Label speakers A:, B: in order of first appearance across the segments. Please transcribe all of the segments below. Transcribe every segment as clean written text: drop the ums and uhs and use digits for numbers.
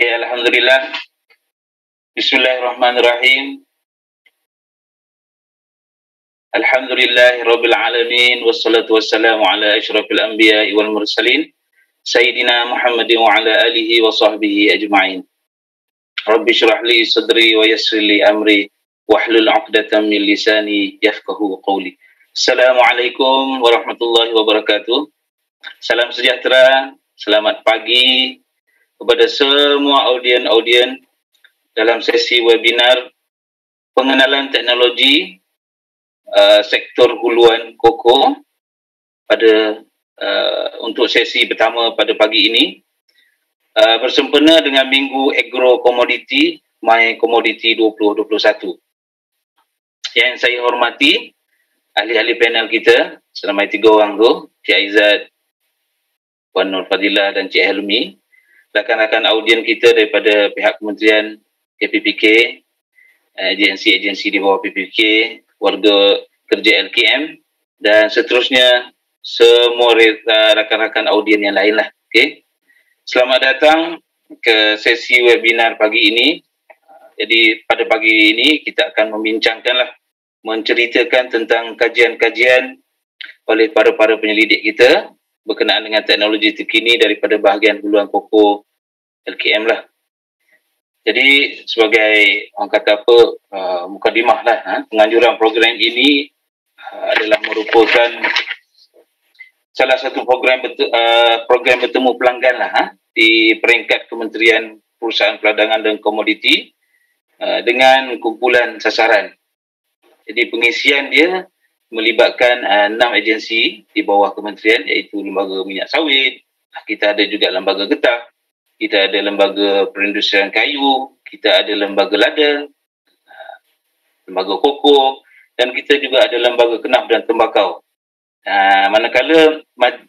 A: Okay, Alhamdulillah. Bismillahirrahmanirrahim. Alhamdulillahirabbil alamin wassalatu wassalamu ala asyrafil anbiya'i wal mursalin sayyidina Muhammadin wa ala alihi wa sahbihi ajma'in. Rabbi shrah li sadri wa yassir li amri wahlul 'uqdatam min lisani yafqahu qawli. Assalamualaikum warahmatullahi wabarakatuh. Salam sejahtera, selamat pagi kepada semua audien dalam sesi webinar pengenalan teknologi sektor huluan koko pada untuk sesi pertama pada pagi ini bersempena dengan Minggu Agro Commodity My Commodity 2021. Yang saya hormati ahli-ahli panel kita selama 3 orang tu, Cik Aizat, Puan Nur Fadilah dan Cik Helmi, rakan-rakan audien kita daripada pihak Kementerian KPPK, agensi-agensi di bawah PPK, warga kerja LKM dan seterusnya semua rakan-rakan audien yang lain lah. Okay. Selamat datang ke sesi webinar pagi ini. Jadi pada pagi ini kita akan menceritakan tentang kajian-kajian oleh para penyelidik kita berkenaan dengan teknologi terkini daripada bahagian huluan koko LKM lah. Jadi sebagai orang kata apa, mukadimah lah, penganjuran program ini adalah merupakan salah satu program bertemu pelanggan lah di peringkat Kementerian Perusahaan Perdagangan dan Komoditi dengan kumpulan sasaran. Jadi pengisian dia melibatkan 6 agensi di bawah kementerian, iaitu Lembaga Minyak Sawit, kita ada juga Lembaga Getah, kita ada Lembaga Perindustrian Kayu, kita ada Lembaga Lada, Lembaga Koko, dan kita juga ada Lembaga Kenaf dan Tembakau. Manakala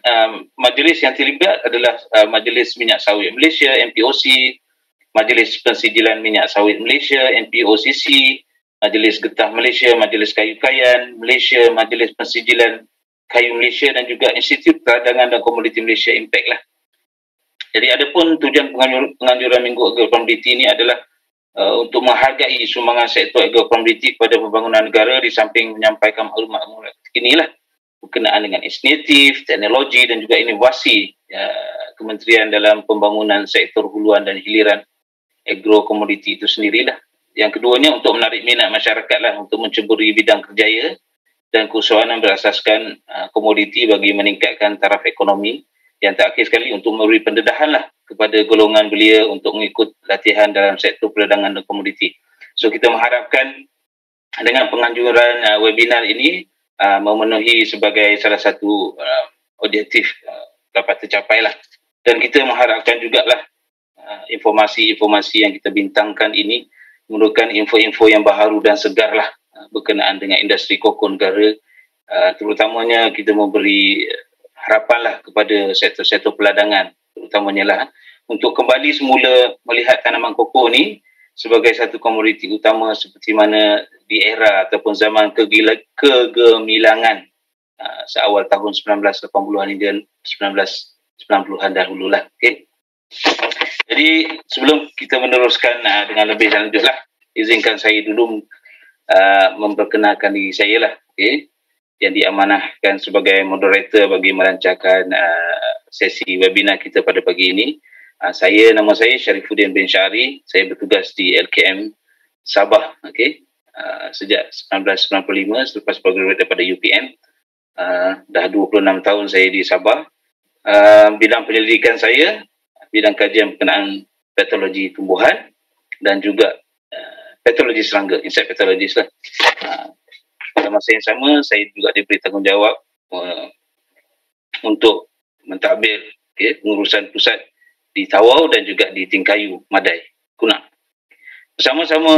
A: majlis yang terlibat adalah Majlis Minyak Sawit Malaysia, MPOC, Majlis Pensijilan Minyak Sawit Malaysia, MPOCC, Majlis Getah Malaysia, Majlis Kayu Kayan Malaysia, Majlis Pensijilan Kayu Malaysia dan juga Institut Perdagangan dan Komoditi Malaysia Impact lah. Jadi adapun tujuan penganjuran Minggu Agro Komoditi ini adalah untuk menghargai sumbangan sektor agro komoditi kepada pembangunan negara di samping menyampaikan maklumat inilah berkenaan dengan inisiatif, teknologi dan juga inovasi kementerian dalam pembangunan sektor huluan dan hiliran agro komoditi itu sendirilah. Yang keduanya untuk menarik minat masyarakat lah untuk menceburi bidang kerjaya dan keusahawanan berasaskan komoditi bagi meningkatkan taraf ekonomi. Yang terakhir sekali untuk memberi pendedahan lah kepada golongan belia untuk mengikut latihan dalam sektor perdagangan dan komoditi. So kita mengharapkan dengan penganjuran webinar ini memenuhi sebagai salah satu objektif dapat tercapai lah. Dan kita mengharapkan jugalah informasi-informasi yang kita bintangkan ini merupakan info-info yang baharu dan segar lah berkenaan dengan industri koko negara. Terutamanya kita memberi harapanlah kepada sektor-sektor perdagangan terutamanya lah untuk kembali semula melihat tanaman koko ni sebagai satu komoditi utama seperti mana di era ataupun zaman kegemilangan seawal tahun 1980-an hingga 1990-an dahululah. Okay. Jadi sebelum kita meneruskan dengan lebih lanjut lah, izinkan saya dulu memperkenalkan diri saya lah. Okay. Yang diamanahkan sebagai moderator bagi melancarkan sesi webinar kita pada pagi ini. Nama saya Syarifuddin bin Syari. Saya bertugas di LKM Sabah, sejak 1995 selepas bergraduate daripada UPM. Dah 26 tahun saya di Sabah. Bidang penyelidikan saya, bidang kajian berkenaan patologi tumbuhan dan juga patologi serangga, insect pathologist lah. Pada masa yang sama, saya juga diberi tanggungjawab untuk mentadbir pengurusan pusat di Tawau dan juga di Tingkayu, Madai, Kunak. Bersama-sama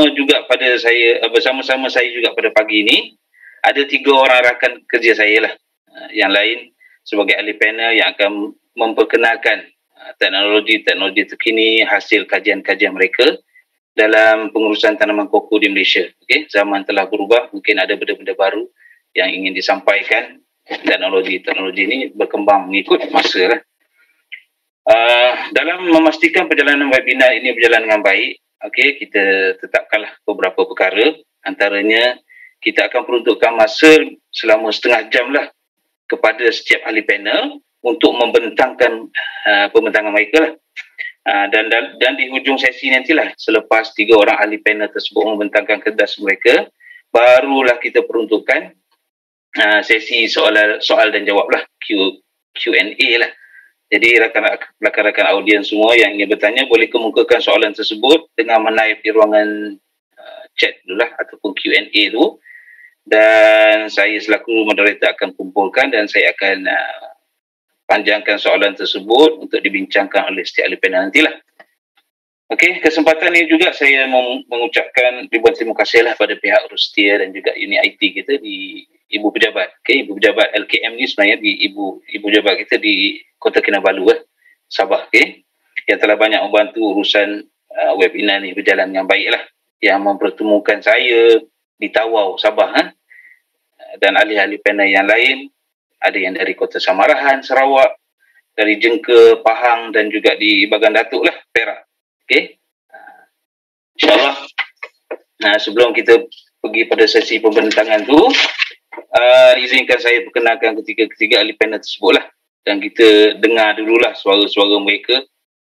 A: saya juga pada pagi ini, ada 3 orang rakan kerja saya lah. Yang lain sebagai ahli panel yang akan memperkenalkan teknologi-teknologi terkini, hasil kajian-kajian mereka dalam pengurusan tanaman koko di Malaysia. Zaman telah berubah, mungkin ada benda-benda baru yang ingin disampaikan. Teknologi ini berkembang mengikut masa lah. Dalam memastikan perjalanan webinar ini berjalan dengan baik, okey, kita tetapkanlah beberapa perkara. Antaranya, kita akan peruntukkan masa selama setengah jam lah kepada setiap ahli panel untuk membentangkan pembentangan mereka lah. Dan di hujung sesi nantilah, selepas 3 orang ahli panel tersebut membentangkan kedas mereka, barulah kita peruntukkan sesi soal dan jawab lah, Q&A lah. Jadi rakan-rakan audiens semua yang ingin bertanya boleh kemukakan soalan tersebut dengan menaip di ruangan chat dulu lah, ataupun Q&A tu, dan saya selaku moderator akan kumpulkan dan saya akan panjangkan soalan tersebut untuk dibincangkan oleh setiap ahli panel nantilah. Okey, kesempatan ini juga saya mengucapkan ribuan terima kasih lah pada pihak Rustia dan juga unit IT kita di Ibu Pejabat. Okey, Ibu Pejabat LKM ni sebenarnya di Ibu Pejabat kita di Kota Kinabalu, Sabah, okey, yang telah banyak membantu urusan webinar ni berjalan dengan baik lah, yang mempertemukan saya di Tawau, Sabah, dan ahli-ahli panel yang lain, ada yang dari Kota Samarahan, Sarawak, dari Jengke, Pahang dan juga di Bagan Datuk lah, Perak. Okey, InsyaAllah. Sebelum kita pergi pada sesi pembentangan tu, izinkan saya perkenalkan ketiga ahli panel tersebut lah, dan kita dengar dululah suara-suara mereka.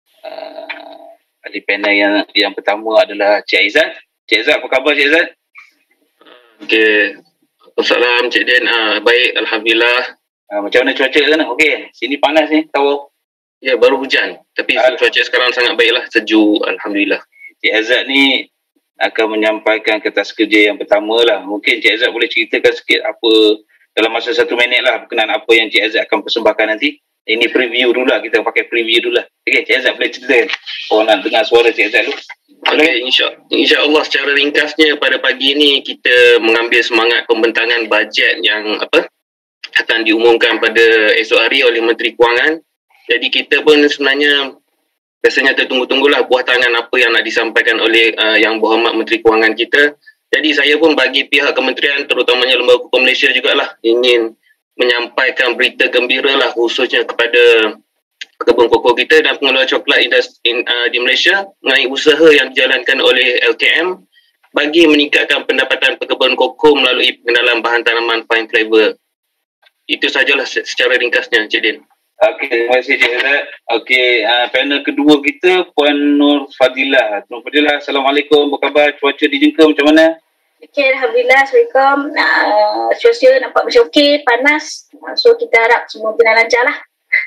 A: Ahli panel yang pertama adalah Cik Aizat. Cik Aizat, apa khabar Cik Aizat?
B: Okey. Assalamualaikum Cik Den. Baik, Alhamdulillah.
A: Macam mana cuaca sana? Okey, sini panas ni, tahu?
B: Ya, baru hujan. Tapi cuaca sekarang sangat baiklah, sejuk, Alhamdulillah.
A: Cik Aizat ni akan menyampaikan kertas kerja yang pertama lah. Mungkin Cik Aizat boleh ceritakan sikit apa, dalam masa 1 minit lah, berkenaan apa yang Cik Aizat akan persembahkan nanti. Ini preview dulu lah, kita pakai preview dulu lah. Okey, Cik Aizat boleh ceritakan. Orang nak dengar suara Cik Aizat dulu.
B: Okey, insya-Allah secara ringkasnya pada pagi ini kita mengambil semangat pembentangan bajet yang akan diumumkan pada esok hari oleh Menteri Kewangan. Jadi kita pun sebenarnya biasanya tertunggu-tunggulah buah tangan apa yang nak disampaikan oleh Yang Berhormat Menteri Kewangan kita. Jadi saya pun bagi pihak kementerian, terutamanya Lembaga Hukum Malaysia jugalah, ingin menyampaikan berita gembira lah khususnya kepada kebun koko kita dan pengelola coklat di Malaysia mengenai usaha yang dijalankan oleh LKM bagi meningkatkan pendapatan pekebun koko melalui pengenalan bahan tanaman fine flavor. Itu sajalah secara ringkasnya, Cik Din.
A: Okey, terima kasih Cik Aizat. Okey, panel kedua kita Puan Nur Fadilah. Nur Fadilah, Assalamualaikum. Apa khabar? Cuaca di Jengke macam mana?
C: Okey, Alhamdulillah. Assalamualaikum. Cuaca nampak macam okey, panas. So kita harap semua kena lancar lah.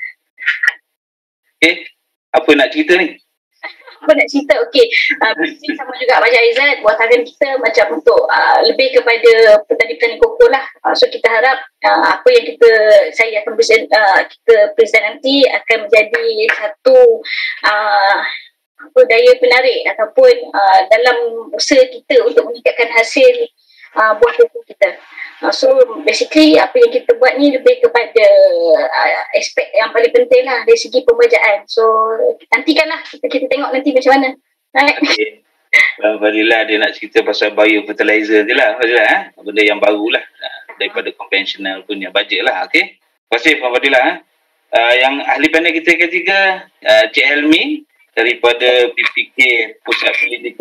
A: Okey, apa nak cerita ni?
C: Apa nak cerita? Okey, sama juga macam Aizat, buat tangan kita macam untuk lebih kepada petani-petani koko lah. So kita harap apa yang saya akan kita present nanti akan menjadi satu daya penarik ataupun dalam usaha kita untuk meningkatkan hasil buah koko kita. So basically apa yang kita buat ni lebih kepada aspek yang paling penting lah dari segi pembajaan. So nantikanlah, kita tengok nanti macam mana. Right?
A: Okay. Alhamdulillah dia nak cerita pasal biofertilizer je lah, benda yang baru lah daripada konvensional punya bajet lah. Okay, terima kasih Alhamdulillah. Yang ahli panel kita ketiga, Cik Helmi daripada PPK Pusat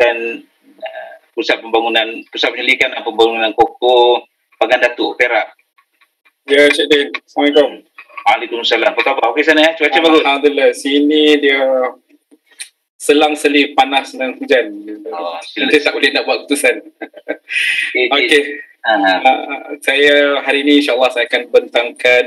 A: Penyelidikan dan Pembangunan Koko Bagan Datuk, Perak.
D: Ya, Cik Din. Assalamualaikum.
A: Waalaikumsalam. Apa khabar? Okey sana cuaca bagus?
D: Alhamdulillah. Sini dia selang-seli panas dan hujan. Kita tak boleh nak buat keputusan. Okey. Saya hari ini insyaAllah saya akan bentangkan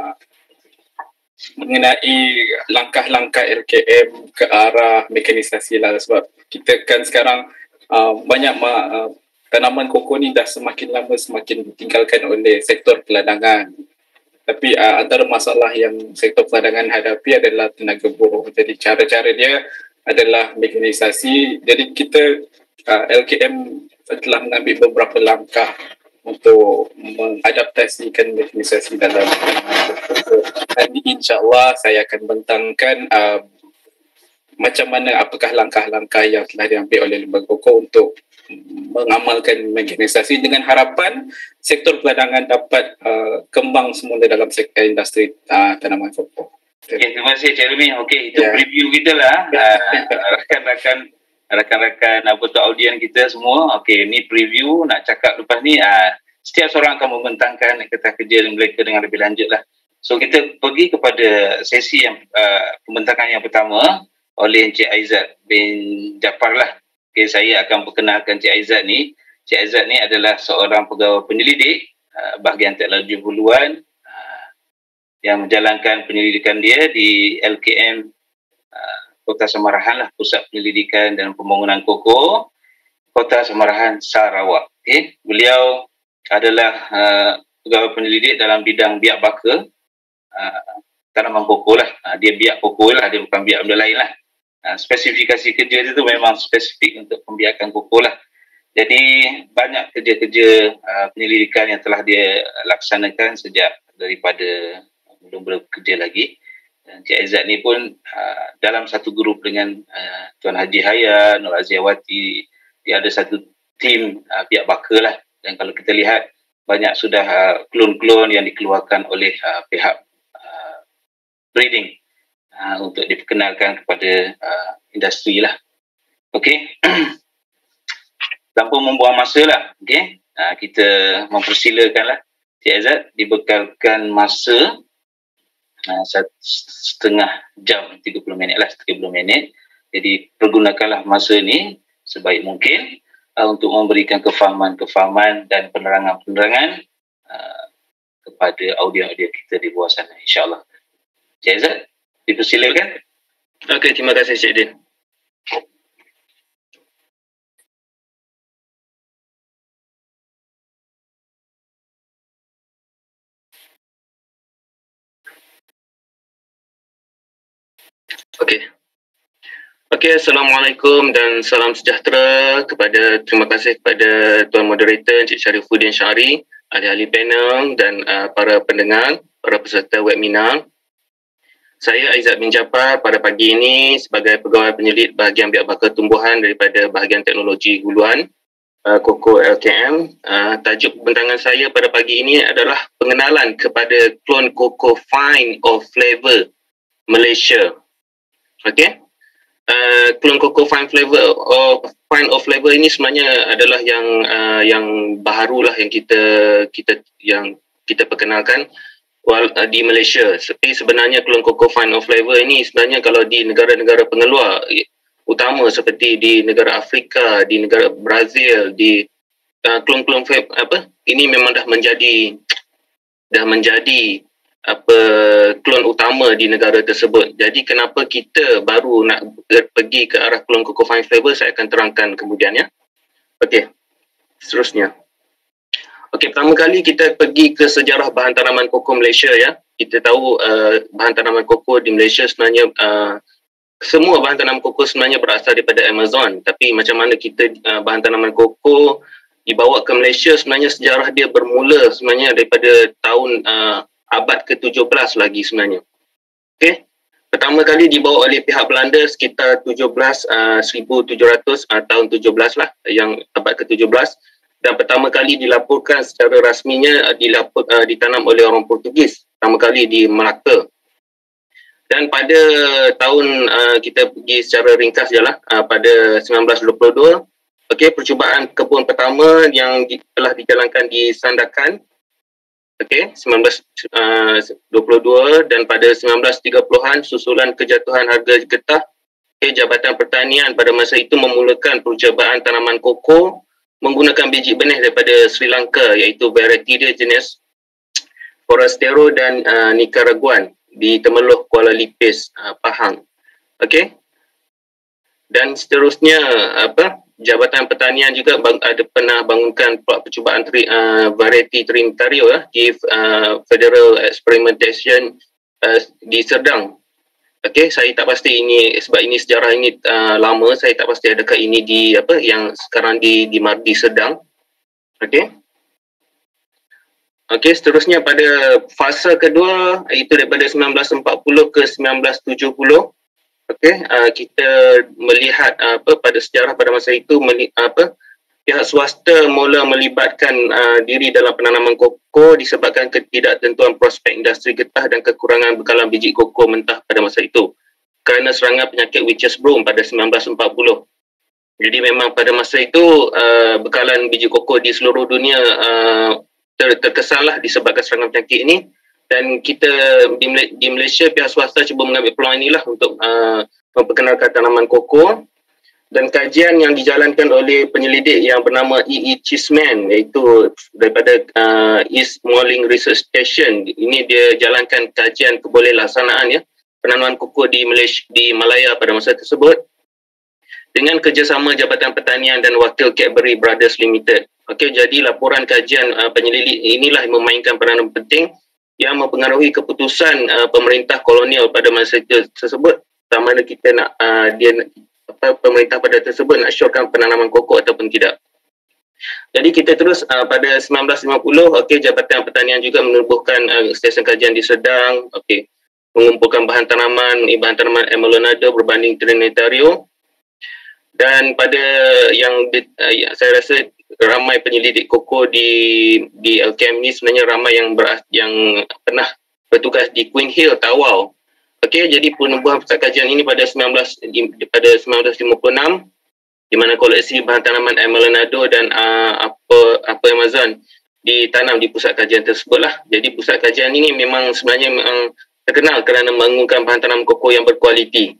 D: mengenai langkah-langkah LKM ke arah mekanisasi lah, sebab kita kan sekarang banyak tanaman koko ni dah semakin lama semakin ditinggalkan oleh sektor peladangan. Tapi antara masalah yang sektor peladangan hadapi adalah tenaga buruh. Jadi cara-cara dia adalah mekanisasi. Jadi kita LKM telah mengambil beberapa langkah untuk mengadaptasikan mekanisasi dalam dan insya-Allah saya akan bentangkan macam mana, apakah langkah-langkah yang telah diambil oleh Lembaga Koko untuk mengamalkan mekanisasi dengan harapan sektor peladangan dapat kembang semula dalam sektor industri tanaman koko.
A: Okay, terima kasih Cik Rumi. Okey, itu preview kita lah. Rakan-rakan anggota audien kita semua. Okey, ni preview. Nak cakap lepas ni, setiap seorang akan membentangkan kertas kerja mereka dengan lebih lanjut lah. So, kita pergi kepada sesi yang pembentangan yang pertama oleh Encik Aizat bin Jaafar lah. Okey, saya akan perkenalkan Encik Aizat ni. Encik Aizat ni adalah seorang pegawai penyelidik bahagian teknologi huluan yang menjalankan penyelidikan dia di LKM Kota Samarahan lah, Pusat Penyelidikan dan Pembangunan Koko Kota Samarahan, Sarawak. Okay. Beliau adalah pegawai penyelidik dalam bidang biak baka tanaman koko lah. Dia biak koko lah, dia bukan biak benda lain lah. Spesifikasi kerja dia tu memang spesifik untuk pembiakan koko lah. Jadi banyak kerja-kerja penyelidikan yang telah dia laksanakan sejak daripada belum bekerja lagi. Dan Cik Aizat ni pun dalam satu grup dengan Tuan Haji Haya, Nur Aziawati, dia ada satu tim biak baka lah. Dan kalau kita lihat, banyak sudah klon-klon yang dikeluarkan oleh pihak breeding untuk diperkenalkan kepada industri lah. Okey. Tanpa membuang masa lah, okay? Kita mempersilakan lah Cik Aizat dibekalkan masa setengah jam, 30 minit lah, 30 minit. Jadi pergunakanlah masa ni sebaik mungkin untuk memberikan kefahaman-kefahaman dan penerangan-penerangan kepada audio-audio kita di luar sana, insyaAllah. Cik Aizat, dipersilakan.
B: Okey, terima kasih Cik Din. Okey, Assalamualaikum dan salam sejahtera terima kasih kepada Tuan Moderator Encik Sharifuddin Syari, ahli-ahli panel dan para pendengar, para peserta webinar. Saya Aizat bin Jaafar pada pagi ini sebagai pegawai penyelidik bahagian biak baka tumbuhan daripada bahagian teknologi huluan Koko LKM. Tajuk pembentangan saya pada pagi ini adalah pengenalan kepada klon koko Fine of Flavor Malaysia. Okey. Klon koko Fine of Flavor ini sebenarnya adalah yang baharu lah yang kita perkenalkan di Malaysia. Tapi sebenarnya klon koko Fine of Flavor ini sebenarnya kalau di negara-negara pengeluar utama seperti di negara Afrika, di negara Brazil, di klon-klon ini memang dah menjadi klon utama di negara tersebut. Jadi kenapa kita baru nak pergi ke arah klon koko Fine Flavor, saya akan terangkan kemudian ya. Okey, seterusnya. Okey, pertama kali kita pergi ke sejarah bahan tanaman koko Malaysia ya. Kita tahu bahan tanaman koko di Malaysia sebenarnya semua bahan tanaman koko sebenarnya berasal daripada Amazon. Tapi macam mana kita bahan tanaman koko dibawa ke Malaysia, sebenarnya sejarah dia bermula sebenarnya daripada tahun abad ke-17 lagi sebenarnya. Okey. Pertama kali dibawa oleh pihak Belanda sekitar 1700 tahun 17 lah, yang abad ke-17, dan pertama kali dilaporkan secara rasminya ditanam oleh orang Portugis pertama kali di Melaka. Dan pada tahun kita pergi secara ringkas je lah, pada 1922, okey, percubaan kebun pertama yang telah dijalankan di Sandakan. Okey, 1922, dan pada 1930-an susulan kejatuhan harga getah, Jabatan Pertanian pada masa itu memulakan percubaan tanaman koko menggunakan biji benih daripada Sri Lanka, iaitu varieti dia jenis Forastero dan Nicaraguan di Temeloh, Kuala Lipis, Pahang. Okey. Dan seterusnya Jabatan Pertanian juga pernah bangunkan percubaan varieti Trinitario di Federal Experimentation di Serdang. Okey, saya tak pasti ini sebab ini sejarah ini lama, saya tak pasti adakah ini di yang sekarang di Serdang. Okey. Okey, seterusnya pada fasa kedua itu daripada 1940 ke 1970. Okey, kita melihat pada sejarah pada masa itu pihak swasta mula melibatkan diri dalam penanaman koko disebabkan ketidaktentuan prospek industri getah dan kekurangan bekalan biji koko mentah pada masa itu kerana serangan penyakit witches broom pada 1940. Jadi memang pada masa itu bekalan biji koko di seluruh dunia terkesanlah disebabkan serangan penyakit ini, dan kita di Malaysia pihak swasta cuba mengambil peluang inilah untuk memperkenalkan tanaman koko. Dan kajian yang dijalankan oleh penyelidik yang bernama E.E. Cheeseman, iaitu daripada East Moreling Research Station, ini dia jalankan kajian kebolehlaksanaan penanaman koko di Malaysia, di Malaya pada masa tersebut dengan kerjasama Jabatan Pertanian dan wakil Cadbury Brothers Limited. Okey, jadi laporan kajian penyelidik inilah yang memainkan peranan penting yang mempengaruhi keputusan pemerintah kolonial pada masa tersebut, sama ada kita nak pemerintah pada tersebut nak syorkan penanaman koko ataupun tidak. Jadi kita terus pada 1950, Jabatan Pertanian juga menubuhkan stesen kajian di Sedang, mengumpulkan bahan tanaman Amelonado berbanding Trinitario. Dan pada yang saya rasa ramai penyelidik koko di LKM ni sebenarnya ramai yang pernah bertugas di Queen Hill, Tawau. Jadi penubuhan pusat kajian ini pada 1956 di mana koleksi bahan tanaman Amelonado dan apa Amazon ditanam di pusat kajian tersebutlah. Jadi pusat kajian ini memang sebenarnya terkenal kerana menggunakan bahan tanam koko yang berkualiti.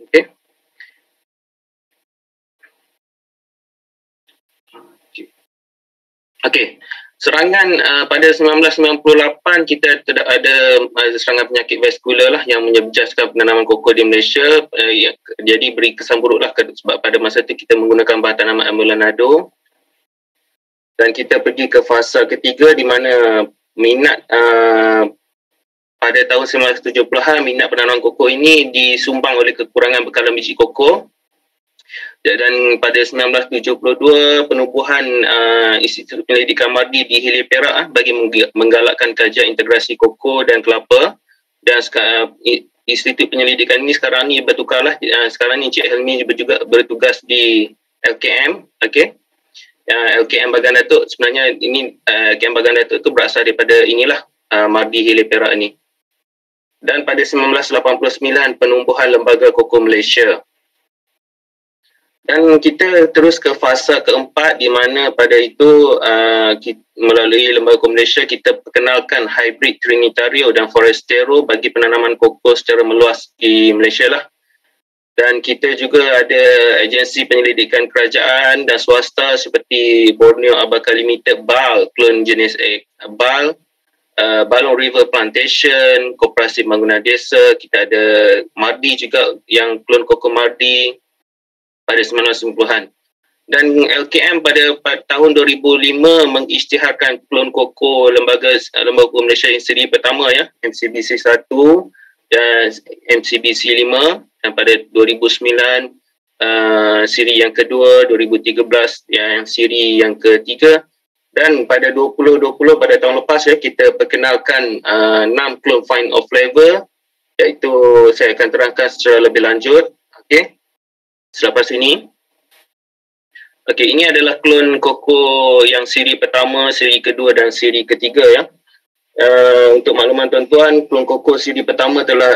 B: Serangan pada 1998 kita ada serangan penyakit vaskular lah yang menjejaskan penanaman koko di Malaysia. Jadi beri kesan buruk lah sebab pada masa itu kita menggunakan bahan tanaman Amelonado. Dan kita pergi ke fasa ketiga di mana minat pada tahun 1970-an minat penanaman koko ini disumbang oleh kekurangan bekalan biji koko. Dan pada 1972 penubuhan Institut Penyelidikan Mardi di Hilir Perak bagi menggalakkan kajian integrasi koko dan kelapa. Dan Institut Penyelidikan ini sekarang ni bertukarlah. Sekarang ni Encik Helmi juga bertugas di LKM. LKM Bagan Datuk, sebenarnya ini LKM Bagan Datuk itu berasal daripada inilah Mardi Hilir Perak ini. Dan pada 1989 penubuhan Lembaga Koko Malaysia. Dan kita terus ke fasa keempat di mana pada itu melalui Lembaga Koko Malaysia kita perkenalkan hybrid Trinitario dan Forastero bagi penanaman koko secara meluas di Malaysia lah. Dan kita juga ada agensi penyelidikan kerajaan dan swasta seperti Borneo Abaka Limited, BAL, klon jenis BAL, Balong River Plantation, Koperasi Pembangunan Desa, kita ada Mardi juga yang klon koko Mardi pada 1990-an. Dan LKM pada tahun 2005 mengisytiharkan klon koko Lembaga Koko Malaysia yang seri pertama MCBC 1 dan MCBC 5, dan pada 2009 siri yang kedua, 2013 yang siri yang ketiga, dan pada 2020 pada tahun lepas kita perkenalkan 6 klon fine of flavor, iaitu saya akan terangkan secara lebih lanjut selepas ini. Ini adalah klon koko yang siri pertama, siri kedua dan siri ketiga untuk makluman tuan-tuan, klon koko siri pertama telah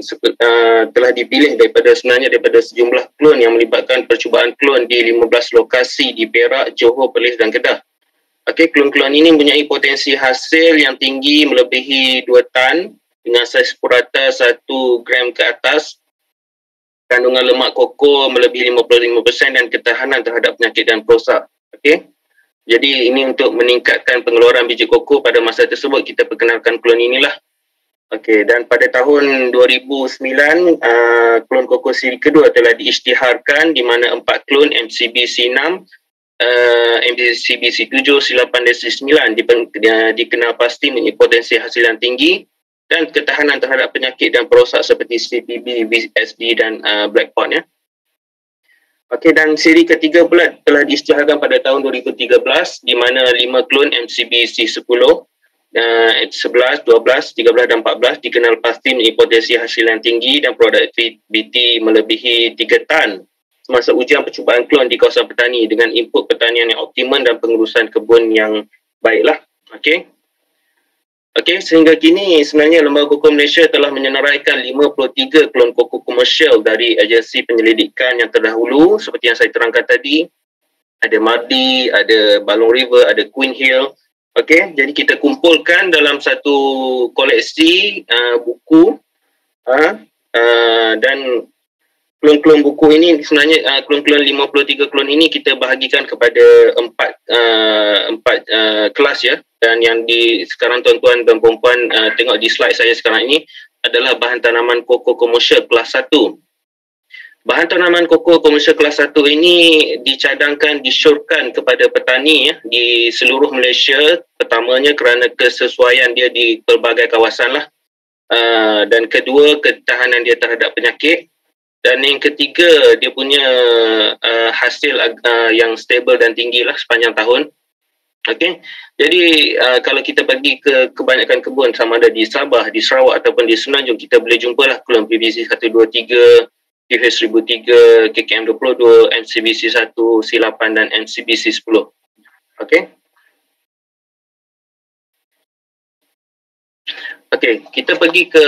B: dipilih daripada sejumlah klon yang melibatkan percubaan klon di 15 lokasi di Perak, Johor, Perlis dan Kedah. Klon-klon ini mempunyai potensi hasil yang tinggi melebihi 2 tan dengan saiz purata 1 gram ke atas, kandungan lemak koko melebihi 55% dan ketahanan terhadap penyakit dan perosak. Jadi ini untuk meningkatkan pengeluaran biji koko pada masa tersebut kita perkenalkan klon inilah. Dan pada tahun 2009 klon koko siri kedua telah diisytiharkan di mana 4 klon MCBC 6, MCBC 7, C8 dan C9 dikenal pasti mempunyai potensi hasil yang tinggi dan ketahanan terhadap penyakit dan perosak seperti CPB, VSD dan Black Pot. Dan siri ketiga pula telah diisytiharkan pada tahun 2013 di mana 5 klon MCBC 10, 11, 12, 13 dan 14 dikenal pasti mempunyai potensi hasil yang tinggi dan produktiviti melebihi 3 tan semasa ujian percubaan klon di kawasan petani dengan input pertanian yang optimum dan pengurusan kebun yang baiklah. Okey. Okey, sehingga kini sebenarnya Lembaga Koko Malaysia telah menyenaraikan 53 klon koko komersial dari agensi penyelidikan yang terdahulu seperti yang saya terangkan tadi. Ada Mardi, ada Balong River, ada Queen Hill. Okey, jadi kita kumpulkan dalam satu koleksi buku dan klon-klon buku ini sebenarnya klon-klon 53 klon ini kita bahagikan kepada empat kelas ya, dan yang di sekarang tuan-tuan dan puan-puan tengok di slide saya sekarang ini adalah bahan tanaman koko komersial kelas 1. Bahan tanaman koko komersial kelas 1 ini dicadangkan, disyorkan kepada petani ya, di seluruh Malaysia. Pertamanya kerana kesesuaian dia di pelbagai kawasan lah. Dan kedua, ketahanan dia terhadap penyakit. Dan yang ketiga, dia punya hasil yang stable dan tinggi lah sepanjang tahun. Okey, jadi kalau kita pergi ke kebanyakan kebun sama ada di Sabah, di Sarawak ataupun di Semenanjung, kita boleh jumpalah klon PBC 123, PH 1003, KKM 22, MCBC 1, C8 dan MCBC 10. Okey. Okey, kita pergi ke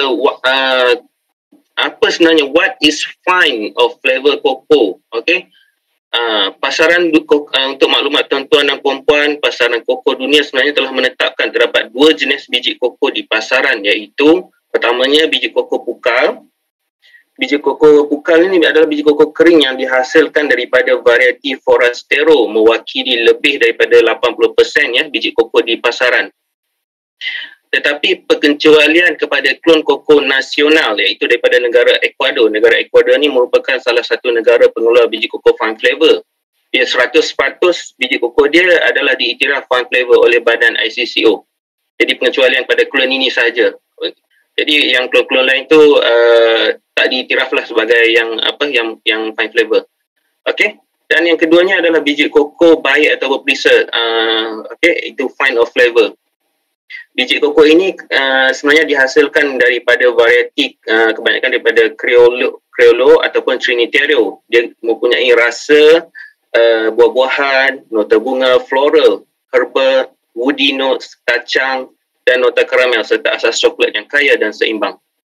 B: apa sebenarnya what is fine of flavor cocoa. Okey. Pasaran untuk maklumat tuan-tuan dan puan-puan, pasaran koko dunia sebenarnya telah menetapkan terdapat dua jenis biji koko di pasaran, iaitu pertamanya biji koko pukal. Biji koko pukal ini adalah biji koko kering yang dihasilkan daripada varieti Forastero, mewakili lebih daripada 80% ya biji koko di pasaran. Tetapi pengecualian kepada klon koko nasional, iaitu daripada negara Ecuador. Negara Ecuador ini merupakan salah satu negara pengeluar biji koko fine flavor. Dia 100% biji koko dia adalah diiktiraf fine flavor oleh badan ICCO. Jadi pengecualian pada klon ini sahaja. Jadi yang klon-klon lain tu tak diiktiraflah sebagai yang fine flavor. Okey. Dan yang keduanya adalah biji koko baik atau preserved. Okey, itu fine of flavor. Biji koko ini sebenarnya dihasilkan daripada varieti kebanyakan daripada Criollo ataupun Trinitario. Dia mempunyai rasa buah-buahan, nota bunga, floral, herbal, woody notes, kacang dan nota karamel serta asas coklat yang kaya dan seimbang.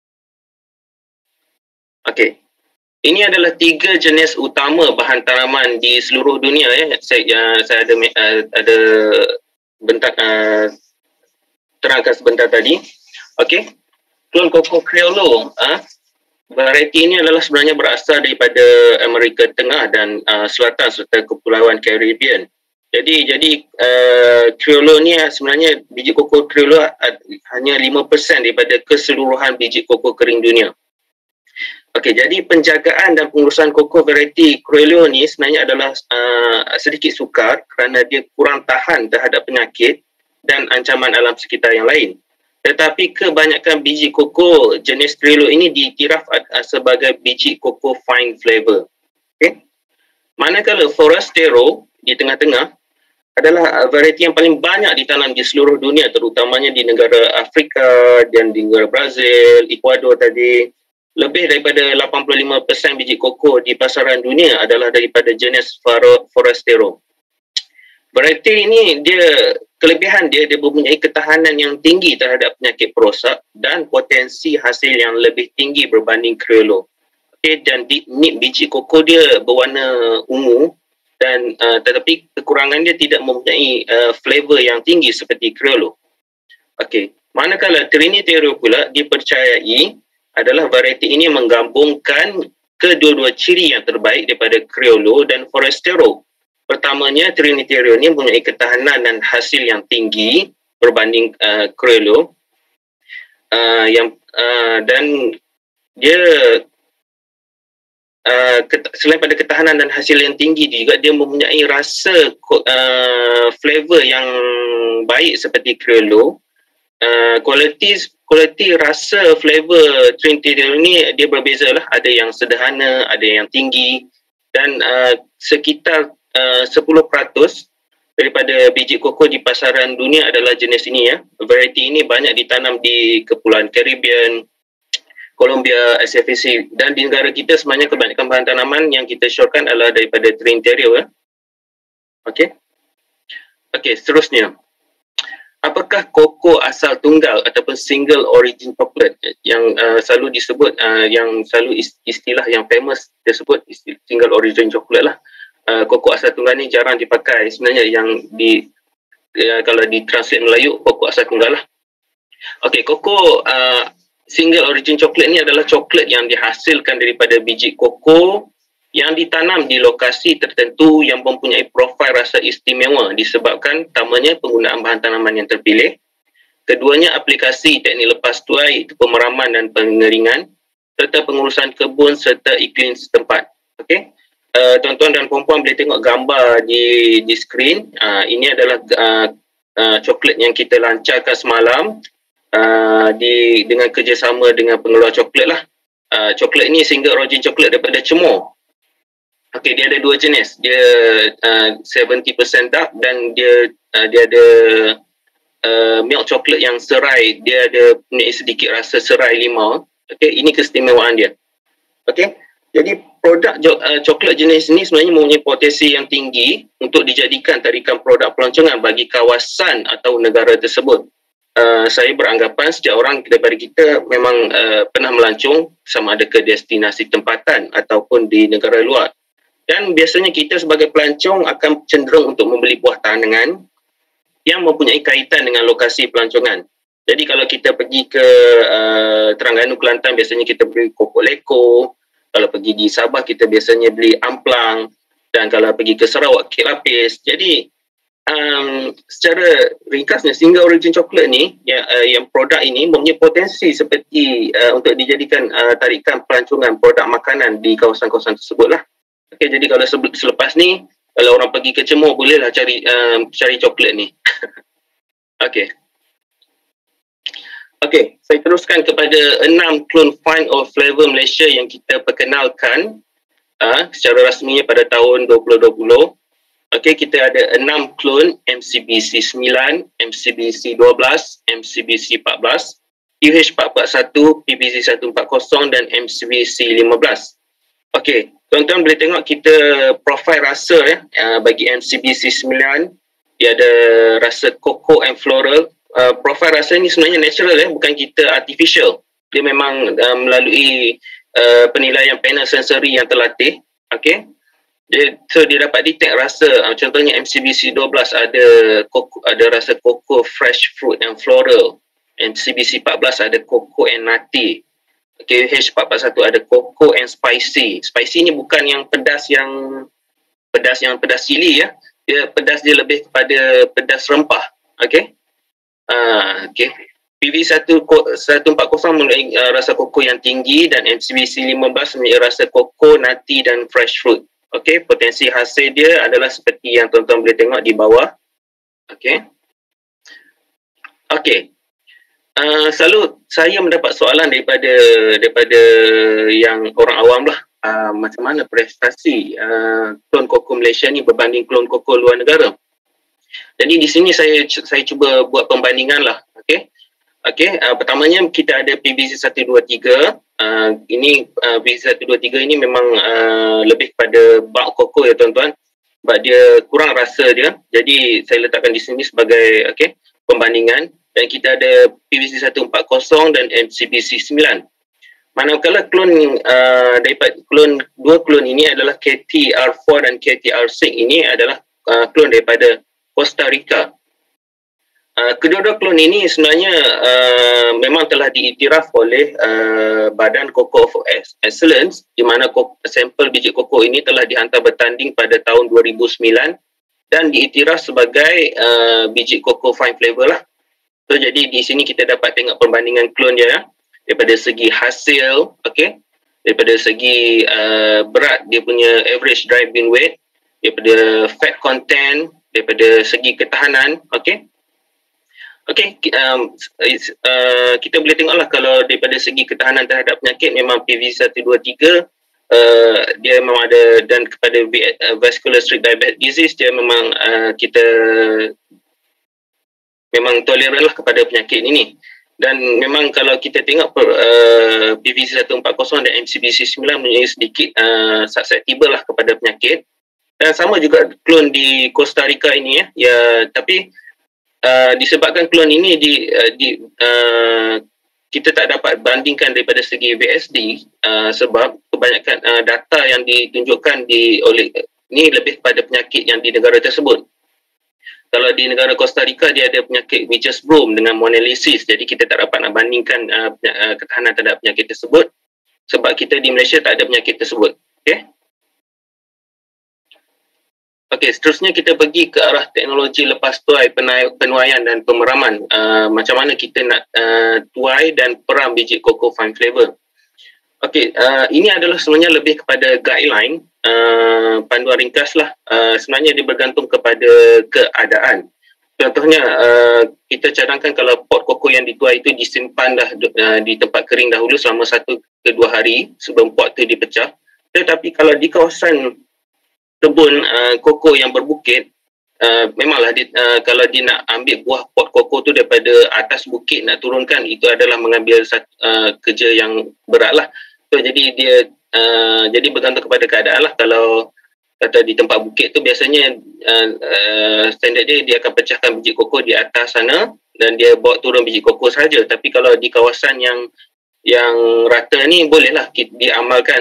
B: Okey. Ini adalah 3 jenis utama bahan tanaman di seluruh dunia ya. Saya ada bentak terangkan sebentar tadi. Okey. Klon koko Criollo, varieti ini adalah sebenarnya berasal daripada Amerika Tengah dan Selatan serta Kepulauan Caribbean. Jadi Criollo ni sebenarnya biji koko Criollo hanya 5% daripada keseluruhan biji koko kering dunia. Okey, jadi penjagaan dan pengurusan koko varieti Criollo ni sebenarnya adalah sedikit sukar kerana dia kurang tahan terhadap penyakit dan ancaman alam sekitar yang lain. Tetapi kebanyakan biji koko jenis Criollo ini diiktiraf sebagai biji koko fine flavor. Okey. Manakala Forastero di tengah-tengah adalah varieti yang paling banyak ditanam di seluruh dunia, terutamanya di negara Afrika dan di negara Brazil, Ecuador tadi. Lebih daripada 85% biji koko di pasaran dunia adalah daripada jenis Forastero. Varieti ini kelebihan dia mempunyai ketahanan yang tinggi terhadap penyakit perosak dan potensi hasil yang lebih tinggi berbanding Criollo. Okay, dan biji koko dia berwarna ungu dan tetapi kekurangan dia tidak mempunyai flavor yang tinggi seperti Criollo. Okey, manakala Trinitario pula dipercayai adalah varieti ini menggabungkan kedua-dua ciri yang terbaik daripada Criollo dan Forastero. Pertamanya, Trinitario ini mempunyai ketahanan dan hasil yang tinggi berbanding Criollo, dan dia selain pada ketahanan dan hasil yang tinggi juga dia mempunyai rasa flavor yang baik seperti Criollo. Kualiti rasa flavor Trinitario ni dia berbeza lah. Ada yang sederhana, ada yang tinggi, dan sekitar 10% daripada biji koko di pasaran dunia adalah jenis ini ya. Varieti ini banyak ditanam di Kepulauan Caribbean, Colombia, SFAC, dan di negara kita sebenarnya kebanyakan bahan tanaman yang kita syorkan adalah daripada Trinidario. Okey. Okey, seterusnya. Apakah koko asal tunggal ataupun single origin chocolate yang selalu disebut, yang selalu istilah yang famous disebut single origin chocolate lah. Koko asal tunggal ni jarang dipakai sebenarnya, yang kalau ditranslate Melayu, koko asal tunggal lah. Okey, koko single origin chocolate ni adalah coklat yang dihasilkan daripada biji koko yang ditanam di lokasi tertentu yang mempunyai profil rasa istimewa disebabkan pertamanya penggunaan bahan tanaman yang terpilih, keduanya aplikasi teknik lepas tuai, pemeraman dan pengeringan, serta pengurusan kebun serta iklim setempat. Okey. Tuan-tuan dan puan-puan boleh tengok gambar di skrin. Ini adalah coklat yang kita lancarkan semalam dengan kerjasama dengan pengeluar coklat lah. Coklat ni single origin coklat daripada Cemor. Okey, dia ada dua jenis. Dia 70% dark dan dia ada milk coklat yang serai. Dia ada sedikit rasa serai limau. Okey, ini keistimewaan dia. Okey, jadi produk coklat jenis ini sebenarnya mempunyai potensi yang tinggi untuk dijadikan tarikan produk pelancongan bagi kawasan atau negara tersebut. Saya beranggapan setiap orang daripada kita memang pernah melancong sama ada ke destinasi tempatan ataupun di negara luar. Dan biasanya kita sebagai pelancong akan cenderung untuk membeli buah tangan yang mempunyai kaitan dengan lokasi pelancongan. Jadi kalau kita pergi ke Terengganu, Kelantan, biasanya kita beli kopok leko. Kalau pergi di Sabah, kita biasanya beli amplang. Dan kalau pergi ke Sarawak, kek lapis. Jadi secara ringkasnya, single origin coklat ni yang produk ini mempunyai potensi seperti untuk dijadikan tarikan pelancongan produk makanan di kawasan-kawasan tersebut lah. Okay, jadi kalau selepas ni kalau orang pergi ke Cemor, bolehlah cari coklat ni. Okey. Okey, saya teruskan kepada 6 klon Find of Flavor Malaysia yang kita perkenalkan secara rasminya pada tahun 2020. Okey, kita ada 6 klon MCBC 9, MCBC 12, MCBC 14, UH441, PBC 140 dan MCBC 15. Okey, tuan-tuan boleh tengok kita profil rasa bagi MCBC 9, dia ada rasa cocoa and floral. Profil rasa ni sebenarnya natural bukan kita artificial. Dia memang melalui penilaian panel sensori yang terlatih. Okey. Dia dapat detect rasa, contohnya MCBC 12 ada rasa cocoa, fresh fruit and floral. MCBC 14 ada cocoa and nutty. Okay, H441 ada cocoa and spicy. Spicy ni bukan yang pedas pedas cili ya. Dia pedas dia lebih kepada pedas rempah. Okey. Okey. PV 140 mempunyai rasa koko yang tinggi dan MCBC 15 mempunyai rasa koko, nutty dan fresh fruit. Okey, potensi hasil dia adalah seperti yang tuan-tuan boleh tengok di bawah. Okey. Okey. Selalu saya mendapat soalan daripada yang orang awam lah, macam mana prestasi klon koko Malaysia ni berbanding klon koko luar negara. Jadi di sini saya cuba buat pembandingan lah. Okey. Okey, pertamanya kita ada PBC 123. Ini PBC 123 ini memang lebih kepada bulk koko ya tuan-tuan. Sebab dia kurang rasa dia. Jadi saya letakkan di sini sebagai pembandingan. Dan kita ada PBC 140 dan MCBC 9. Manakala klon daripada dua klon ini adalah KTR4 dan KTR6 ini adalah klon daripada Costa Rica. Kedua-dua klon ini sebenarnya memang telah diiktiraf oleh Badan Cocoa of Excellence, di mana sampel biji koko ini telah dihantar bertanding pada tahun 2009 dan diiktiraf sebagai biji koko fine flavor lah. So, jadi di sini kita dapat tengok perbandingan klon dia daripada segi hasil, daripada segi berat dia punya average dry bean weight, daripada fat content, daripada segi ketahanan, kita boleh tengoklah kalau daripada segi ketahanan terhadap penyakit memang PV 123 dia memang ada, dan kepada vascular strict diabetes disease dia memang kita memang tolerant lah kepada penyakit ini. Dan memang kalau kita tengok PVC 140 dan MCBC 9 mempunyai sedikit susceptible lah kepada penyakit. Dan sama juga klon di Costa Rica ini ya tapi disebabkan klon ini kita tak dapat bandingkan daripada segi VSD sebab kebanyakan data yang ditunjukkan oleh ini lebih kepada penyakit yang di negara tersebut. Kalau di negara Costa Rica dia ada penyakit witch's broom dengan monelisis, jadi kita tak dapat nak bandingkan ketahanan terhadap penyakit tersebut sebab kita di Malaysia tak ada penyakit tersebut. Okey, seterusnya kita pergi ke arah teknologi lepas tuai, penuaian dan pemeraman. Macam mana kita nak tuai dan peram biji koko fine flavor. Okey, ini adalah sebenarnya lebih kepada guideline, panduan ringkas lah. Sebenarnya dia bergantung kepada keadaan. Contohnya, kita cadangkan kalau pot koko yang dituai itu disimpan dah di tempat kering dahulu selama 1 ke 2 hari sebelum pot itu dipecah. Tetapi kalau di kawasan kebun koko yang berbukit, memanglah kalau dia nak ambil buah pot koko tu daripada atas bukit nak turunkan, itu adalah mengambil kerja yang berat lah. So, jadi bergantung kepada keadaan lah. Kalau kata di tempat bukit tu biasanya standard dia akan pecahkan biji koko di atas sana dan dia bawa turun biji koko saja. Tapi kalau di kawasan yang rata ni bolehlah diamalkan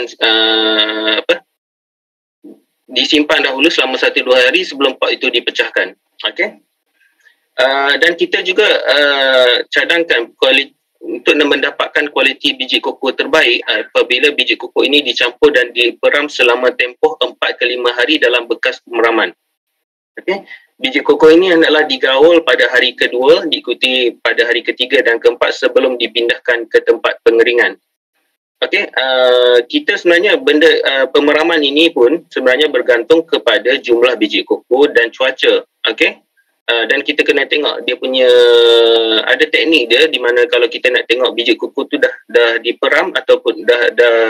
B: disimpan dahulu selama 1-2 hari sebelum pot itu dipecahkan. Okey. Dan kita juga cadangkan untuk mendapatkan kualiti biji koko terbaik apabila biji koko ini dicampur dan diperam selama tempoh 4 ke 5 hari dalam bekas pemeraman. Okey. Biji koko ini hendaklah digaul pada hari kedua, diikuti pada hari ketiga dan keempat sebelum dipindahkan ke tempat pengeringan. Okey, kita sebenarnya pemeraman ini pun sebenarnya bergantung kepada jumlah biji koko dan cuaca. Okey, dan kita kena tengok dia punya ada teknik dia di mana kalau kita nak tengok biji koko tu dah diperam ataupun dah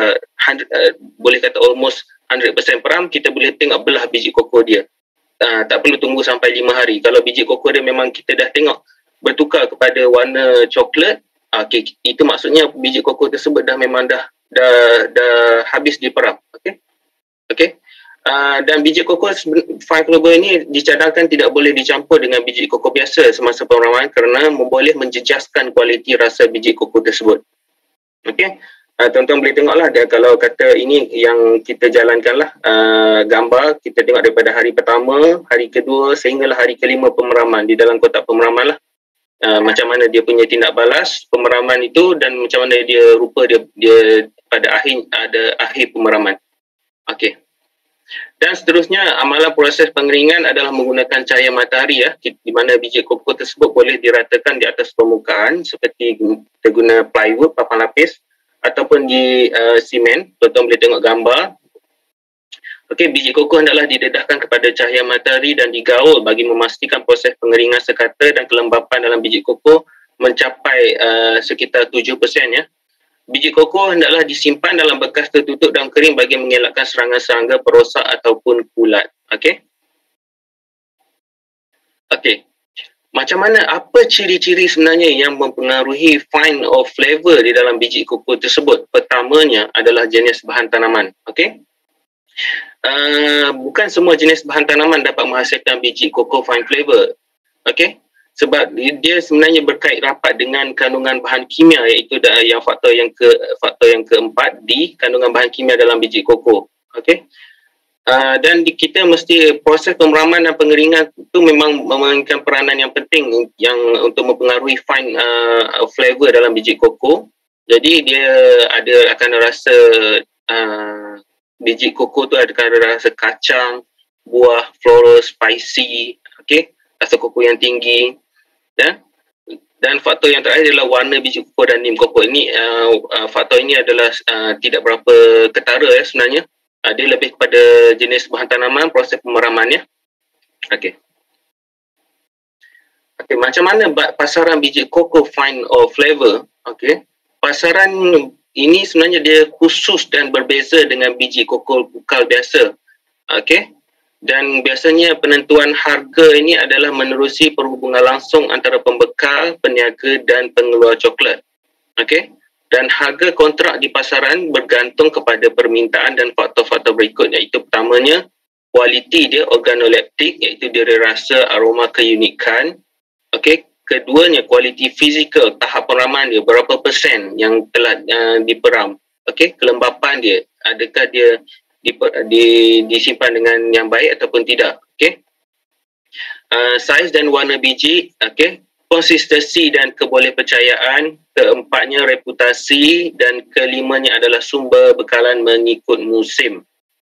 B: boleh kata almost 100% peram, kita boleh tengok belah biji koko dia. Tak perlu tunggu sampai 5 hari. Kalau biji koko dia memang kita dah tengok bertukar kepada warna coklat, okey, itu maksudnya biji koko tersebut memang dah habis diperam. Okey. Dan biji koko fine flavor ini dicadangkan tidak boleh dicampur dengan biji koko biasa semasa pemeraman kerana boleh menjejaskan kualiti rasa biji koko tersebut. Okey. Tuan-tuan boleh tengoklah kalau kata ini yang kita jalankanlah gambar, kita tengok daripada hari pertama, hari kedua sehinggalah hari kelima pemeraman di dalam kotak pemeraman lah. Macam mana dia punya tindak balas pemeraman itu dan macam mana dia rupa dia pada akhir pemeraman. Okey. Dan seterusnya amalan proses pengeringan adalah menggunakan cahaya matahari di mana biji koko tersebut boleh diratakan di atas permukaan seperti kita guna plywood, papan lapis ataupun di simen. Tuan-tuan boleh tengok gambar. Okey, biji koko hendaklah didedahkan kepada cahaya matahari dan digaul bagi memastikan proses pengeringan sekata dan kelembapan dalam biji koko mencapai sekitar 7% ya. Biji koko hendaklah disimpan dalam bekas tertutup dan kering bagi mengelakkan serangan serangga, perosak ataupun kulat. Okey. Okey. Macam mana, apa ciri-ciri sebenarnya yang mempengaruhi fine of flavor di dalam biji koko tersebut? Pertamanya adalah jenis bahan tanaman. Okey. Bukan semua jenis bahan tanaman dapat menghasilkan biji koko fine flavor. Okey, sebab dia sebenarnya berkait rapat dengan kandungan bahan kimia, iaitu yang faktor yang keempat di kandungan bahan kimia dalam biji koko. Okey. Dan kita mesti proses pemeraman dan pengeringan itu memang memainkan peranan yang penting yang untuk mempengaruhi fine flavor dalam biji koko. Jadi dia akan rasa biji koko tu akan rasa kacang, buah, floral, spicy, okey, rasa koko yang tinggi. Dan faktor yang terakhir adalah warna biji koko dan nim koko. Ini faktor ini adalah tidak berapa ketara sebenarnya. Dia lebih kepada jenis bahan tanaman, proses pemeramannya. Okey. Okey, macam mana pasaran biji koko fine or flavor? Okey. Pasaran ini sebenarnya dia khusus dan berbeza dengan biji koko bukal biasa. Okey. Dan biasanya penentuan harga ini adalah menerusi perhubungan langsung antara pembekal, peniaga dan pengeluar coklat. Okey. Dan harga kontrak di pasaran bergantung kepada permintaan dan faktor-faktor berikut, iaitu pertamanya kualiti dia organoleptik, iaitu diri rasa, aroma, keunikan. Okey. Keduanya kualiti fizikal, tahap peraman dia, berapa persen yang telah diperam. Okey, kelembapan dia, adakah dia disimpan dengan yang baik ataupun tidak. Okey. Saiz dan warna biji, okey. Konsistensi dan kebolehpercayaan, keempatnya reputasi dan kelimanya adalah sumber bekalan mengikut musim.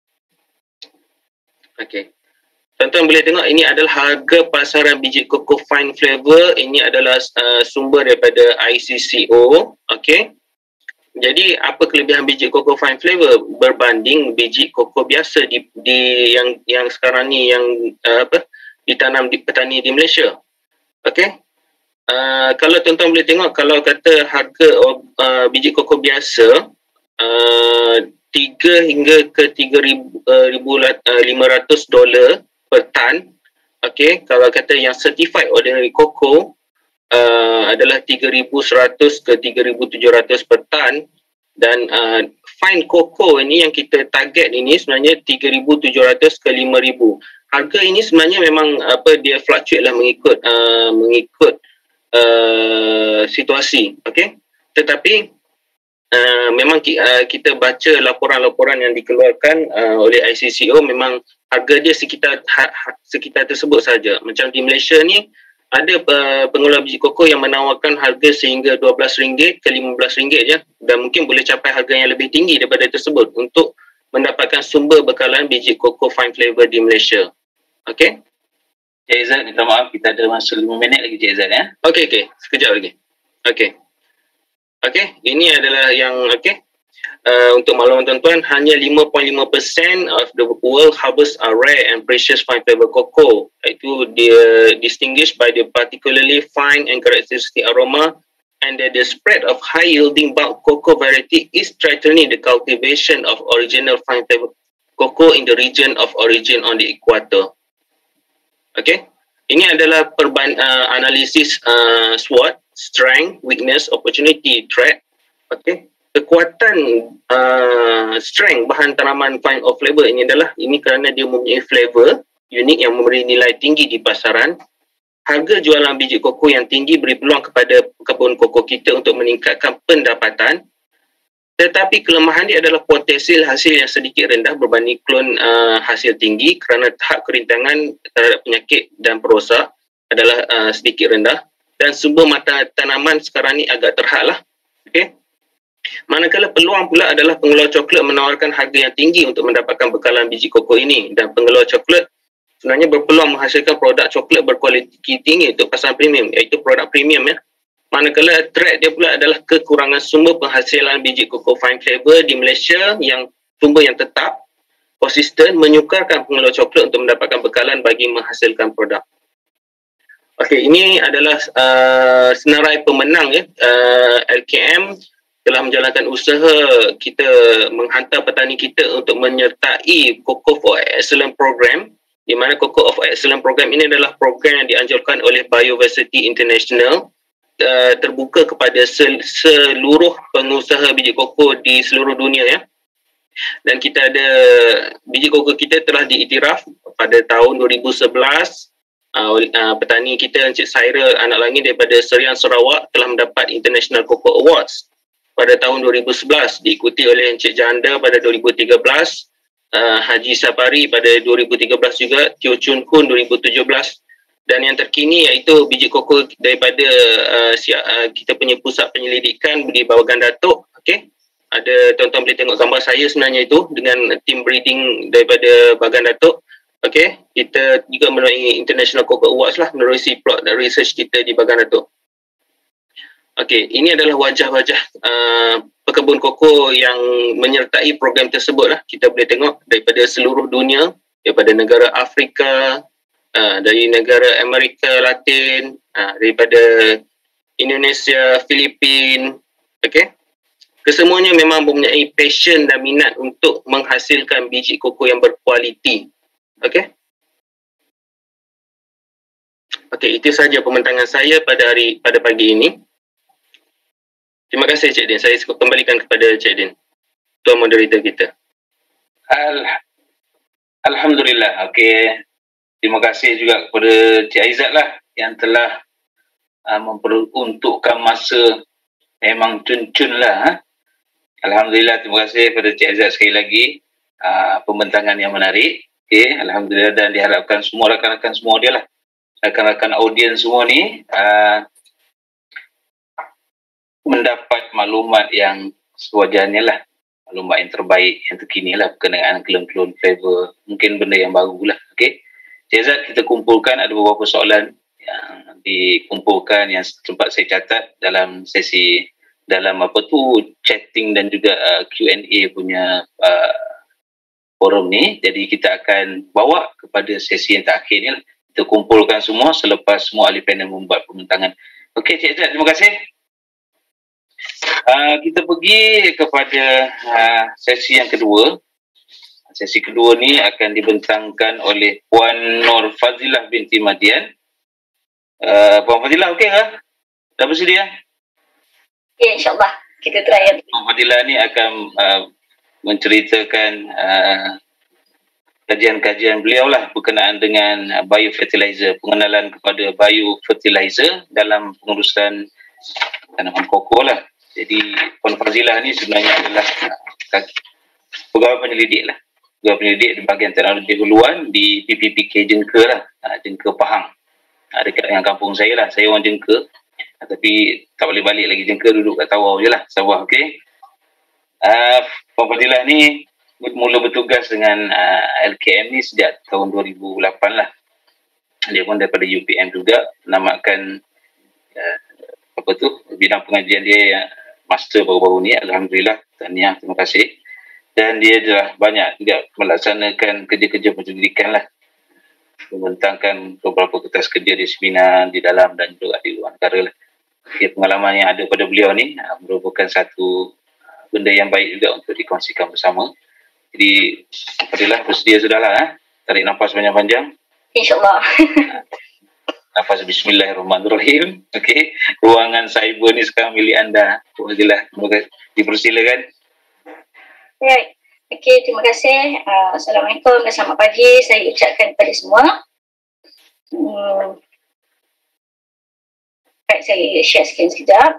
B: Okey. Tuan-tuan boleh tengok ini adalah harga pasaran biji koko fine flavor. Ini adalah sumber daripada ICCO. Okey. Jadi apa kelebihan biji koko fine flavor berbanding biji koko biasa yang sekarang ni yang ditanam di petani di Malaysia. Okey. Kalau tuan-tuan boleh tengok, kalau kata harga biji koko biasa 3 hingga ke $3,500 per tan. Okey, kalau kata yang certified ordinary cocoa adalah 3,100 ke 3,700 per tan, dan fine cocoa ini yang kita target ini sebenarnya 3,700 ke 5,000. Harga ini sebenarnya memang dia fluctuate lah mengikut situasi. Okey, tetapi memang kita baca laporan-laporan yang dikeluarkan oleh ICCO, memang harga dia sekitar tersebut saja. Macam di Malaysia ni ada pengeluar biji koko yang menawarkan harga sehingga RM12 ke RM15 je, dan mungkin boleh capai harga yang lebih tinggi daripada tersebut untuk mendapatkan sumber bekalan biji koko fine flavor di Malaysia. Okey.
A: Cik Izzat, minta maaf, kita ada masa 5 minit lagi Cik Izzat ya.
B: Okey, sekejap lagi. Okey, ini adalah yang untuk makluman tuan-tuan, hanya 5.5% of the world harvest are rare and precious fine flavor cocoa. Itu dia distinguished by the particularly fine and characteristic aroma, and that the spread of high yielding bulk cocoa variety is threatening the cultivation of original fine flavor cocoa in the region of origin on the equator. Okey, ini adalah analisis SWOT, strength, weakness, opportunity, threat. Okey, kekuatan strength bahan tanaman fine of flavor ini kerana dia mempunyai flavor unik yang memberi nilai tinggi di pasaran. Harga jualan biji koko yang tinggi beri peluang kepada kebun koko kita untuk meningkatkan pendapatan. Tetapi kelemahan dia adalah potensial hasil yang sedikit rendah berbanding klon hasil tinggi, kerana tahap kerintangan terhadap penyakit dan perosak adalah sedikit rendah, dan sumber mata tanaman sekarang ni agak terhad lah. Okey. Manakala peluang pula adalah pengeluar coklat menawarkan harga yang tinggi untuk mendapatkan bekalan biji koko ini, dan pengeluar coklat sebenarnya berpeluang menghasilkan produk coklat berkualiti tinggi untuk pasaran premium, iaitu produk premium ya. Manakala threat dia pula adalah kekurangan sumber penghasilan biji koko fine flavor di Malaysia yang sumber yang tetap, konsisten, menyukarkan pengeluar coklat untuk mendapatkan bekalan bagi menghasilkan produk. Okey, ini adalah senarai pemenang ya. LKM telah menjalankan usaha kita menghantar petani kita untuk menyertai Cocoa for Excellence program, di mana Cocoa of Excellence program ini adalah program yang dianjurkan oleh Biodiversity International, terbuka kepada seluruh pengusaha biji koko di seluruh dunia ya. Dan kita ada biji koko kita telah diiktiraf pada tahun 2011. Petani kita Encik Saira Anak Langit daripada Serian Sarawak telah mendapat International Cocoa Awards pada tahun 2011, diikuti oleh Encik Janda pada 2013, Haji Sapari pada 2013 juga, Teo Chun Kun 2017, dan yang terkini iaitu biji koko daripada kita punya pusat penyelidikan di Bawagan Datuk. Okey, ada tuan-tuan boleh tengok gambar saya sebenarnya itu dengan team breeding daripada Bawagan Datuk. Okey, kita juga melalui International Cocoa Awards lah menerusi plot dan research kita di Bawagan Datuk. Okey, ini adalah wajah-wajah pekebun koko yang menyertai program tersebut lah. Kita boleh tengok daripada seluruh dunia, daripada negara Afrika, dari negara Amerika Latin, daripada Indonesia, Filipina. Okey, kesemuanya memang mempunyai passion dan minat untuk menghasilkan biji koko yang berkualiti. Okey, Okey, itu sahaja pembentangan saya pada pagi ini. Terima kasih Cik Din. Saya kembalikan kepada Cik Din, tuan moderator kita.
A: Alhamdulillah. Okey. Terima kasih juga kepada Cik Aizat lah yang telah memperuntukkan masa memang cun-cun lah. Alhamdulillah, terima kasih kepada Cik Aizat sekali lagi. Pembentangan yang menarik. Okey, alhamdulillah, dan diharapkan semua rakan-rakan semua dia lah. Rakan-rakan audiens semua ni mendapat maklumat yang sewajarnya lah. Maklumat yang terbaik, yang terkini lah berkenaan klon-klon flavor. Mungkin benda yang baru lah. Okay. Cik Azad, kita kumpulkan ada beberapa soalan yang dikumpulkan yang sempat saya catat dalam sesi, dalam chatting dan juga Q&A punya forum ni. Jadi kita akan bawa kepada sesi yang terakhir ni lah. Kita kumpulkan semua selepas semua ahli panel membuat pembentangan. Okey, Cik Azad, terima kasih. Kita pergi kepada sesi yang kedua. Sesi kedua ni akan dibentangkan oleh Puan Nur Fazilah binti Madian. Puan Fazilah, okey ke? Dah bersedia?
C: Ya, insyaAllah. Kita try.
A: Puan Fazilah ni akan menceritakan kajian-kajian beliau lah berkenaan dengan biofertilizer, pengenalan kepada biofertilizer dalam pengurusan tanaman koko lah. Jadi Puan Fazilah ni sebenarnya adalah pegawai penyelidik lah. Pegawai penyelidik di bahagian teknologi huluan di PPPK Jengke lah. Jengke Pahang. Dekat dengan kampung saya lah. Saya orang Jengke. Tapi tak boleh balik lagi Jengke, duduk kat Tawau je lah. Sabah, okey. Puan Fazilah ni mula bertugas dengan LKM ni sejak tahun 2008 lah. Dia pun daripada UPM juga. Namakan bidang pengajian dia yang master baru-baru ni. Alhamdulillah, tahniah, terima kasih. Dan dia telah banyak juga melaksanakan kerja-kerja penyelidikan lah, membentangkan beberapa kertas kerja di seminar di dalam dan juga di luar negara lah. Pengalaman yang ada pada beliau ni merupakan satu benda yang baik juga untuk dikongsikan bersama. Jadi Fadilah, bersedia sudahlah. Tarik nafas panjang-panjang,
C: InsyaAllah.
A: Nafas bismillahirrahmanirrahim. Okey, ruangan cyber ni sekarang milik anda. Alhamdulillah, dipersilakan.
C: Right. Okey, terima kasih. Assalamualaikum dan selamat pagi. Saya ucapkan kepada semua. Baik, saya share screen sekejap.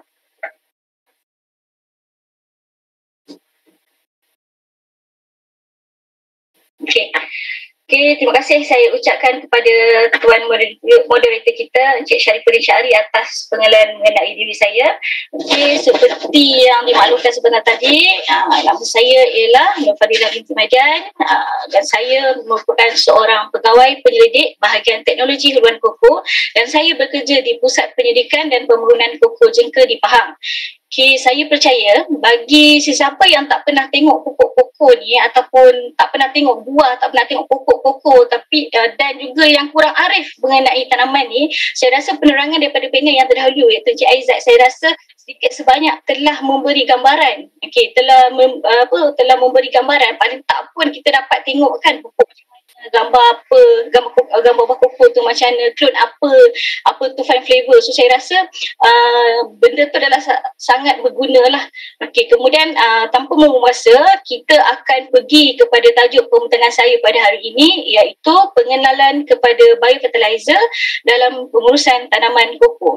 C: Okey, terima kasih saya ucapkan kepada tuan moderator kita, Encik Syarifuddin Syahri, atas pengenalan mengenai diri saya. Okey, seperti yang dimaklumkan sebentar tadi, nama saya ialah Nur Fazilah binti Madian dan saya merupakan seorang pegawai penyelidik bahagian teknologi huluan koko dan saya bekerja di Pusat Penyelidikan dan Pemurunaan Koko Jengke di Pahang. Okay, saya percaya bagi sesiapa yang tak pernah tengok pokok koko ni ataupun tak pernah tengok buah, tak pernah tengok pokok koko tapi dan juga yang kurang arif mengenai tanaman ni, saya rasa penerangan daripada panel yang terdahulu iaitu Encik Aizat, saya rasa sedikit sebanyak telah memberi gambaran. Okey, telah memberi gambaran, paling tak pun kita dapat tengok kan pokok gambar apa, gambar koko tu macam mana, klon apa tu fine flavor. So saya rasa benda tu adalah sangat berguna lah. Okey, kemudian tanpa membuang masa, kita akan pergi kepada tajuk pembentangan saya pada hari ini, iaitu pengenalan kepada biofertilizer dalam pengurusan tanaman koko.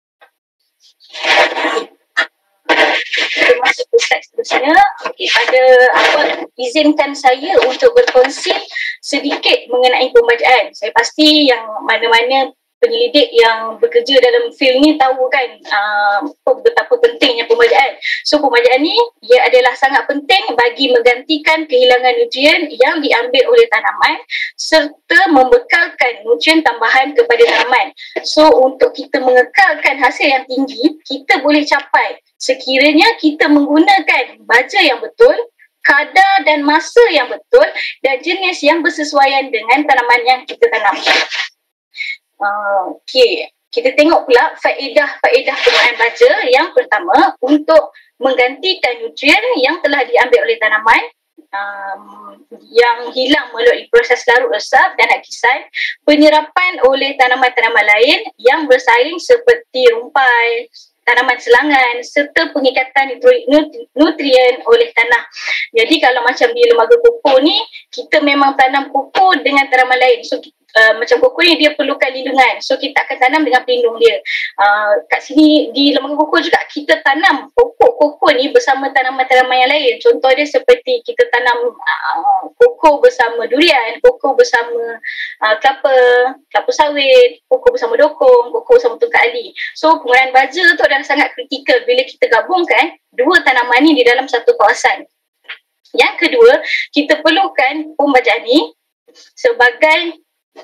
C: Kita masuk ke slide seterusnya. Okay, izinkan saya untuk berkongsi sedikit mengenai pembacaan. Saya pasti yang mana-mana penyelidik yang bekerja dalam field ni tahu kan betapa pentingnya pembacaan. So pembacaan ni ia adalah sangat penting bagi menggantikan kehilangan nutrien yang diambil oleh tanaman serta membekalkan nutrien tambahan kepada tanaman. So untuk kita mengekalkan hasil yang tinggi, kita boleh capai sekiranya kita menggunakan baja yang betul, kadar dan masa yang betul dan jenis yang bersesuaian dengan tanaman yang kita tanam. Okey, kita tengok pula faedah penggunaan baja. Yang pertama, untuk menggantikan nutrien yang telah diambil oleh tanaman. yang hilang melalui proses larut resap dan hakisan, penyerapan oleh tanaman-tanaman lain yang bersaing seperti rumpai, tanaman selangan serta pengikatan nutrien oleh tanah. Jadi kalau macam di lembaga koko ni, kita memang tanam koko dengan tanaman lain. So macam koko ni dia perlukan lindungan. So kita akan tanam dengan pelindung dia. Kat sini di lembaga koko juga kita tanam pokok koko ni bersama tanaman-tanaman yang lain. Contoh dia seperti kita tanam koko bersama durian, koko bersama kelapa sawit, koko bersama dokong, koko bersama tungkat ali. So penggunaan baja tu adalah sangat kritikal bila kita gabungkan dua tanaman ni di dalam satu kawasan. Yang kedua, kita perlukan pembajaan ni sebagai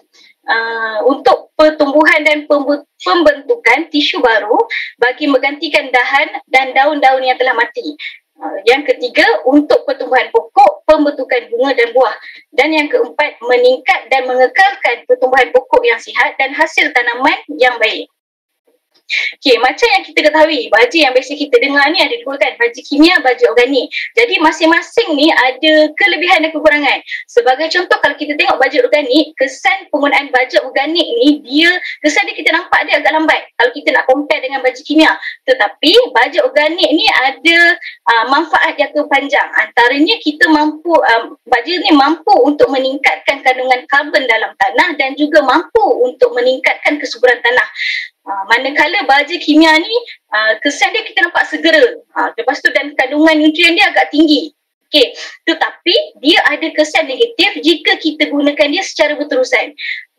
C: untuk pertumbuhan dan pembentukan tisu baru bagi menggantikan dahan dan daun-daun yang telah mati. Yang ketiga, untuk pertumbuhan pokok, pembentukan bunga dan buah. Dan yang keempat, meningkat dan mengekalkan pertumbuhan pokok yang sihat dan hasil tanaman yang baik. Okey, macam yang kita ketahui, baja yang biasa kita dengar ni ada dua kan, baja kimia, baja organik. Jadi masing-masing ni ada kelebihan dan kekurangan. Sebagai contoh, kalau kita tengok baja organik, kesan penggunaan baja organik ni, kesan dia kita nampak dia agak lambat kalau kita nak compare dengan baja kimia. Tetapi baja organik ni ada manfaat jangka panjang. Antaranya kita baja ni mampu untuk meningkatkan kandungan karbon dalam tanah dan juga mampu untuk meningkatkan kesuburan tanah. Manakala baja kimia ni kesan dia kita nampak segera, lepas tu dan kandungan nutrien dia agak tinggi. Okey, tetapi dia ada kesan negatif jika kita gunakan dia secara berterusan.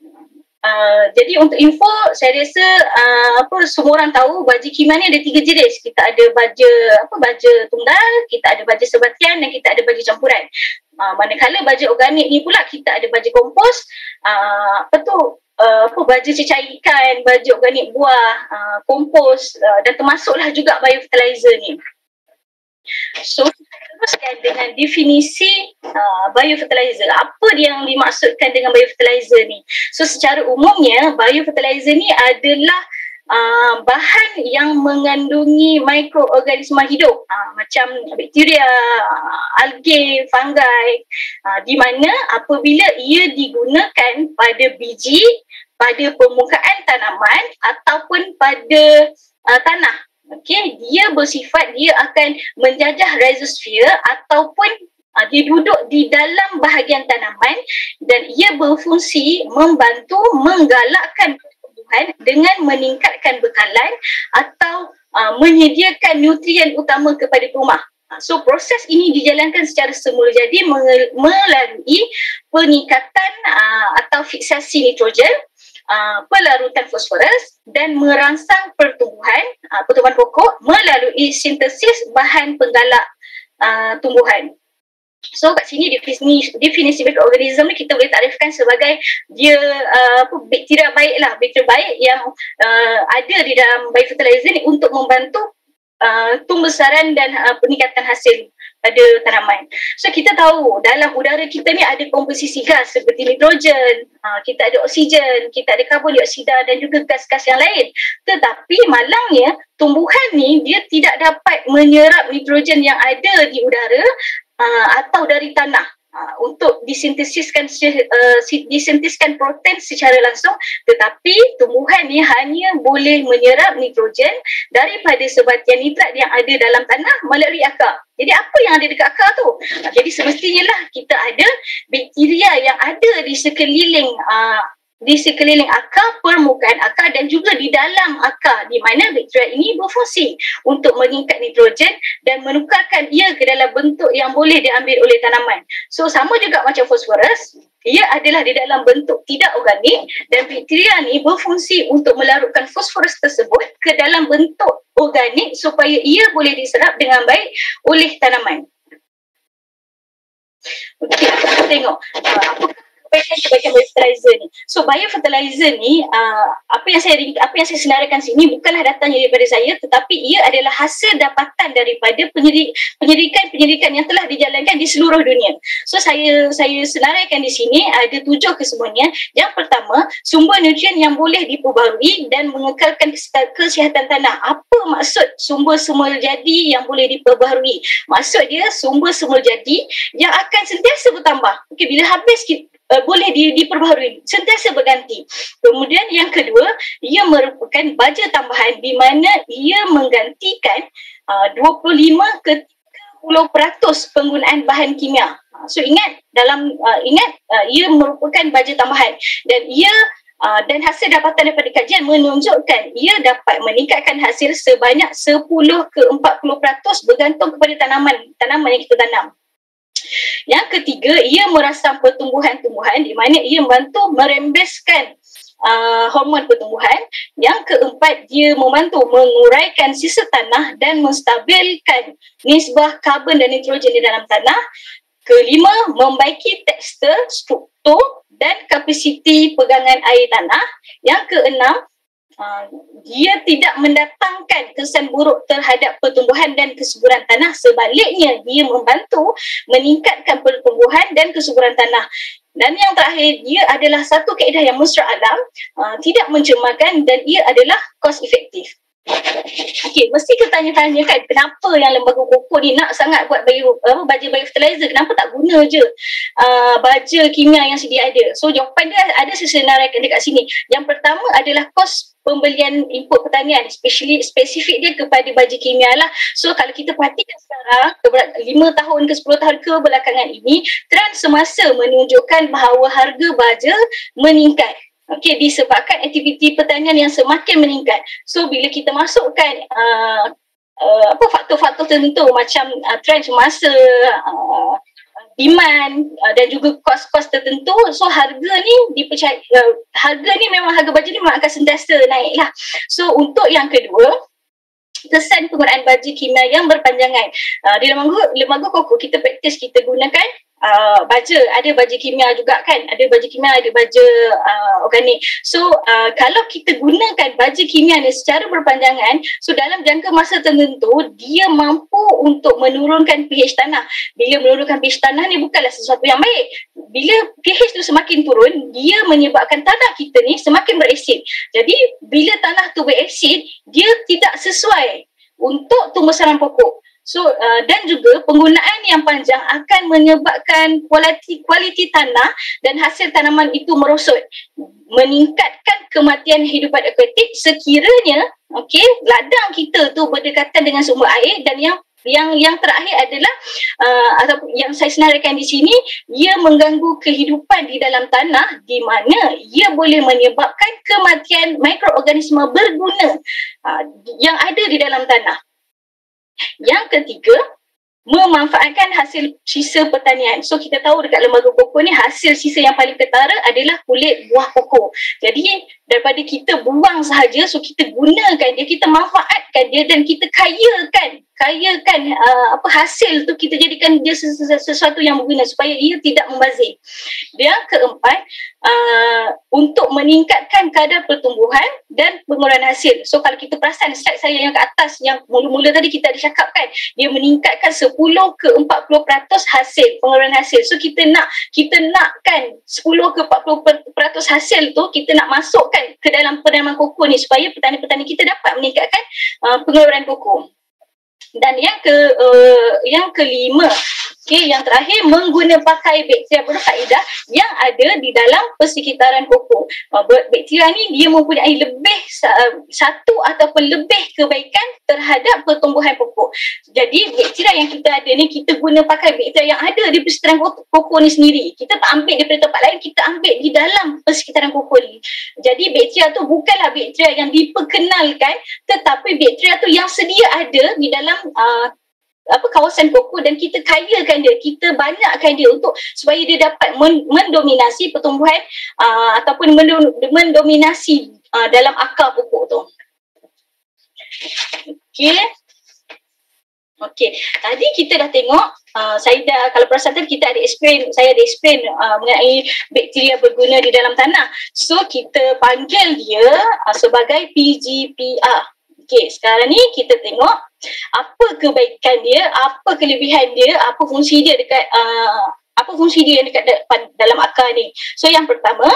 C: Jadi untuk info, saya rasa semua orang tahu baja kimia ni ada 3 jenis. Kita ada baja tunggal, kita ada baja sebatian dan kita ada baja campuran. Manakala baja organik ni pula kita ada baja kompos, baja cecair ikan, baja organik buah, kompos, dan termasuklah juga biofertilizer ni. So, teruskan dengan definisi biofertilizer. Apa yang dimaksudkan dengan biofertilizer ni? So, secara umumnya, biofertilizer ni adalah bahan yang mengandungi mikroorganisma hidup, macam bakteria, alge, fungi, di mana apabila ia digunakan pada biji, pada permukaan tanaman ataupun pada tanah, dia bersifat dia akan menjajah rhizosfera ataupun dia duduk di dalam bahagian tanaman dan ia berfungsi membantu menggalakkan dengan meningkatkan bekalan atau menyediakan nutrien utama kepada tumah. So proses ini dijalankan secara semula jadi melalui peningkatan atau fiksasi nitrogen, pelarutan fosforus dan merangsang pertumbuhan pokok melalui sintesis bahan penggalak tumbuhan. So kat sini definisi mikroorganisme ni kita boleh takrifkan sebagai dia bakteria baik lah, bakteria baik yang ada di dalam biofertilizer ni untuk membantu pembesaran dan peningkatan hasil pada tanaman. So kita tahu dalam udara kita ni ada komposisi gas seperti nitrogen, kita ada oksigen, kita ada karbon dioksida dan juga gas-gas yang lain. Tetapi malangnya tumbuhan ni dia tidak dapat menyerap nitrogen yang ada di udara atau dari tanah untuk disintesiskan protein secara langsung, tetapi tumbuhan ni hanya boleh menyerap nitrogen daripada sebatian nitrat yang ada dalam tanah melalui akar. Jadi apa yang ada dekat akar tu? Jadi semestinya lah kita ada bakteria yang ada di sekeliling akar, permukaan akar dan juga di dalam akar, di mana bakteria ini berfungsi untuk meningkat nitrogen dan menukarkan ia ke dalam bentuk yang boleh diambil oleh tanaman. So sama juga macam fosforus, ia adalah di dalam bentuk tidak organik dan bakteria ni berfungsi untuk melarutkan fosforus tersebut ke dalam bentuk organik supaya ia boleh diserap dengan baik oleh tanaman. Okey, kita tengok apa menyampaikan kebaikan biofertilizer ni. So biofertilizer ni apa yang saya senaraikan sini bukanlah datangnya daripada saya, tetapi ia adalah hasil dapatan daripada penyelidikan yang telah dijalankan di seluruh dunia. So saya senaraikan di sini ada 7 kesemuanya. Yang pertama, sumber nutrien yang boleh diperbaharui dan mengekalkan kesihatan tanah. Apa maksud sumber semula jadi yang boleh diperbaharui? Maksud dia sumber semula jadi yang akan sentiasa bertambah. Okey, bila habis boleh diperbaharui, sentiasa berganti. Kemudian yang kedua, ia merupakan baja tambahan di mana ia menggantikan 25 ke 30% penggunaan bahan kimia. So ingat ia merupakan baja tambahan dan dan hasil dapatan daripada kajian menunjukkan ia dapat meningkatkan hasil sebanyak 10 ke 40% bergantung kepada tanaman yang kita tanam. Yang ketiga, ia merangsang pertumbuhan-tumbuhan di mana ia membantu merembeskan hormon pertumbuhan. Yang keempat, dia membantu menguraikan sisa tanah dan menstabilkan nisbah karbon dan nitrogen di dalam tanah. Kelima, membaiki tekstur, struktur dan kapasiti pegangan air tanah. Yang keenam, dia tidak mendatangkan kesan buruk terhadap pertumbuhan dan kesuburan tanah. Sebaliknya, dia membantu meningkatkan pertumbuhan dan kesuburan tanah. Dan yang terakhir, dia adalah satu kaedah yang mesra alam, tidak mencemarkan dan ia adalah cost efektif. Okey, mesti kita tanya-tanya kan, kenapa yang lembaga kokok ni nak sangat buat baja biofertilizer? Kenapa tak guna je baja kimia yang sedia ada? So jawapan dia ada saya senaraikan dekat sini. Yang pertama adalah kos pembelian input pertanian, spesifik dia kepada baja kimia lah. So kalau kita perhatikan sekarang 5 tahun ke 10 tahun ke belakangan ini, trend semasa menunjukkan bahawa harga baja meningkat. Okey, disebabkan aktiviti pertanian yang semakin meningkat. So bila kita masukkan faktor-faktor tertentu macam trend semasa, demand dan juga kos-kos tertentu, so harga ni memang harga baja ni memang akan sentiasa naik lah. So untuk yang kedua, kesan penggunaan baja kimia yang berpanjangan. Di lembaga kokok kita praktis, kita gunakan baja, ada baja kimia juga kan, ada baja kimia, ada baja organik. So kalau kita gunakan baja kimia ni secara berpanjangan, so dalam jangka masa tertentu dia mampu untuk menurunkan pH tanah. Bila menurunkan pH tanah ni bukanlah sesuatu yang baik. Bila pH tu semakin turun, dia menyebabkan tanah kita ni semakin berasid. Jadi bila tanah tu berasid, dia tidak sesuai untuk tumbuh sarang pokok. So dan juga penggunaan yang panjang akan menyebabkan kualiti tanah dan hasil tanaman itu merosot, meningkatkan kematian hidupan akuatik sekiranya ladang kita tu berdekatan dengan sumber air. Dan yang terakhir adalah atau yang saya senaraikan di sini, ia mengganggu kehidupan di dalam tanah di mana ia boleh menyebabkan kematian mikroorganisma berguna yang ada di dalam tanah. Yang ketiga, memanfaatkan hasil sisa pertanian. So kita tahu dekat lembaga kokok ni hasil sisa yang paling ketara adalah kulit buah kokok. Jadi daripada kita buang sahaja, so kita gunakan dia, kita manfaatkan dia dan kita kayakan hasil tu, kita jadikan dia sesuatu yang berguna supaya ia tidak membazir. Yang keempat, untuk meningkatkan kadar pertumbuhan dan pengurayan hasil. So kalau kita perasan slide saya yang ke atas, yang mula-mula tadi kita ada cakapkan, dia meningkatkan 10 ke 40% hasil, pengurayan hasil. So kita nakkan 10 ke 40% hasil tu kita nak masukkan ke dalam penanaman kokok ni supaya petani-petani kita dapat meningkatkan pengeluaran kokok. Dan yang kelima, yang terakhir, pakai bakteria berfaedah yang ada di dalam persekitaran kokok. Bakteria ni dia mempunyai satu ataupun lebih kebaikan terhadap pertumbuhan pokok. Jadi bakteria yang kita ada ni, kita guna pakai bakteria yang ada di persekitaran kokok ni sendiri. Kita tak ambil daripada tempat lain, kita ambil di dalam persekitaran kokok ni. Jadi bakteria tu bukanlah bakteria yang diperkenalkan, tetapi bakteria tu yang sedia ada di dalam kawasan kokok, dan kita kayakan dia, kita banyakkan dia supaya dia dapat mendominasi pertumbuhan ataupun mendominasi dalam akar pokok tu. Okey. Okey, tadi kita dah tengok, saya dah, kalau perasan tadi saya ada explain mengenai bakteria berguna di dalam tanah. So kita panggil dia sebagai PGPR. Okey, sekarang ni kita tengok apa kebaikan dia, apa kelebihan dia, apa fungsi dia dekat dalam akar ni. So yang pertama,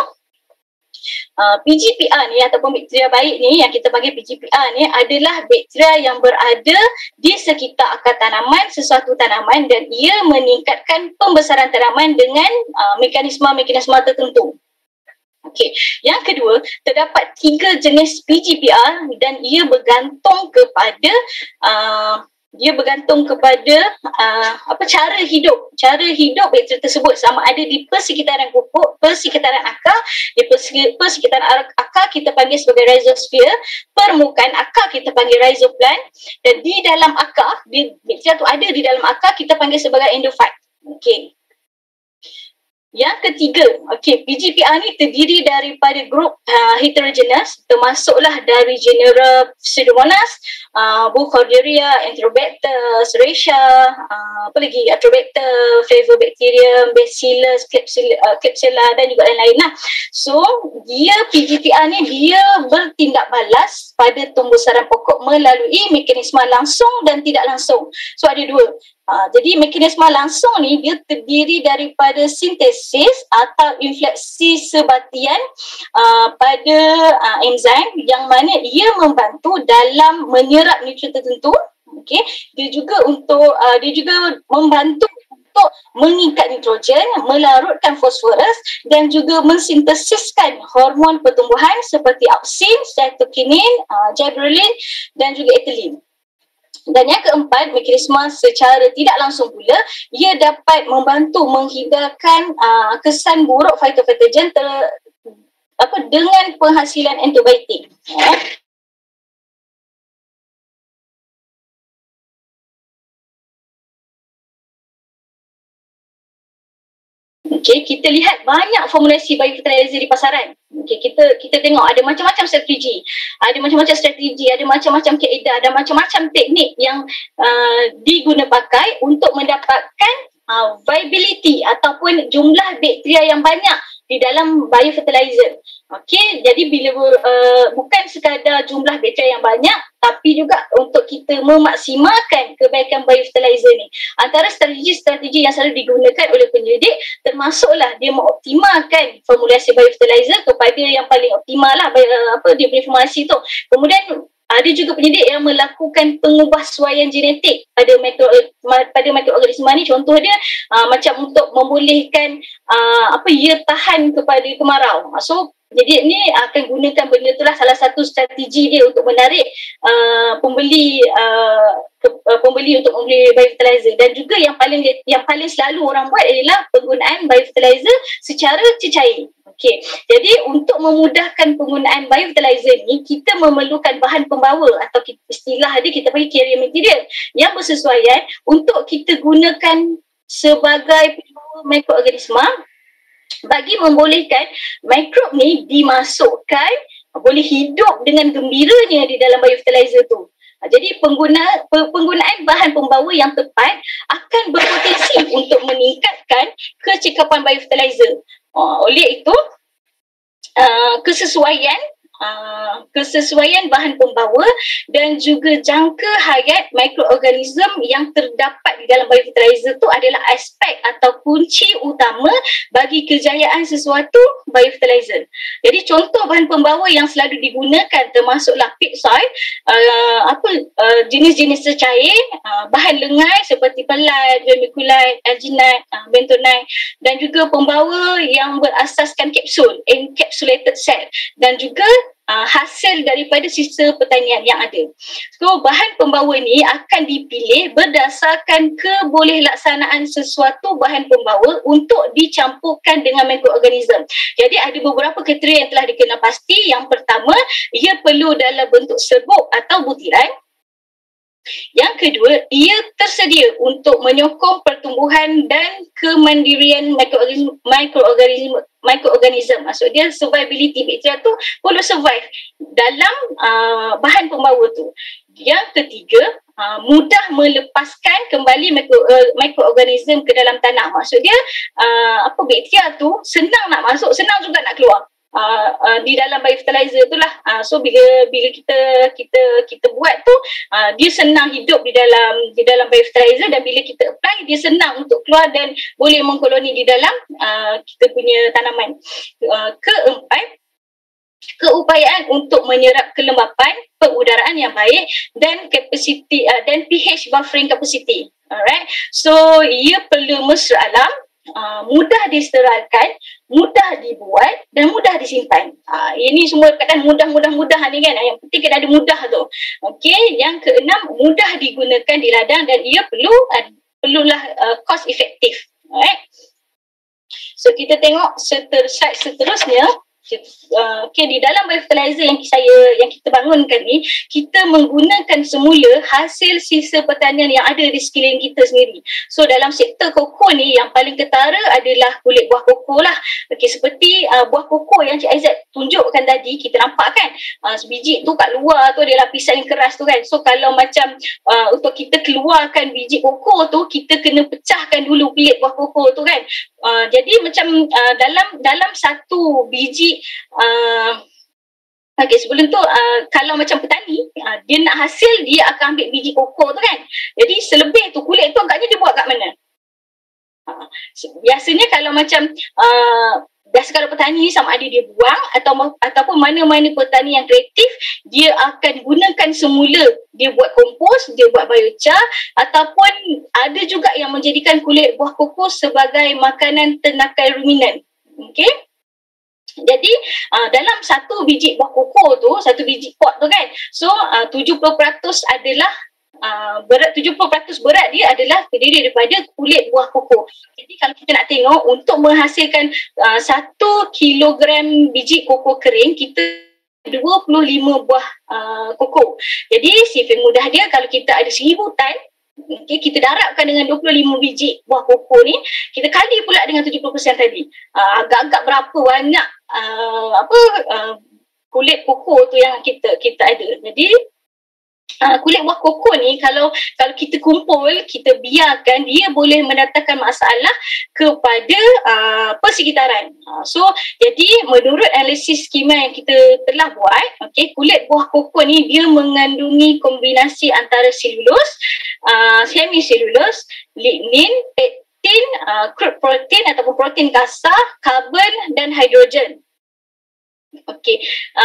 C: PGPR ni ataupun bakteria baik ni yang kita panggil PGPR ni adalah bakteria yang berada di sekitar akar tanaman, sesuatu tanaman, dan ia meningkatkan pembesaran tanaman dengan mekanisme tertentu. Okey, yang kedua, terdapat 3 jenis PGPR dan ia bergantung kepada cara hidup bakteria tersebut, sama ada di persekitaran pupuk, persekitaran akar. Di persekitaran akar kita panggil sebagai rhizosphere, permukaan akar kita panggil rhizoplant, dan di dalam akar, bakteria tu ada di dalam akar, kita panggil sebagai endophyte. Okey. Yang ketiga, PGPR ni terdiri daripada grup heterogeneous, termasuklah dari genera Pseudomonas, Burkholderia, Enterobacter, Serratia, Atrobacter, Flavobacterium, Bacillus, Klebsiella dan juga lain-lain lah. So, PGPR ni dia bertindak balas pada tumbuh-sarang pokok melalui mekanisme langsung dan tidak langsung. So, ada dua. Jadi mekanisme langsung ni dia terdiri daripada sintesis atau infleksi sebatian pada enzim yang mana ia membantu dalam menyerap nutrien tertentu. Okey, dia juga membantu untuk mengikat nitrogen, melarutkan fosforus dan juga mensintesiskan hormon pertumbuhan seperti auksin, cytokinin, gibberellin dan juga ethylene. Dan yang keempat, mekanisme secara tidak langsung pula, ia dapat membantu menghindarkan kesan buruk phytophthalates dengan penghasilan antibiotik. Okey, kita lihat banyak formulasi biofertilizer di pasaran. Okey, kita tengok ada macam-macam strategi. Ada macam-macam kaedah, ada macam-macam teknik yang diguna pakai untuk mendapatkan viability ataupun jumlah bakteria yang banyak di dalam biofertilizer. Okey, jadi bila bukan sekadar jumlah bakteria yang banyak, tapi juga untuk kita memaksimalkan kebaikan biofertilizer ni. Antara strategi-strategi yang selalu digunakan oleh penyelidik termasuklah dia mengoptimalkan formulasi biofertilizer kepada yang paling optimal lah, dia punya formulasi tu. Kemudian ada juga penyelidik yang melakukan pengubahsuaian genetik pada mikroorganisma ni. Contoh dia macam untuk membolehkan ia tahan kepada kemarau. So jadi ni akan gunakan benda itulah salah satu strategi dia untuk menarik pembeli untuk membeli biofertilizer. Dan juga yang paling selalu orang buat adalah penggunaan biofertilizer secara cecair. Okey, jadi untuk memudahkan penggunaan biofertilizer ni, kita memerlukan bahan pembawa atau istilah dia kita panggil carrier material yang bersesuaian untuk kita gunakan sebagai pembawa mikroorganisma bagi membolehkan mikrob ni dimasukkan, boleh hidup dengan gembiranya di dalam biofertilizer tu. Jadi penggunaan bahan pembawa yang tepat akan berpotensi untuk meningkatkan kecekapan biofertilizer. Oleh itu, kesesuaian bahan pembawa dan juga jangka hayat mikroorganisme yang terdapat di dalam biofertilizer itu adalah aspek atau kunci utama bagi kejayaan sesuatu biofertilizer. Jadi contoh bahan pembawa yang selalu digunakan termasuklah peat soil, jenis-jenis cecair, bahan lengai seperti pelat, vermiculite, alginate, bentonite, dan juga pembawa yang berasaskan kapsul, encapsulated cell, dan juga hasil daripada sisa pertanian yang ada. So bahan pembawa ni akan dipilih berdasarkan kebolehkelaksanaan sesuatu bahan pembawa untuk dicampurkan dengan mikroorganisme. Jadi ada beberapa kriteria yang telah dikenal pasti. Yang pertama, ia perlu dalam bentuk serbuk atau butiran. Yang kedua, ia tersedia untuk menyokong pertumbuhan dan kemandirian mikroorganisme. Maksud dia survivability, bakteria tu perlu survive dalam bahan pembawa tu. Yang ketiga, mudah melepaskan kembali mikroorganism ke dalam tanah. Maksud dia bakteria tu senang nak masuk, senang juga nak keluar. Di dalam biofertilizer tu lah. So bila kita buat tu, dia senang hidup di dalam biofertilizer, dan bila kita apply dia senang untuk keluar dan boleh mengkoloni di dalam kita punya tanaman. Keempat, keupayaan untuk menyerap kelembapan, pengudaraan yang baik dan kapasiti dan pH buffering capacity. Alright. So ia perlu mesra alam, mudah disteralkan, mudah dibuat dan mudah disimpan. Ini semua perkataan mudah ni kan. Yang penting kena ada mudah tu. Okey, yang keenam, mudah digunakan di ladang dan ia perlulah cost efektif. Alright. So kita tengok slide seterusnya. Okay, di dalam biofertilizer yang kita bangunkan ni, kita menggunakan semula hasil sisa pertanian yang ada di sekeliling kita sendiri. So dalam sektor koko ni yang paling ketara adalah kulit buah koko lah. Okay, seperti buah koko yang Cik Aizat tunjukkan tadi, kita nampak kan biji tu kat luar tu ada lapisan yang keras tu kan. So kalau macam untuk kita keluarkan biji koko tu, kita kena pecahkan dulu kulit buah koko tu kan. Jadi macam dalam satu biji sebelum tu kalau macam petani dia nak hasil, dia akan ambil biji koko tu kan. Jadi selebih tu kulit tu agaknya dia buat kat mana? Biasanya kalau macam kalau petani sama ada dia buang ataupun mana-mana petani yang kreatif, dia akan gunakan semula, dia buat kompos, dia buat biochar, ataupun ada juga yang menjadikan kulit buah koko sebagai makanan ternakan ruminan. Okey. Jadi dalam satu biji buah koko tu, satu biji pot tu kan, so 70% adalah berat 70% berat dia adalah terdiri daripada kulit buah koko. Jadi kalau kita nak tengok untuk menghasilkan 1 kilogram biji koko kering, kita 25 buah koko. Jadi sifat mudah dia, kalau kita ada 1000 tan, okay, kita darabkan dengan 25 biji buah koko ni, kita kali pula dengan 70% tadi. Agak-agak berapa banyak kulit koko tu yang kita ada. Jadi kulit buah koko ni kalau kita kumpul, kita biarkan, dia boleh mendatangkan masalah kepada persekitaran. So jadi menurut analisis kimia yang kita telah buat, okay, kulit buah koko ni dia mengandungi kombinasi antara selulus, semiselulus, lignin, pektin, crude protein ataupun protein kasar, karbon dan hidrogen. Okey.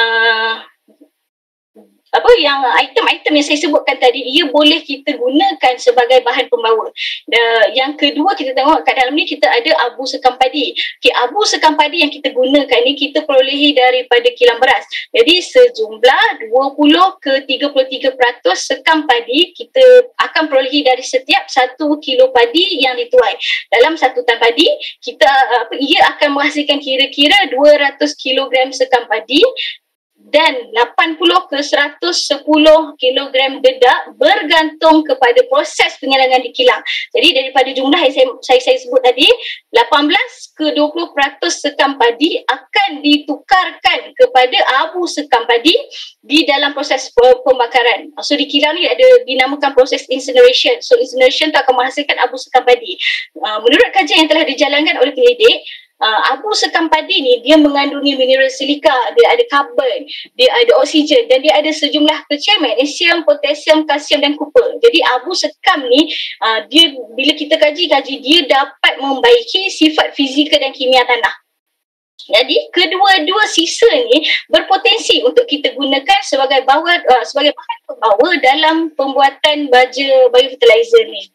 C: Yang item-item yang saya sebutkan tadi, ia boleh kita gunakan sebagai bahan pembawa. Yang kedua, kita tengok kat dalam ni kita ada abu sekam padi. Okay, abu sekam padi yang kita gunakan ni kita perolehi daripada kilang beras. Jadi sejumlah 20 ke 33% sekam padi kita akan perolehi dari setiap 1 kilo padi yang dituai. Dalam 1 tan padi, ia akan menghasilkan kira-kira 200 kilogram sekam padi dan 80 ke 110 kilogram dedak, bergantung kepada proses penyelangan di kilang. Jadi daripada jumlah yang saya sebut tadi, 18 ke 20% sekam padi akan ditukarkan kepada abu sekam padi di dalam proses pembakaran. So di kilang ni ada dinamakan proses incineration. So incineration tu akan menghasilkan abu sekam padi. Menurut kajian yang telah dijalankan oleh penyidik, abu sekam padi ni dia mengandungi mineral silika, dia ada karbon, dia ada oksigen dan dia ada sejumlah kecil magnesium, potasium, kalsium dan kupar. Jadi abu sekam ni dia bila kita kaji dia dapat membaiki sifat fizikal dan kimia tanah. Jadi kedua-dua sisa ni berpotensi untuk kita gunakan sebagai bahan pembawa dalam pembuatan baja biofertilizer ni.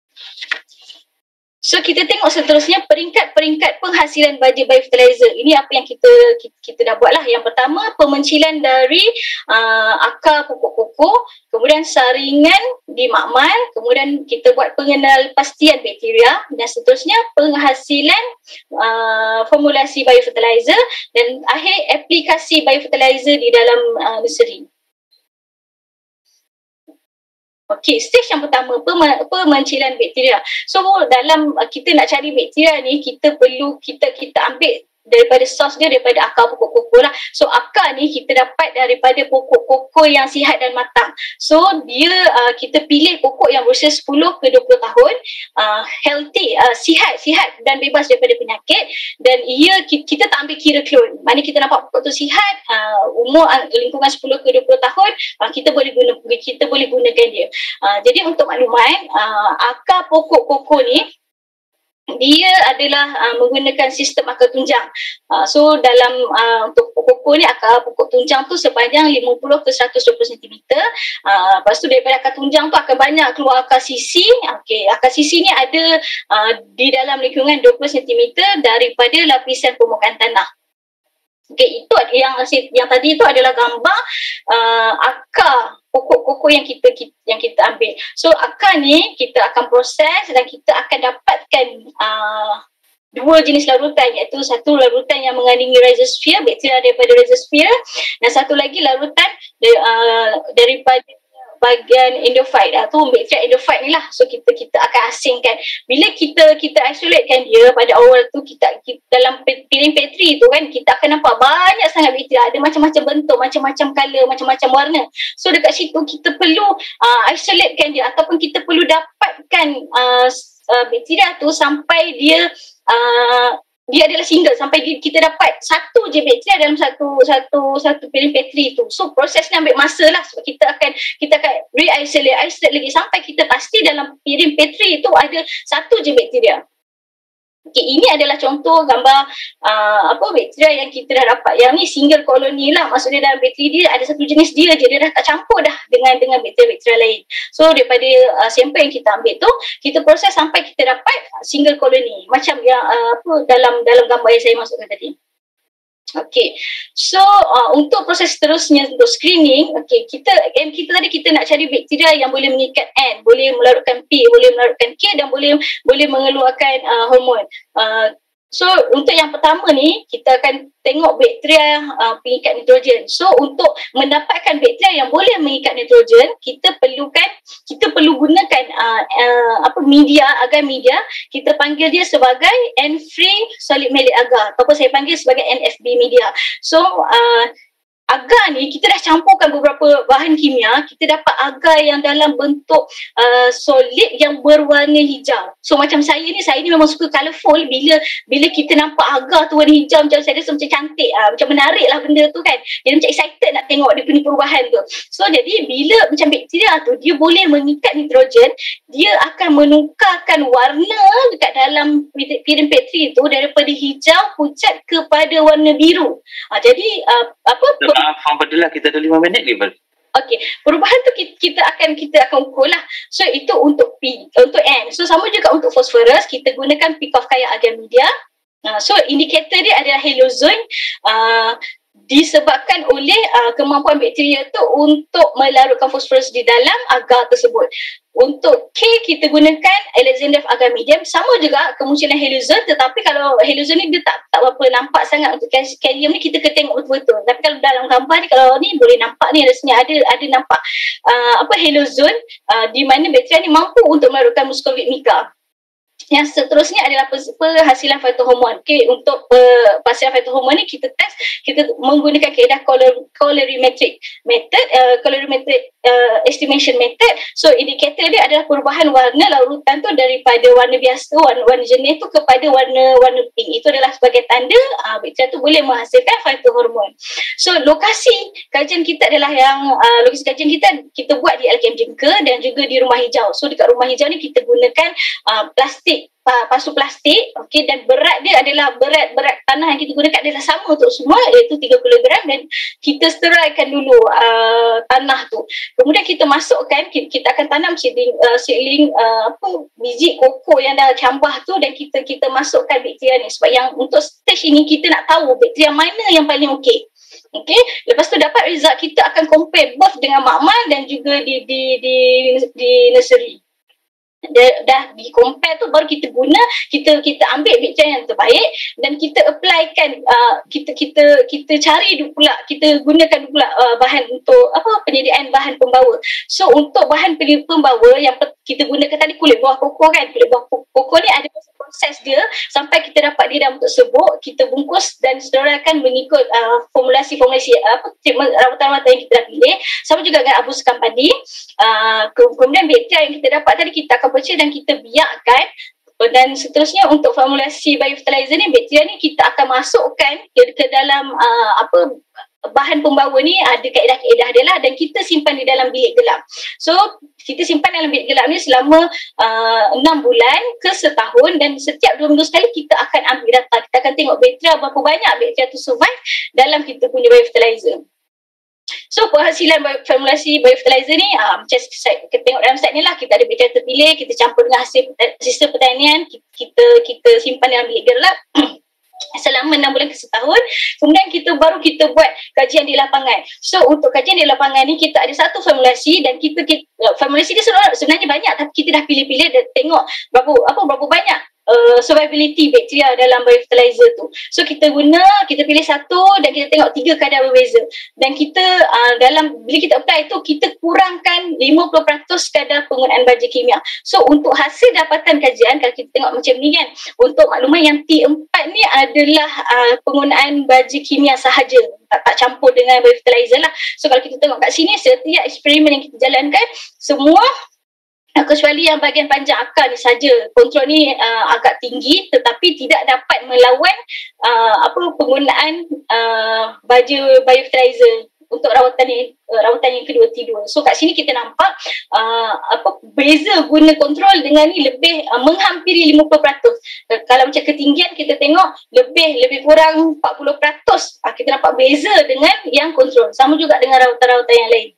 C: So kita tengok seterusnya peringkat-peringkat penghasilan baja biofertilizer. Ini apa yang kita dah buat lah. Yang pertama, pemencilan dari akar pokok koko, kemudian saringan di makmal, kemudian kita buat pengenalpastian bakteria dan seterusnya penghasilan formulasi biofertilizer dan akhir aplikasi biofertilizer di dalam nursery. Okey, stage yang pertama, pemencilan bakteria. So dalam kita nak cari bakteria ni, kita perlu kita ambil daripada source dia daripada akar pokok koko lah. So akar ni kita dapat daripada pokok koko yang sihat dan matang. So dia kita pilih pokok yang berusia 10 ke 20 tahun, healthy, sihat dan bebas daripada penyakit, dan kita tak ambil kira klon. Maknanya kita nampak pokok tu sihat, umur lingkungan 10 ke 20 tahun, kita boleh gunakan dia. Jadi untuk makluman, akar pokok koko ni dia adalah menggunakan sistem akar tunjang. So dalam untuk pokok koko ni, akar pokok tunjang tu sepanjang 50 ke 120 cm. Lepas tu daripada akar tunjang tu akan banyak keluar akar sisi. Okey, akar sisi ni ada di dalam lingkungan 20 cm daripada lapisan permukaan tanah. Okey, itu yang tadi itu adalah gambar akar pokok-pokok yang kita ambil. So akar ni kita akan proses dan kita akan dapatkan dua jenis larutan, iaitu satu larutan yang mengandungi rhizosphere, bakteria daripada rhizosphere, dan satu lagi larutan daripada bahagian endophyte. Tu bakteria endophyte ni lah. So kita akan asingkan. Bila kita isolatekan dia pada awal tu, kita dalam piring petri tu kan, kita akan nampak banyak sangat bakteria, ada macam-macam bentuk, macam-macam color, macam-macam warna. So dekat situ kita perlu isolatekan dia, ataupun kita perlu dapatkan bakteria tu sampai dia adalah single, sampai kita dapat satu je bakteria dalam satu piring petri tu. So proses ni ambil masa lah, sebab kita akan re-isolate lagi sampai kita pasti dalam piring petri tu ada satu je bakteria. Okay, ini adalah contoh gambar bakteria yang kita dah dapat. Yang ni single colony lah, maksudnya dalam bakteri dia ada satu jenis dia je, dia dah tak campur dah dengan bakteria-bakteria lain. So daripada sampel yang kita ambil tu, kita proses sampai kita dapat single colony, macam yang dalam gambar yang saya masukkan tadi. Okey, so untuk proses seterusnya untuk screening, okey, kita tadi kita nak cari bakteria yang boleh mengikat N, boleh melarutkan P, boleh melarutkan K, dan boleh mengeluarkan hormon. So untuk yang pertama ni, kita akan tengok bakteria pengikat nitrogen. So untuk mendapatkan bakteria yang boleh mengikat nitrogen, kita perlu gunakan agar media, kita panggil dia sebagai N-free solid malate agar, ataupun saya panggil sebagai NFB media. So agar ni kita dah campurkan beberapa bahan kimia, kita dapat agar yang dalam bentuk solid yang berwarna hijau. So macam saya ni memang suka colourful. Bila kita nampak agar tu warna hijau, macam saya rasa macam cantik, macam menarik lah benda tu kan. Jadi macam excited nak tengok dia punya perubahan tu. So jadi bila macam bakteria tu dia boleh mengikat nitrogen, dia akan menukarkan warna dekat dalam piring petri tu daripada hijau pucat kepada warna biru. Jadi
A: Faham padalah, kita ada 5 minit ni.
C: Okey, perubahan tu kita akan ukur lah. So itu untuk P, untuk N. So sama juga untuk phosphorus, kita gunakan Pikov-Kaya agar media. So indikator dia adalah halozone, disebabkan oleh kemampuan bakteria tu untuk melarutkan fosforus di dalam agar tersebut. Untuk K kita gunakan Alexandrov agar medium, sama juga kemunculan halozone, tetapi kalau halozone ni dia tak berapa nampak sangat. Untuk kalium ni kita kena tengok betul-betul. Tapi kalau dalam gambar ni, kalau ni boleh nampak ni rasanya ada nampak halozone di mana bakteria ni mampu untuk melarutkan muscovite mica. Yang seterusnya adalah penghasilan phytohormon. Okay, untuk penghasilan phytohormon ni kita menggunakan kaedah colorimetric method, colorimetric estimation method. So indikator dia adalah perubahan warna larutan tu daripada warna biasa, warna jernih tu kepada warna pink. Itu adalah sebagai tanda bakteria tu boleh menghasilkan phytohormon. So lokasi kajian kita adalah lokasi kajian kita buat di LKM Jengka dan juga di Rumah Hijau. So dekat Rumah Hijau ni kita gunakan plastik, pasu plastik, okey, dan berat dia adalah berat tanah yang kita gunakan adalah sama untuk semua, iaitu 30 gram, dan kita steraikan dulu tanah tu. Kemudian kita masukkan, kita akan tanam seedling biji koko yang dah cambah tu, dan kita masukkan bakteria ni, sebab yang untuk stage ini kita nak tahu bakteria mana yang paling okey. Okay, lepas tu dapat result, kita akan compare both dengan makmal dan juga di nursery. Dah di compare tu baru kita ambil bakteria yang terbaik dan kita applykan, kita cari pula, kita gunakan pula bahan untuk penyediaan bahan pembawa. So untuk bahan pembawa yang kita gunakan tadi kulit buah pokok kan. Kulit buah pokok ni ada proses dia sampai kita dapat dia dalam bentuk serbuk, kita bungkus dan sedarakan mengikut formulasi-formulasi treatment rawatan-rawatan yang kita dah pilih. Sama juga dengan abu sekam padi. Kemudian bakteria yang kita dapat tadi kita akan percik dan kita biarkan. Dan seterusnya untuk formulasi biofertilizer ni, bakteria ni kita akan masukkan ke dalam bahan pembawa ni, ada kaedah-kaedah dia lah, dan kita simpan di dalam bilik gelap. So kita simpan dalam bilik gelap ni selama 6 bulan ke setahun, dan setiap 2 minggu sekali kita akan ambil data. Kita akan tengok bakteria, berapa banyak bakteria tu survive dalam kita punya biofertilizer. So penghasilan formulasi biofertilizer ni macam kita tengok dalam slide ni lah, kita ada bakteria terpilih, kita campur dengan hasil sistem pertanian, kita simpan dalam bilik gelap selama 6 bulan ke setahun. Kemudian kita buat kajian di lapangan. So untuk kajian di lapangan ni kita ada satu formulasi, dan kita formulasi dia sebenarnya banyak, tapi kita dah pilih-pilih dan tengok berapa banyak survivability bakteria dalam biofertilizer tu. So kita pilih satu dan kita tengok 3 kadar berbeza. Dan kita bila kita apply tu, kita kurangkan 50% kadar penggunaan baja kimia. So untuk hasil dapatan kajian, kalau kita tengok macam ni kan, untuk makluman yang T4 ni adalah penggunaan baja kimia sahaja, tak campur dengan biofertilizer lah. So kalau kita tengok kat sini, setiap eksperimen yang kita jalankan, semua kecuali yang bahagian panjang akar ni saja kontrol ni agak tinggi, tetapi tidak dapat melawan penggunaan baja biofertilizer untuk rawatan yang kedua T2. So kat sini kita nampak beza guna kontrol dengan ni lebih menghampiri 50%. Kalau macam ketinggian kita tengok lebih kurang 40%. Kita nampak beza dengan yang kontrol. Sama juga dengan rawatan-rawatan yang lain.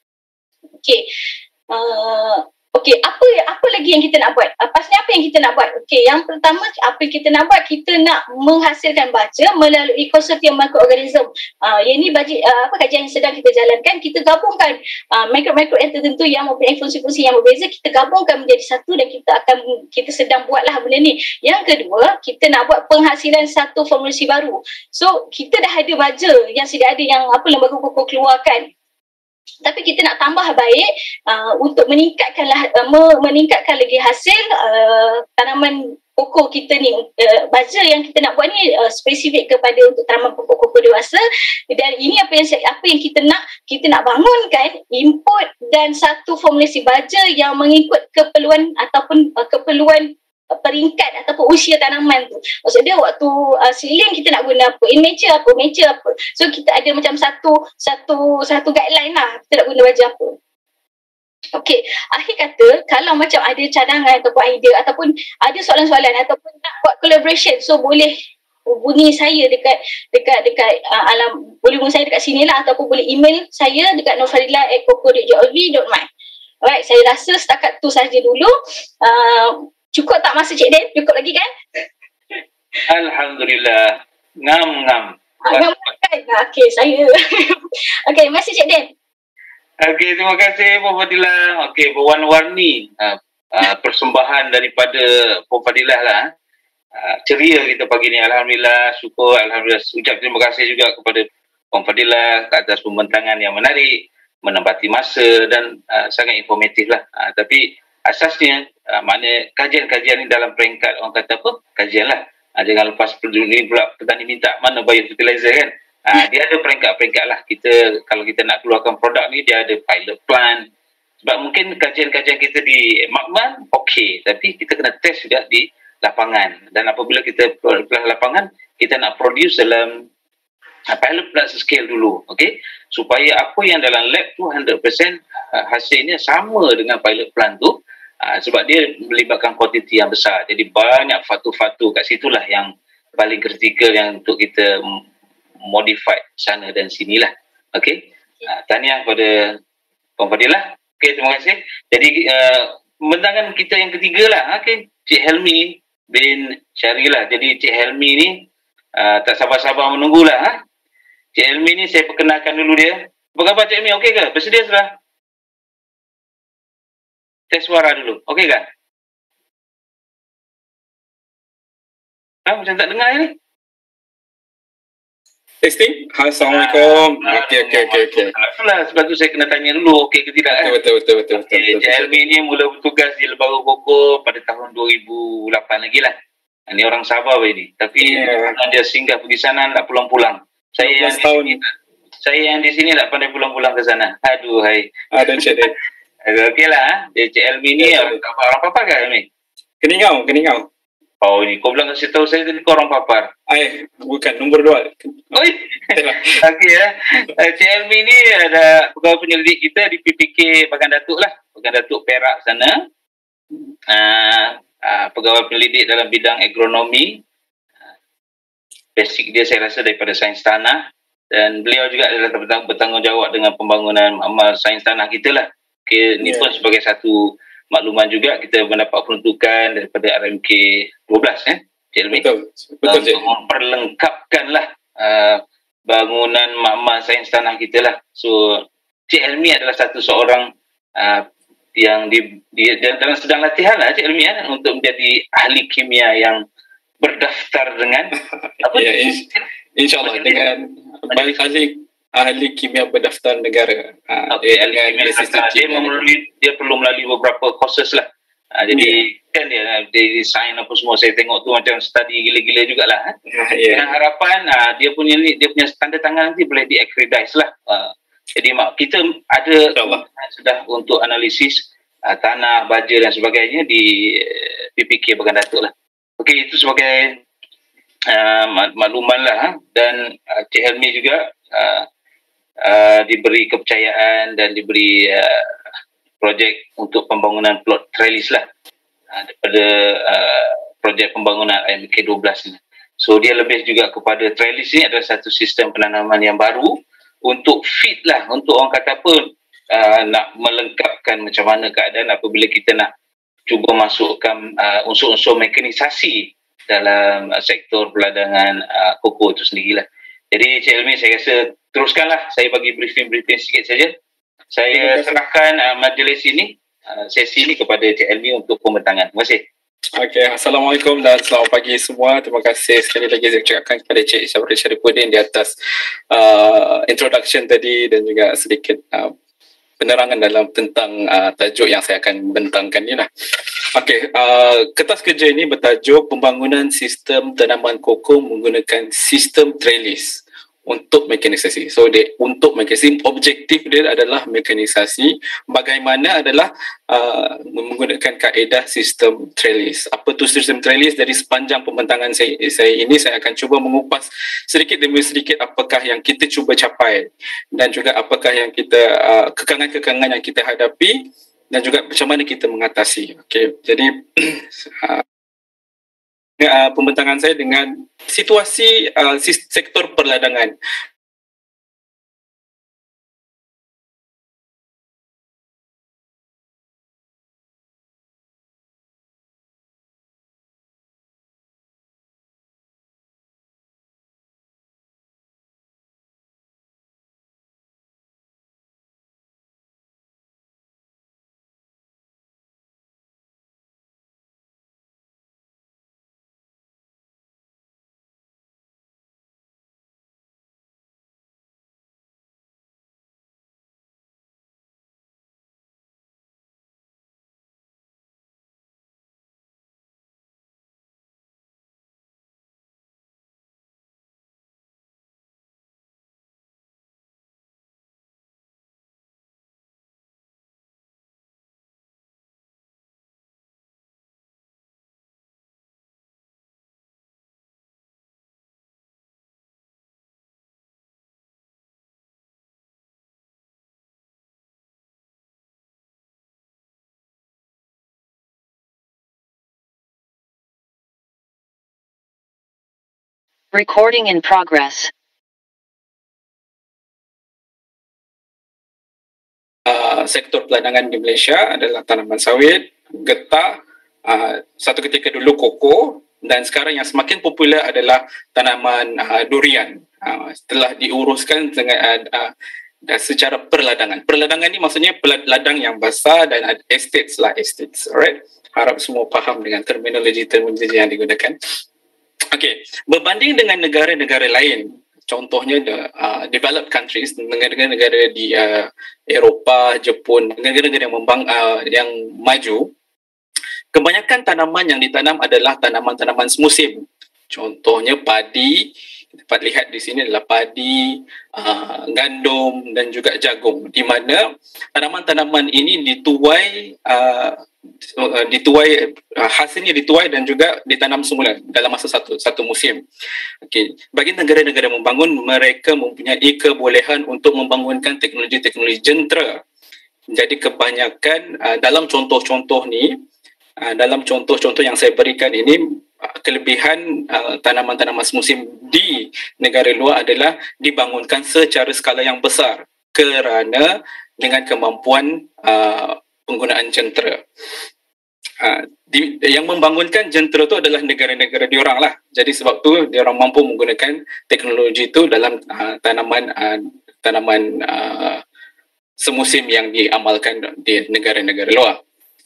C: Okey, apa lagi yang kita nak buat? Pastinya apa yang kita nak buat? Okey, yang pertama apa yang kita nak buat, kita nak menghasilkan baja melalui konsortium mikroorganism. Yang ni kajian yang sedang kita jalankan. Kita gabungkan mikro-mikro yang tertentu yang mempunyai fungsi-fungsi yang berbeza, kita gabungkan menjadi satu, dan kita sedang buatlah benda ni. Yang kedua, kita nak buat penghasilan satu formulasi baru. So, kita dah ada baja yang sedia ada yang lembaga pokok keluarkan. Tapi kita nak tambah baik untuk meningkatkan lagi hasil tanaman pokok kita ni. Baja yang kita nak buat ni spesifik kepada untuk tanaman pokok dewasa, dan ini apa yang kita nak bangunkan input dan satu formulasi baja yang mengikut keperluan ataupun keperluan peringkat ataupun usia tanaman tu. Maksudnya waktu seedling kita nak guna apa, immature apa. So kita ada macam satu guideline lah, kita nak guna baja apa. Okey, akhir kata kalau macam ada cadangan ataupun idea ataupun ada soalan-soalan ataupun nak buat collaboration, so boleh hubungi saya dekat boleh hubungi saya dekat sini lah, ataupun boleh email saya dekat nurfadila@coco.gov.my. Alright, saya rasa setakat tu saja dulu. Cukup tak masa Cik Den? Cukup lagi kan?
A: Alhamdulillah. Ngam.
C: Ngam kan? Okey, saya. Okey, terima kasih Cik Den.
A: Okey, terima kasih Puan Fadilah. Okey, berwarna-warni persembahan daripada Puan Fadilah lah. Ceria kita pagi ni. Alhamdulillah, syukur. Alhamdulillah. Ucap terima kasih juga kepada Puan Fadilah atas pembentangan yang menarik, menempati masa dan sangat informatif lah. Tapi asasnya makna kajian-kajian ni dalam peringkat orang kata apa? Kajian lah. Jangan lepas ni pula petani minta mana biofertilizer kan. Dia ada peringkat-peringkat lah. Kalau kita nak keluarkan produk ni, dia ada pilot plan. Sebab mungkin kajian-kajian kita di makmal okey, tapi kita kena test juga di lapangan. Dan apabila kita kelas lapangan, kita nak produce dalam pilot plan scale dulu, okey, supaya apa yang dalam lab tu 100% hasilnya sama dengan pilot plan tu. Sebab dia melibatkan kuantiti yang besar, jadi banyak faktor-faktor kat situlah yang paling kritikal yang untuk kita modify sana dan sinilah. Okey, tahniah kepada Puan Fadilah. Okey, terima kasih. Jadi pembentangan kita yang ketiga lah, okey, Cik Helmi bin Syarilah. Jadi Cik Helmi ni tak sabar-sabar menunggulah. Cik Helmi ni saya perkenalkan dulu dia. Apa khabar Cik Helmi? Okey ke? Bersedia sudah? Tes suara dulu. Okey kan? Macam tak dengar ni?
D: Testing. Assalamualaikum. Okey.
A: Itulah sebab tu saya kena tanya dulu okey ke tidak.
D: Betul.
A: Cik Helmi ni mula bertugas di Lembaga Koko pada tahun 2008 lagi lah. Ini orang Sabah ini. Tapi dia singgah pergi sana tak pulang-pulang. Saya yang di sini tak pandai pulang-pulang ke sana. Aduh hai.
D: Ada Cik Din.
A: Okey lah. Cik Helmi ni orang Papar ke Helmi?
D: Keningau.
A: Oh ni kau bilang kasih tahu saya tadi kau orang Papar.
D: Bukan nombor 2.
A: Oi. Okey ya. Cik Helmi ni ada pegawai penyelidik kita di PPK Bagan Datuk lah. Bagan Datuk Perak sana. Pegawai penyelidik dalam bidang agronomi. Basic dia saya rasa daripada sains tanah. Dan beliau juga adalah bertanggungjawab dengan pembangunan amal sains tanah kita lah. Okay, ini pun sebagai satu makluman juga kita mendapat peruntukan daripada RMK 12 Cik Helmi. Betul untuk memperlengkapkanlah bangunan makmal sains tanah kita lah. So Cik Helmi adalah seorang yang dalam sedang latihan lah Cik Helmi untuk menjadi ahli kimia yang berdaftar dengan InsyaAllah dengan ahli kimia berdaftar negara. Dia perlu melalui beberapa courses lah. Jadi kan dia design apa semua saya tengok tu macam study gila-gila jugalah. Dengan harapan dia punya tanda tangan nanti boleh di-accreditize lah. Jadi kita ada sudah untuk analisis tanah, baja dan sebagainya di PPK Bagan Datuk lah. Okey, itu sebagai makluman lah. Dan Cik Helmi juga diberi kepercayaan dan diberi projek untuk pembangunan plot trellis lah daripada projek pembangunan IMK 12 ni. So dia lebih juga kepada trellis ni adalah satu sistem penanaman yang baru untuk fit lah, untuk orang kata apa, nak melengkapkan macam mana keadaan apabila kita nak cuba masukkan unsur-unsur mekanisasi dalam sektor peladangan koko itu sendirilah. Jadi Cik Helmi saya rasa teruskanlah, saya bagi briefing sikit saja. Saya serahkan majlis ini, sesi ini kepada Cik Helmi untuk pembentangan. Terima kasih.
D: Okey, Assalamualaikum dan selamat pagi semua. Terima kasih sekali lagi saya ucapkan kepada Cik Syarifuddin di atas introduction tadi dan juga sedikit penerangan dalam tentang tajuk yang saya akan bentangkan ni lah. Okey, kertas kerja ini bertajuk Pembangunan Sistem Tanaman Koko Menggunakan Sistem Trellis untuk mekanisasi. So untuk mekanisasi, objektif dia adalah mekanisasi. Bagaimana adalah menggunakan kaedah sistem trellis. Apa tu sistem trellis? Dari sepanjang pembentangan saya ini, saya akan cuba mengupas sedikit demi sedikit apakah yang kita cuba capai dan juga apakah yang kita kekangan-kekangan yang kita hadapi dan juga macam mana kita mengatasi. Okey, jadi pembentangan saya dengan situasi sektor perladangan.
E: Recording in progress.
D: Sektor peladangan di Malaysia adalah tanaman sawit, getah, satu ketika dulu koko dan sekarang yang semakin popular adalah tanaman durian. Setelah diuruskan dengan secara perladangan. Perladangan ni maksudnya ladang yang basah dan estates lah, estates. Alright? Harap semua faham dengan terminologi yang digunakan. Okey, berbanding dengan negara-negara lain, contohnya developed countries, negara-negara di Eropah, Jepun, negara-negara yang maju, kebanyakan tanaman yang ditanam adalah tanaman-tanaman semusim. Contohnya padi, kita dapat lihat di sini adalah padi, gandum dan juga jagung, di mana tanaman-tanaman ini hasilnya dituai dan juga ditanam semula dalam masa satu musim. Okey, bagi negara-negara membangun, mereka mempunyai kebolehan untuk membangunkan teknologi-teknologi jentera. Jadi kebanyakan dalam contoh-contoh ni, dalam contoh-contoh yang saya berikan ini, kelebihan tanaman-tanaman semusim di negara luar adalah dibangunkan secara skala yang besar kerana dengan kemampuan penggunaan jentera. Yang membangunkan jentera itu adalah negara-negara diorang lah. Jadi sebab tu diorang mampu menggunakan teknologi itu dalam tanaman semusim yang diamalkan di negara-negara luar.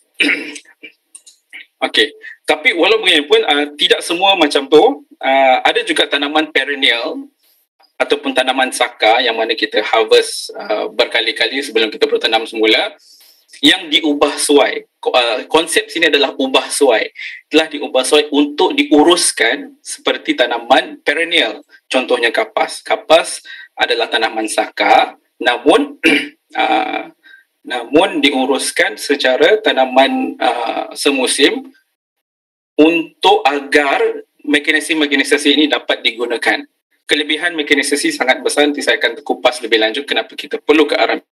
D: Okey, tapi walaupun bagaimanapun tidak semua macam tu. Ada juga tanaman perennial ataupun tanaman saka yang mana kita harvest berkali-kali sebelum kita bertanam semula, yang diubah suai. Konsep sini adalah ubah suai. Telah diubah suai untuk diuruskan seperti tanaman perennial. Contohnya kapas. Kapas adalah tanaman saka, namun diuruskan secara tanaman semusim untuk agar mekanisasi ini dapat digunakan. Kelebihan mekanisasi sangat besar, nanti saya akan kupas lebih lanjut kenapa kita perlu ke arah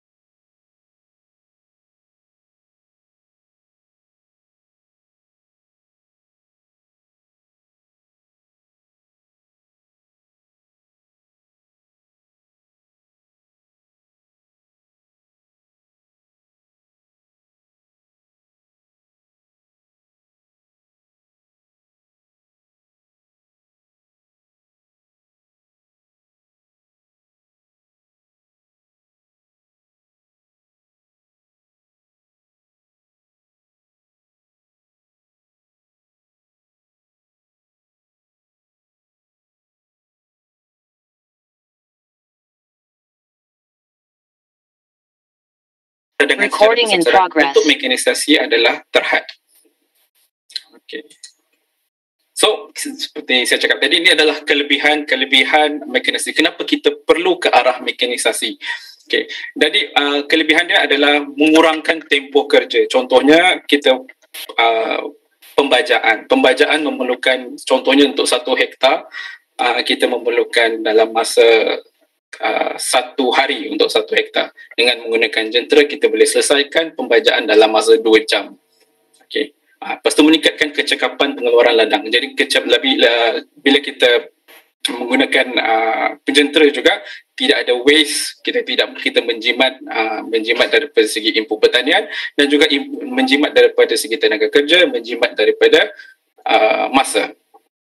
D: dengan
E: Recording in progress.
D: Untuk mekanisasi adalah terhad. Okey. So, seperti saya cakap tadi, ini adalah kelebihan mekanisasi. Kenapa kita perlu ke arah mekanisasi? Okey. Jadi, kelebihan dia adalah mengurangkan tempoh kerja. Contohnya, kita pembajaan. Pembajaan memerlukan, contohnya untuk 1 hektar, kita memerlukan dalam masa 1 hari untuk 1 hektar. Dengan menggunakan jentera, kita boleh selesaikan pembajaan dalam masa 2 jam. Okey. Lepas tu meningkatkan kecekapan pengeluaran ladang. Jadi bila kita menggunakan penjentera juga, tidak ada waste, kita menjimat daripada segi input pertanian dan juga menjimat daripada segi tenaga kerja, menjimat daripada masa.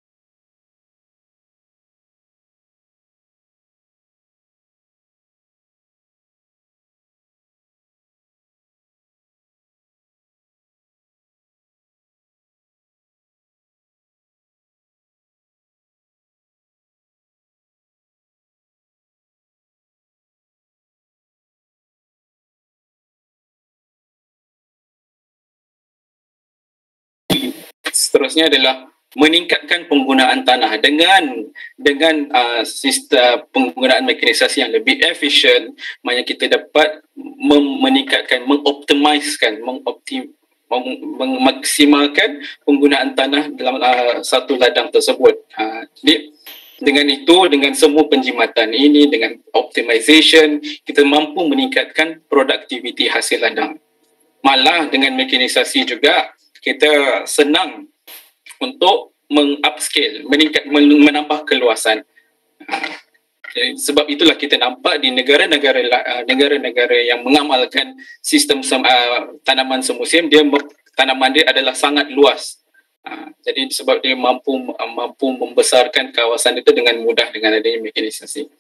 D: Seterusnya adalah meningkatkan penggunaan tanah dengan sistem penggunaan mekanisasi yang lebih efisien, maknanya kita dapat meningkatkan, memaksimalkan penggunaan tanah dalam satu ladang tersebut. Jadi dengan itu, dengan semua penjimatan ini, dengan optimization, kita mampu meningkatkan produktiviti hasil ladang. Malah dengan mekanisasi juga kita senang untuk meng-upscale, menambah keluasan. Jadi sebab itulah kita nampak di negara-negara yang mengamalkan sistem tanaman semusim, tanaman dia adalah sangat luas. Jadi sebab dia mampu membesarkan kawasan itu dengan mudah dengan adanya mekanisasi.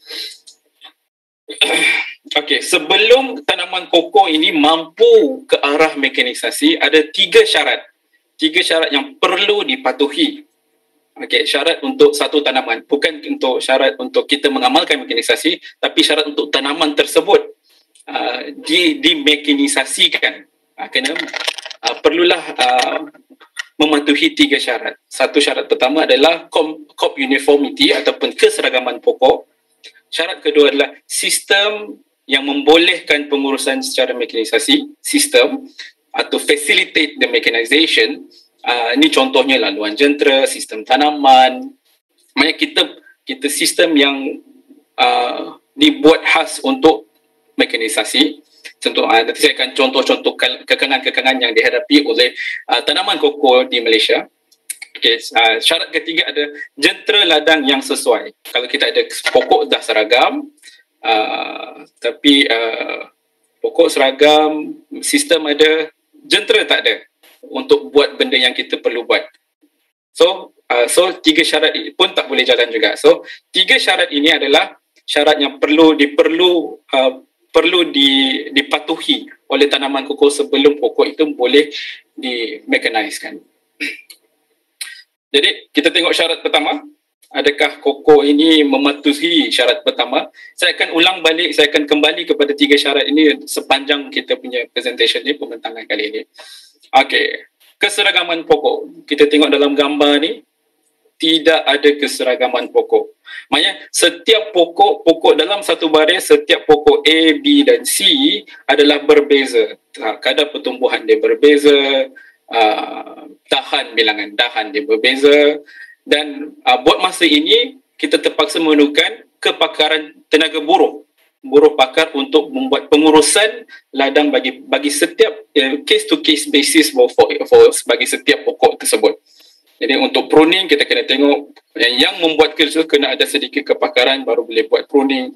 D: Okey, sebelum tanaman koko ini mampu ke arah mekanisasi, ada 3 syarat. 3 syarat yang perlu dipatuhi. Okey, syarat untuk satu tanaman, bukan untuk syarat untuk kita mengamalkan mekanisasi, tapi syarat untuk tanaman tersebut dimekanisasikan. Kena perlulah mematuhi 3 syarat. Satu syarat pertama adalah crop uniformity ataupun keseragaman pokok. Syarat kedua adalah sistem yang membolehkan pengurusan secara mekanisasi, sistem atau facilitate the mechanization. Ini contohnya laluan jentera, sistem tanaman. Maksudnya kita sistem yang dibuat khas untuk mekanisasi. Contoh, nanti saya akan contoh-contoh kekangan-kekangan yang dihadapi oleh tanaman koko di Malaysia. Okay, syarat ketiga ada jentera ladang yang sesuai. Kalau kita ada pokok dah seragam, tapi pokok seragam, sistem ada, jentera tak ada untuk buat benda yang kita perlu buat. So 3 syarat pun tak boleh jalan juga. So 3 syarat ini adalah syarat yang perlu dipatuhi oleh tanaman koko sebelum pokok itu boleh dimekanisekan. Jadi kita tengok syarat pertama. Adakah koko ini mematuhi syarat pertama? Saya akan ulang balik, saya akan kembali kepada 3 syarat ini sepanjang kita punya presentation ni, pembentangan kali ini. Okey, keseragaman pokok. Kita tengok dalam gambar ni, tidak ada keseragaman pokok. Maksudnya setiap pokok dalam satu baris, setiap pokok A, B dan C adalah berbeza. Kadar pertumbuhan dia berbeza, bilangan dahan dia berbeza, dan buat masa ini kita terpaksa memerlukan kepakaran tenaga buruh pakar untuk membuat pengurusan ladang bagi setiap case to case basis bagi setiap pokok tersebut. Jadi untuk pruning kita kena tengok yang membuat kerja kena ada sedikit kepakaran baru boleh buat pruning.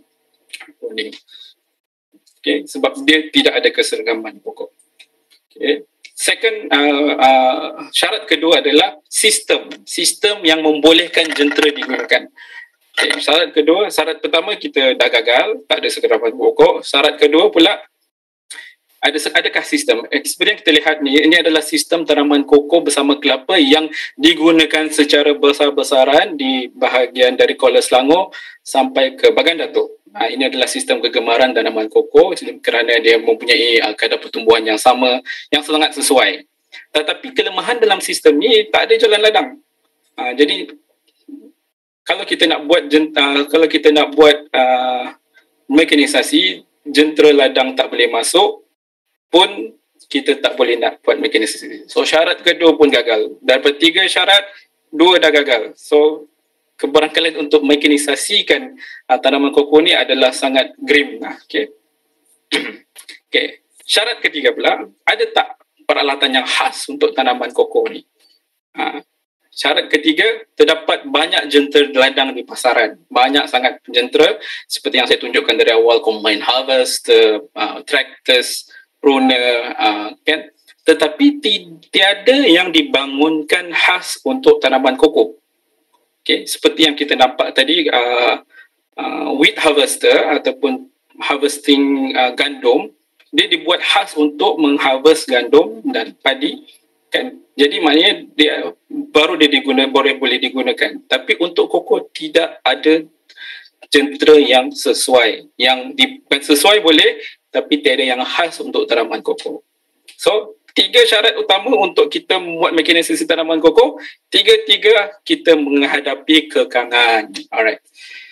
D: Okay, sebab dia tidak ada keseragaman pokok. Okay. Second, syarat kedua adalah sistem yang membolehkan jentera digunakan. Okay. Syarat pertama kita dah gagal, tak ada keseragaman pokok. Syarat kedua pula, adakah sistem? Seperti yang kita lihat ni, ini adalah sistem tanaman koko bersama kelapa yang digunakan secara besar-besaran di bahagian dari Kuala Selangor sampai ke Bagan Datuk. Ini adalah sistem kegemaran tanaman koko kerana dia mempunyai kadar pertumbuhan yang sama, yang sangat sesuai. Tetapi kelemahan dalam sistem ni tak ada jalan ladang. Jadi kalau kita nak buat mekanisasi, jentera ladang tak boleh masuk, pun kita tak boleh nak buat mekanisasi. So syarat kedua pun gagal. Daripada 3 syarat, 2 dah gagal. So kebarangkalian untuk mekanisasikan tanaman koko ni adalah sangat grim. Okay. Okay. Syarat ketiga pula, ada tak peralatan yang khas untuk tanaman koko ni? Syarat ketiga, terdapat banyak jentera ladang di pasaran. Banyak sangat jentera seperti yang saya tunjukkan dari awal, combine harvester, tractors, pruner, kan? Tetapi tiada yang dibangunkan khas untuk tanaman koko. Okay, seperti yang kita nampak tadi, wheat harvester ataupun harvesting gandum, dia dibuat khas untuk mengharvest gandum dan padi, kan? Jadi maknanya dia boleh digunakan. Tapi untuk koko tidak ada jentera yang sesuai. Bukan sesuai boleh, tapi tiada yang khas untuk tanaman koko. So 3 syarat utama untuk kita membuat mekanisasi tanaman koko, 3 kita menghadapi kekangan. Alright.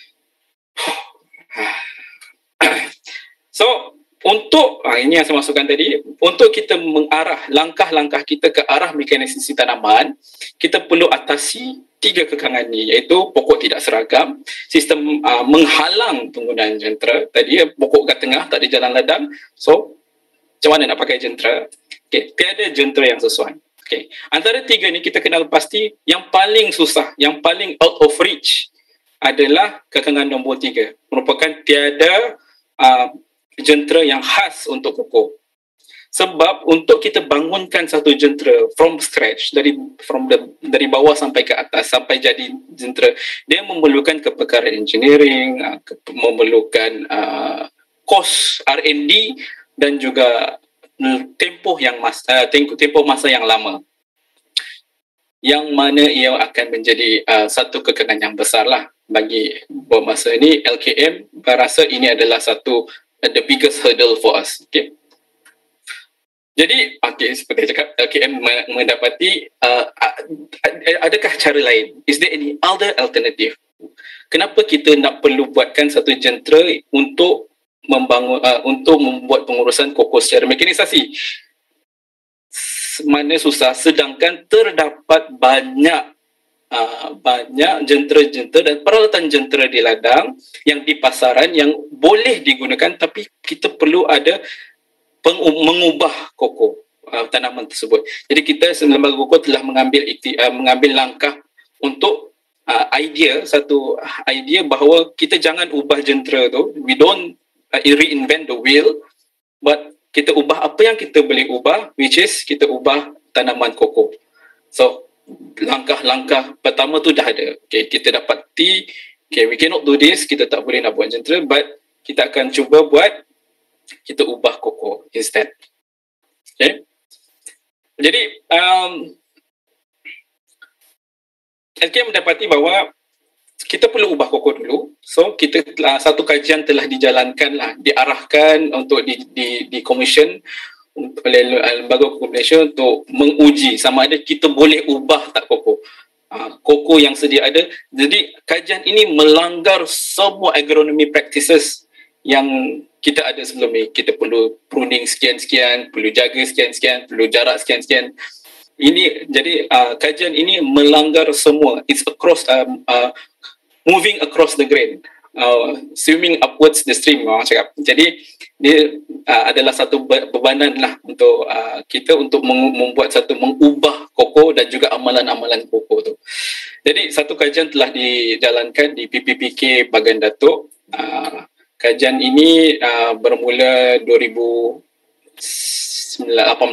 D: So, untuk, ini yang saya masukkan tadi, untuk kita mengarah langkah-langkah kita ke arah mekanisasi tanaman, kita perlu atasi 3 kekangan ni, iaitu pokok tidak seragam, sistem menghalang penggunaan jentera. Tadi pokok kat tengah, tak ada jalan ladang. So, macam mana nak pakai jentera? Okay, tiada jentera yang sesuai. Okay. Antara 3 ni kita kenal pasti yang paling susah, yang paling out of reach adalah kekangan nombor 3. Merupakan tiada jentera yang khas untuk koko. Sebab untuk kita bangunkan satu jentera from scratch, dari bawah sampai ke atas, sampai jadi jentera, dia memerlukan kepakaran engineering, memerlukan kos R&D dan juga tempoh masa yang lama. yang mana ia akan menjadi satu kekangan yang besar lah bagi buat masa ini. LKM berasa ini adalah satu the biggest hurdle for us. Okay. Jadi, seperti saya cakap, LKM mendapati adakah cara lain? Is there any other alternative? Kenapa kita nak perlu buatkan satu jentera untuk membangun untuk membuat pengurusan koko secara mekanisasi? Mana susah, sedangkan terdapat banyak jentera dan peralatan jentera di ladang yang di pasaran yang boleh digunakan, tapi kita perlu ada mengubah koko tanaman tersebut. Jadi kita lembaga koko telah mengambil langkah untuk satu idea bahawa kita jangan ubah jentera tu. We don't reinvent the wheel, but kita ubah apa yang kita boleh ubah, which is kita ubah tanaman koko. So langkah-langkah pertama tu dah ada. Okay, kita dapati, okay, we cannot do this, kita tak boleh nak buat jentera, but kita akan cuba buat, kita ubah koko instead. Okay. Jadi LKM mendapati bahawa kita perlu ubah koko dulu. So kita satu kajian telah dijalankan lah, diarahkan untuk di commission oleh lembaga koko Malaysia untuk menguji sama ada kita boleh ubah tak koko. Koko yang sedia ada. Jadi kajian ini melanggar semua agronomy practices yang kita ada sebelum ni. Kita perlu pruning sekian-sekian, perlu jaga sekian-sekian, perlu jarak sekian-sekian. Ini jadi kajian ini melanggar semua. It's across moving across the grain, swimming upwards the stream, orang cakap. Jadi dia adalah satu bebanan lah untuk kita untuk mengubah koko dan juga amalan-amalan koko tu. Jadi satu kajian telah dijalankan di PPPK Bagan Datuk. Kajian ini bermula 2018.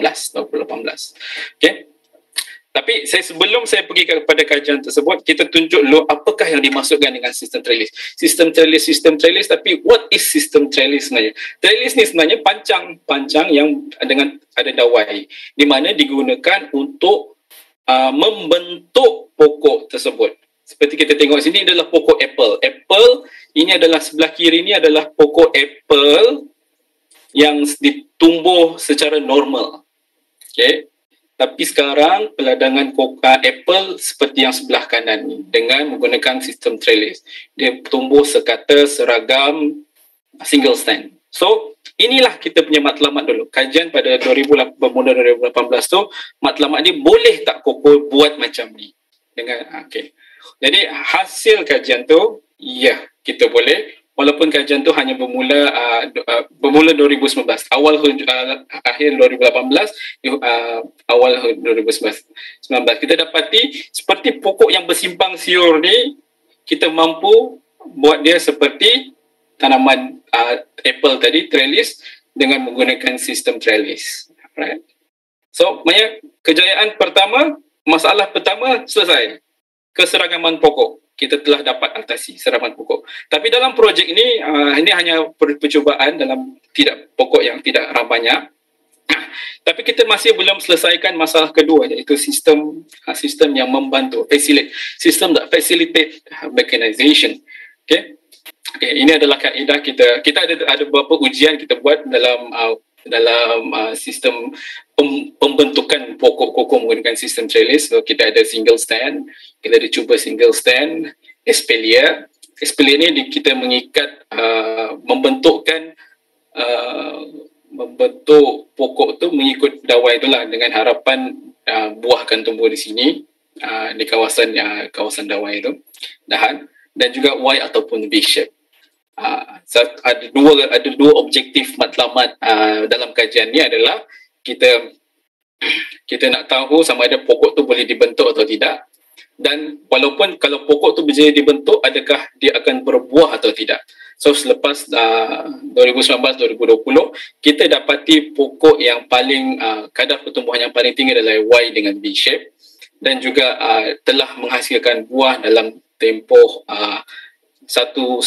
D: Okay. Tapi sebelum saya pergi kepada kajian tersebut, kita tunjuk dulu apakah yang dimaksudkan dengan sistem trellis. Sistem trellis, tapi what is sistem trellis sebenarnya? Trellis ni sebenarnya pancang yang dengan ada dawai, di mana digunakan untuk membentuk pokok tersebut. Seperti kita tengok sini adalah pokok apple. Apple ini adalah sebelah kiri ini adalah pokok apple yang ditumbuh secara normal. Okay. Tapi sekarang peladangan apple seperti yang sebelah kanan ni dengan menggunakan sistem trellis. Dia tumbuh sekata seragam single stand. So inilah kita punya matlamat dulu. Kajian pada bermula 2018 tu, matlamat ni boleh tak koko buat macam ni? Okay. Jadi hasil kajian tu, ya, kita boleh. Walaupun kajian tu hanya bermula 2019, akhir 2018, awal 2019. Kita dapati seperti pokok yang bersimpang siur ni, kita mampu buat dia seperti tanaman apple tadi, trellis, dengan menggunakan sistem trellis. Right? So, kejayaan pertama, masalah pertama selesai. Keseragaman pokok. Kita telah dapat atasi seragaman pokok. Tapi dalam projek ini hanya percubaan dalam pokok yang tidak banyak. Tapi kita masih belum selesaikan masalah kedua, iaitu sistem yang membantu, sistem that facilitate mechanization. Okay, ini adalah kaedah kita. Kita ada beberapa ujian kita buat dalam sistem pembentukan pokok koko menggunakan sistem trellis. So, kita ada single stand, kita ada cuba single stand, espalier ni kita mengikat membentuk pokok tu mengikut dawai itulah, dengan harapan buah akan tumbuh di sini di kawasan dawai itu, dahan, dan juga Y ataupun V shape. Ada dua objektif matlamat dalam kajian ni adalah kita nak tahu sama ada pokok tu boleh dibentuk atau tidak, dan walaupun kalau pokok tu bisa dibentuk, adakah dia akan berbuah atau tidak. So selepas 2019-2020 kita dapati pokok yang paling kadar pertumbuhan yang paling tinggi adalah Y dengan V shape, dan juga telah menghasilkan buah dalam tempoh satu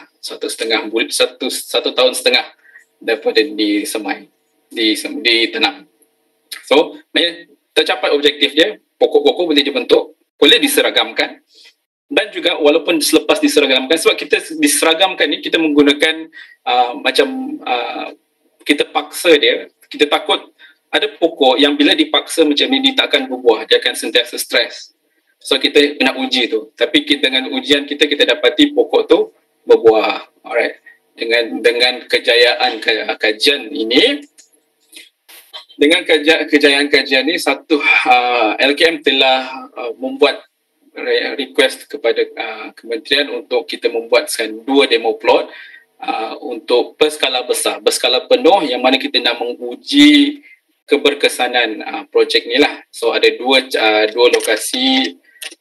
D: tahun setengah daripada disemai, ditanam. So tercapai objektif dia, pokok-pokok boleh dibentuk, boleh diseragamkan, dan juga walaupun selepas diseragamkan, sebab kita diseragamkan ni kita menggunakan kita paksa dia, kita takut ada pokok yang bila dipaksa macam ni dia tak akan berbuah, dia akan sentiasa stres. So kita nak uji tu, tapi dengan ujian kita dapati pokok tu berbuah. Alright, dengan kejayaan kajian ini, dengan kejayaan kajian ni, LKM telah membuat request kepada kementerian untuk kita membuatkan 2 demo plot untuk berskala besar, berskala penuh, yang mana kita nak menguji keberkesanan projek ni lah. So ada dua lokasi,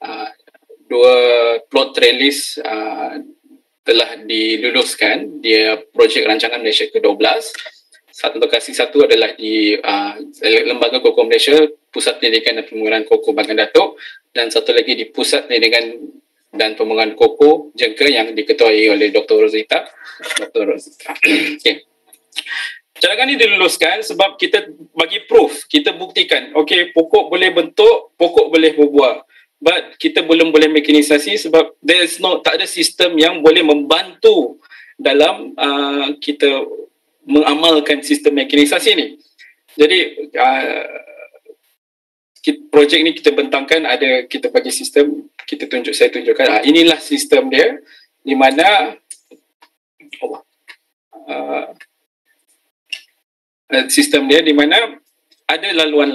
D: 2 plot trellis telah diluluskan. Dia projek rancangan Malaysia ke-12. Lokasi satu adalah di Lembaga Koko Malaysia, Pusat Pendidikan dan Pembangunan Koko Bagan Datuk, dan satu lagi di Pusat Pendidikan dan Pembangunan Koko Jengka yang diketuai oleh Dr. Rosita. Okay. Cadangan ini diluluskan sebab kita bagi proof, kita buktikan, okay, pokok boleh bentuk, pokok boleh berbuah. But kita belum boleh mekanisasi sebab tak ada sistem yang boleh membantu dalam kita mengamalkan sistem mekanisasi ni. Jadi projek ni kita bentangkan, kita bagi sistem, saya tunjukkan inilah sistem dia, di mana sistem dia di mana ada laluan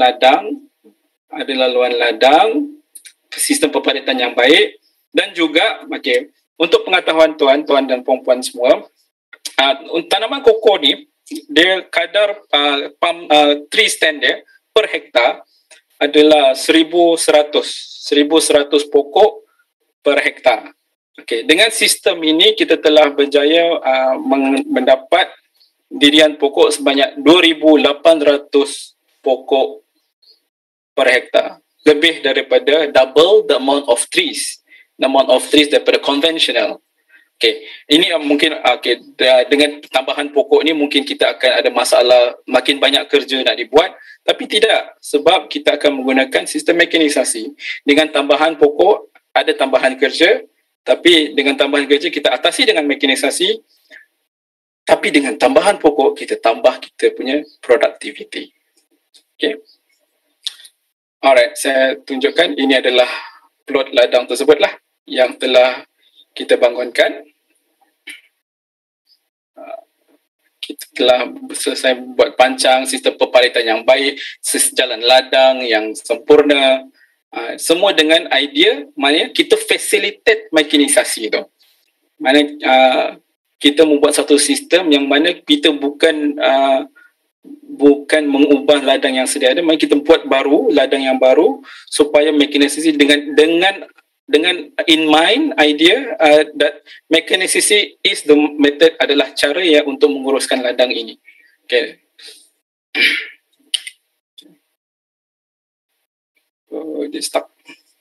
D: ladang, sistem perpadatan yang baik, dan juga untuk pengetahuan tuan dan puan-puan semua, tanaman koko ni dia kadar tree stand dia per hektar adalah 1,100 pokok per hektar. Okay. Dengan sistem ini kita telah berjaya mendapat dirian pokok sebanyak 2,800 pokok per hektar. Lebih daripada double the amount of trees daripada konvensional. Okay. Ini mungkin dengan tambahan pokok ni mungkin kita akan ada masalah, makin banyak kerja nak dibuat, tapi tidak, sebab kita akan menggunakan sistem mekanisasi. Dengan tambahan pokok ada tambahan kerja, tapi dengan tambahan kerja kita atasi dengan mekanisasi, tapi dengan tambahan pokok kita tambah kita punya productivity. Okay. Alright, saya tunjukkan ini adalah plot ladang tersebut lah yang telah kita bangunkan. Kita telah selesai buat pancang, sistem perpalitan yang baik, jalan ladang yang sempurna, semua dengan idea maknanya kita facilitate mekanisasi tu. Mana kita membuat satu sistem yang mana kita bukan mengubah ladang yang sedia ada, mari kita buat ladang yang baru supaya mekanisasi dengan in mind idea that mekanisasi is the method, adalah cara yang untuk menguruskan ladang ini. Okay. Dia stuck.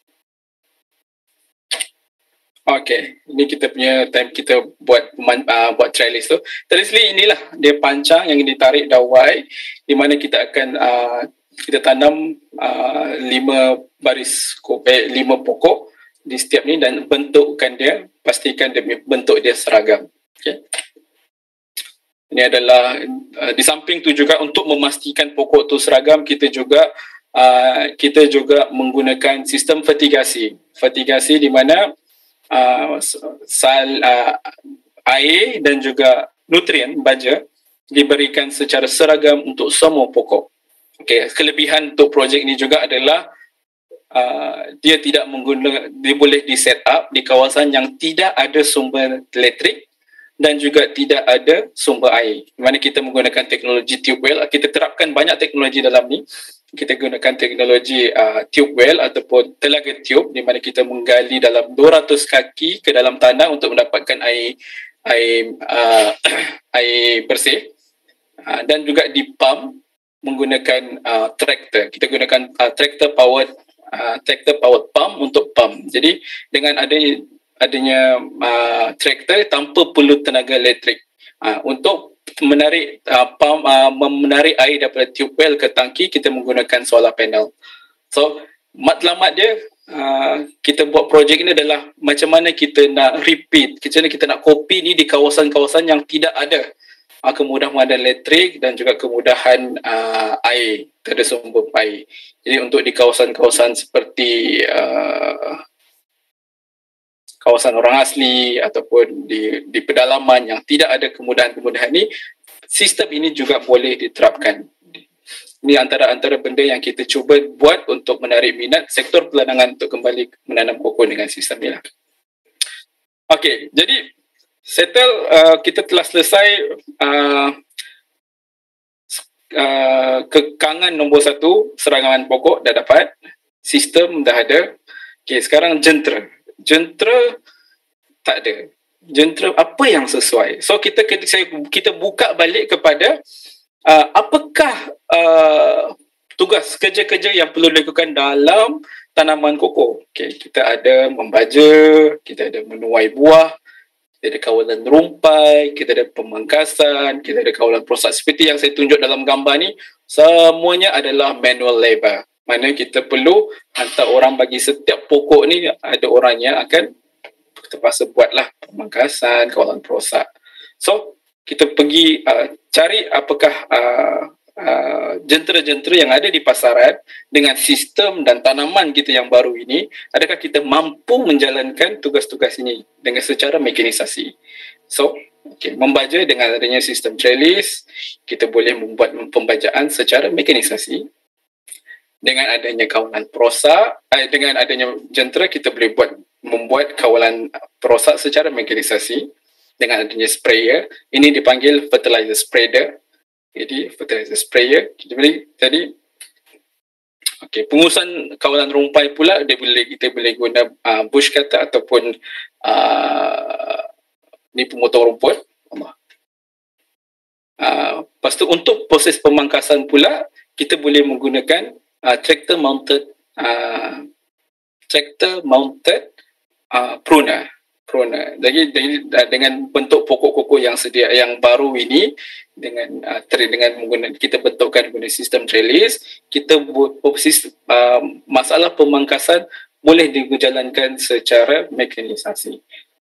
D: Okay, ini kita punya time kita buat trellis tu. Trellis inilah dia pancang yang ditarik dawai, di mana kita akan kita tanam 5 pokok di setiap ni, dan bentukkan dia, pastikan bentuk dia seragam. Okay. Ini adalah di samping tu juga untuk memastikan pokok tu seragam, kita juga menggunakan sistem fertigasi di mana air dan juga nutrien baja diberikan secara seragam untuk semua pokok. Okay. Kelebihan untuk projek ini juga adalah dia boleh di set up di kawasan yang tidak ada sumber elektrik dan juga tidak ada sumber air. Di mana kita menggunakan teknologi tube well, kita terapkan banyak teknologi dalam ni. Kita gunakan teknologi tube well ataupun telaga tube, di mana kita menggali dalam 200 kaki ke dalam tanah untuk mendapatkan air bersih, dan juga dipump menggunakan traktor. Kita gunakan tractor powered pump untuk pump. Jadi dengan adanya traktor tanpa perlu tenaga elektrik untuk menarik menarik air daripada tube well ke tangki, kita menggunakan solar panel. So matlamat dia, kita buat projek ini adalah macam mana kita nak repeat, macam mana kita nak copy ni di kawasan-kawasan yang tidak ada kemudahan elektrik dan juga kemudahan air, tak ada sumber air. Jadi untuk di kawasan-kawasan seperti kawasan orang asli ataupun di pedalaman yang tidak ada kemudahan-kemudahan ni, sistem ini juga boleh diterapkan. Ini antara benda yang kita cuba buat untuk menarik minat sektor pelanangan untuk kembali menanam koko dengan sistem ni lah. Okey, jadi settle, kita telah selesai kekangan nombor 1, serangan pokok dah dapat, sistem dah ada. Okey, sekarang jentera tak ada. Jentera apa yang sesuai? So kita buka balik kepada apakah tugas kerja-kerja yang perlu dilakukan dalam tanaman koko. Okay, kita ada membaja, kita ada menuai buah, kita ada kawalan rumpai, kita ada pemangkasan, kita ada kawalan proses. Seperti yang saya tunjuk dalam gambar ni, semuanya adalah manual labor. Mana kita perlu hantar orang bagi setiap pokok ni, ada orang yang akan terpaksa buatlah pemangkasan, kawalan proses. So kita pergi cari apakah jentera-jentera yang ada di pasaran dengan sistem dan tanaman kita yang baru ini, adakah kita mampu menjalankan tugas-tugas ini dengan secara mekanisasi. So, membaja dengan adanya sistem trellis, kita boleh membuat pembajaan secara mekanisasi. Dengan adanya kawalan prosa, dengan adanya jentera, kita boleh membuat kawalan prosa secara mekanisasi. Dengan adanya sprayer, ini dipanggil fertilizer spreader. Jadi fertilizer sprayer, jadi pengurusan kawalan rumpai pula kita boleh guna bush cutter ataupun ni pemotong rumput. Lepas tu untuk proses pemangkasan pula, kita boleh menggunakan tractor mounted pruner. Jadi dengan bentuk pokok-pokok yang baru ini, dengan kita bentukkan guna sistem trellis, kita buat masalah pemangkasan boleh dijalankan secara mekanisasi.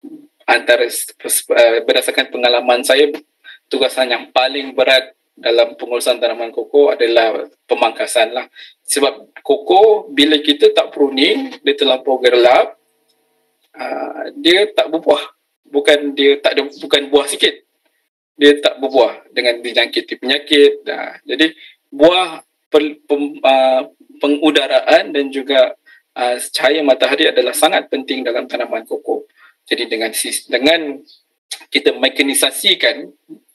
D: Berdasarkan pengalaman saya, tugasan yang paling berat dalam pengurusan tanaman koko adalah pemangkasan lah. Sebab koko bila kita tak pruning, dia terlampau gelap, dia tak berbuah. Bukan buah sikit, dia tak berbuah dengan dijangkiti penyakit. Jadi buah pengudaraan dan juga cahaya matahari adalah sangat penting dalam tanaman koko. Jadi dengan kita mekaniskan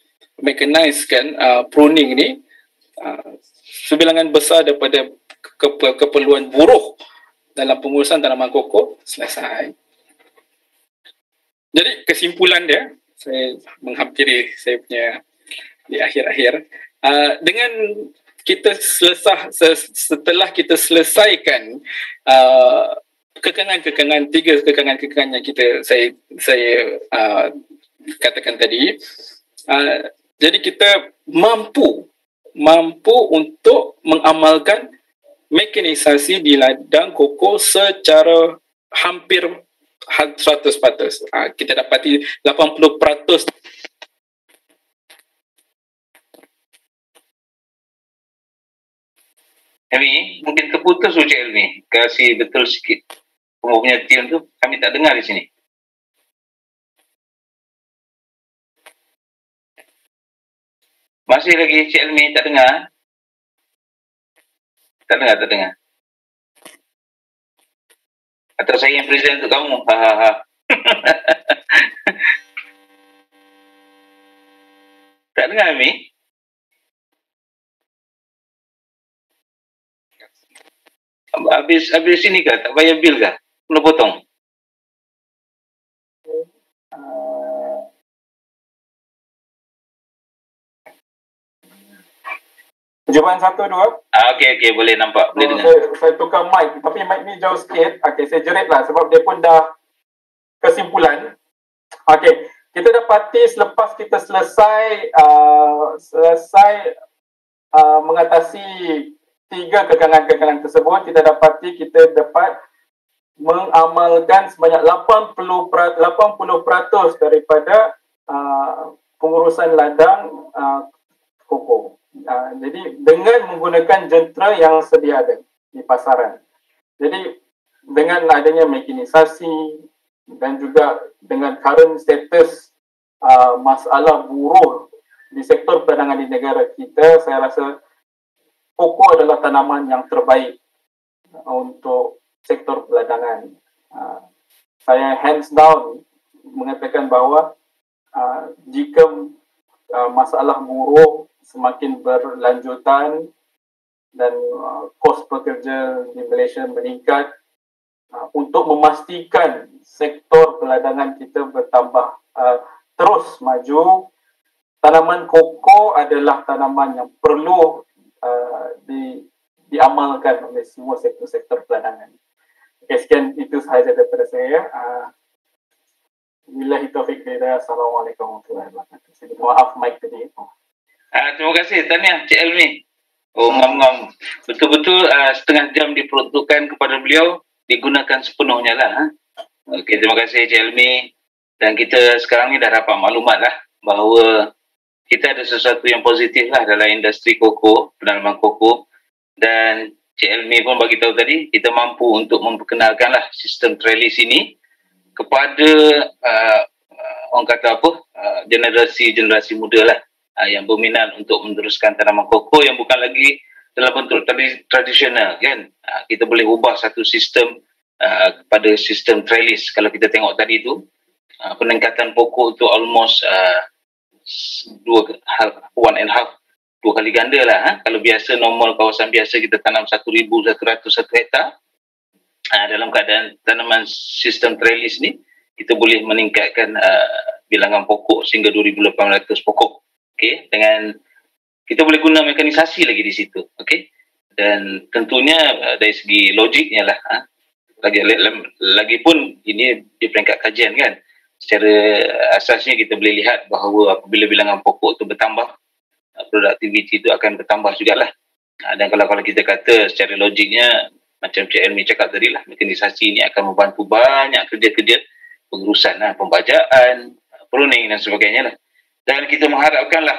D: pruning ni, sebilangan besar daripada keperluan buruh dalam pengurusan tanaman koko selesai. Jadi kesimpulan dia, saya menghampiri saya punya di akhir-akhir, dengan kita setelah kita selesaikan tiga kekangan yang saya katakan tadi, jadi kita mampu untuk mengamalkan mekanisasi di ladang koko secara hampir 100%. Kita dapati 80%.
A: Elmi, mungkin terputus Ucik Elmi. Kasih betul sikit. Kamu punya team tu, kami tak dengar di sini. Masih lagi Cik Elmi, tak dengar? Tak dengar. Atau saya yang present untuk kamu. Tak dengar, Mi? Habis ini kah? Tak bayar bil kah? Perlu potong?
F: Jawapan 1, 2.
A: Okey, boleh nampak. Boleh dengar.
F: Saya tukar mic, tapi mic ni jauh sikit. Okey, saya jerit lah sebab dia pun dah kesimpulan. Okey, kita dapati selepas kita selesai mengatasi tiga kekangan-kekangan tersebut, kita dapat mengamalkan sebanyak 80% daripada pengurusan ladang koko. Jadi dengan menggunakan jentera yang sedia ada di pasaran. Jadi dengan adanya mekanisasi dan juga dengan current status masalah buruh di sektor perdagangan di negara kita, saya rasa koko adalah tanaman yang terbaik untuk sektor perdagangan. Saya hands down mengatakan bahawa jika masalah buruh semakin berlanjutan dan kos pekerja di Malaysia meningkat, untuk memastikan sektor perdagangan kita bertambah terus maju, tanaman koko adalah tanaman yang perlu diamalkan oleh semua sektor-sektor perdagangan. Okay, sekian itu sahaja daripada saya. Billahi taufiq wal hidayah. Assalamualaikum warahmatullahi wabarakatuh. Saya maaf mic tadi.
A: Terima kasih tahniah Cik Elmi. Ngam-ngam. Betul-betul setengah jam diperuntukkan kepada beliau, digunakan sepenuhnya lah. Okey, terima kasih Cik Elmi. Dan kita sekarang ni dah dapat maklumat lah bahawa kita ada sesuatu yang positif lah dalam industri koko, penanaman koko. Dan Cik Elmi pun bagi tahu tadi, kita mampu untuk memperkenalkan lah sistem trellis ini kepada orang kata apa, generasi muda lah yang berminat untuk meneruskan tanaman koko yang bukan lagi dalam bentuk tradisional kan. Kita boleh ubah satu sistem kepada sistem trellis. Kalau kita tengok tadi tu, peningkatan pokok tu almost 2 kali ganda lah. Kalau biasa normal kawasan biasa kita tanam 1,100 1 hektar, dalam keadaan tanaman sistem trellis ni kita boleh meningkatkan bilangan pokok sehingga 2,800 pokok. Okey, dengan kita boleh guna mekanisasi lagi di situ. Okey, dan tentunya dari segi logiknya lah, lagipun ini di peringkat kajian kan, secara asasnya kita boleh lihat bahawa apabila bilangan pokok tu bertambah, produktiviti itu akan bertambah jugalah. Dan kalau kita kata secara logiknya, macam Cik Elmi cakap tadi lah, mekanisasi ini akan membantu banyak kerja-kerja pengurusan, pembajaan, pruning dan sebagainya lah. Dan kita mengharapkanlah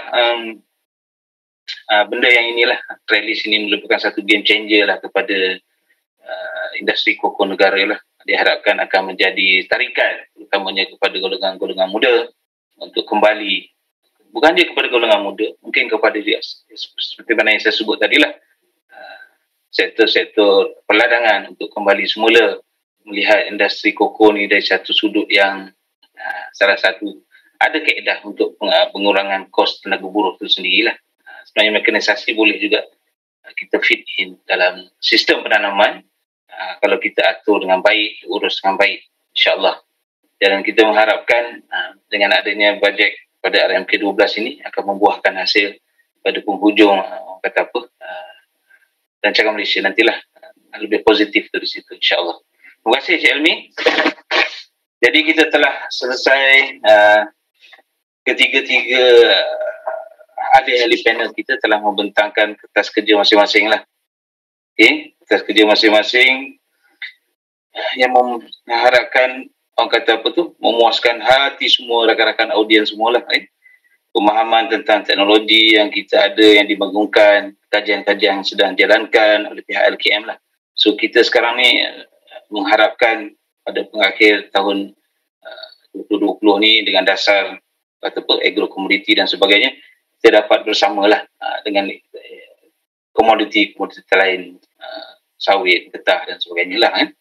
A: benda yang inilah, trellis ini merupakan satu game changer lah kepada industri koko negara lah. Diharapkan akan menjadi tarikan terutamanya kepada golongan-golongan muda untuk kembali, bukan dia kepada golongan muda, mungkin kepada dia seperti mana yang saya sebut tadilah, sektor-sektor perladangan untuk kembali semula melihat industri koko ni dari satu sudut yang salah satu ada kaedah untuk pengurangan kos tenaga buruh itu sendirilah. Sebenarnya mekanisasi boleh juga kita fit in dalam sistem penanaman kalau kita atur dengan baik, urus dengan baik, insyaAllah. Dan kita mengharapkan dengan adanya bajet pada RMK 12 ini akan membuahkan hasil pada penghujung kata apa, rancangan Malaysia nantilah lebih positif dari situ, insyaAllah. Terima kasih Cik Elmi. Jadi kita telah selesai ketiga-tiga ahli-ahli panel kita telah membentangkan kertas kerja masing-masing lah. Okay, kertas kerja masing-masing yang mengharapkan orang kata apa tu, memuaskan hati semua rakan-rakan audiens semualah. Pemahaman tentang teknologi yang kita ada yang dibangunkan, kajian-kajian yang sedang dijalankan oleh pihak LKM lah. So kita sekarang ni mengharapkan pada pengakhir tahun 2020 ni dengan dasar kata apa, agro-commodity dan sebagainya, kita dapat bersamalah dengan komoditi lain, sawit, getah dan sebagainya lah kan.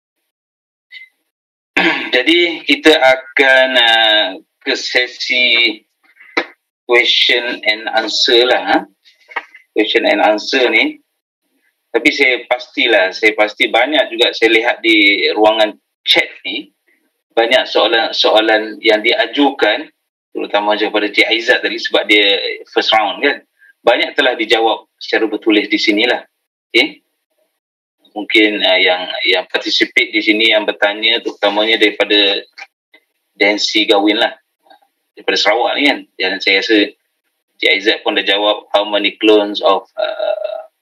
A: Jadi kita akan ke sesi question and answer lah. Question and answer ni, tapi saya pasti banyak juga saya lihat di ruangan chat ni, banyak soalan-soalan yang diajukan terutama kepada Cik Aizat tadi sebab dia first round kan, banyak telah dijawab secara bertulis di sinilah. Okay? Mungkin yang participate di sini yang bertanya terutamanya daripada Dancy Gawin lah, daripada Sarawak ni kan. Dan saya rasa Cik Aizat pun dah jawab how many clones of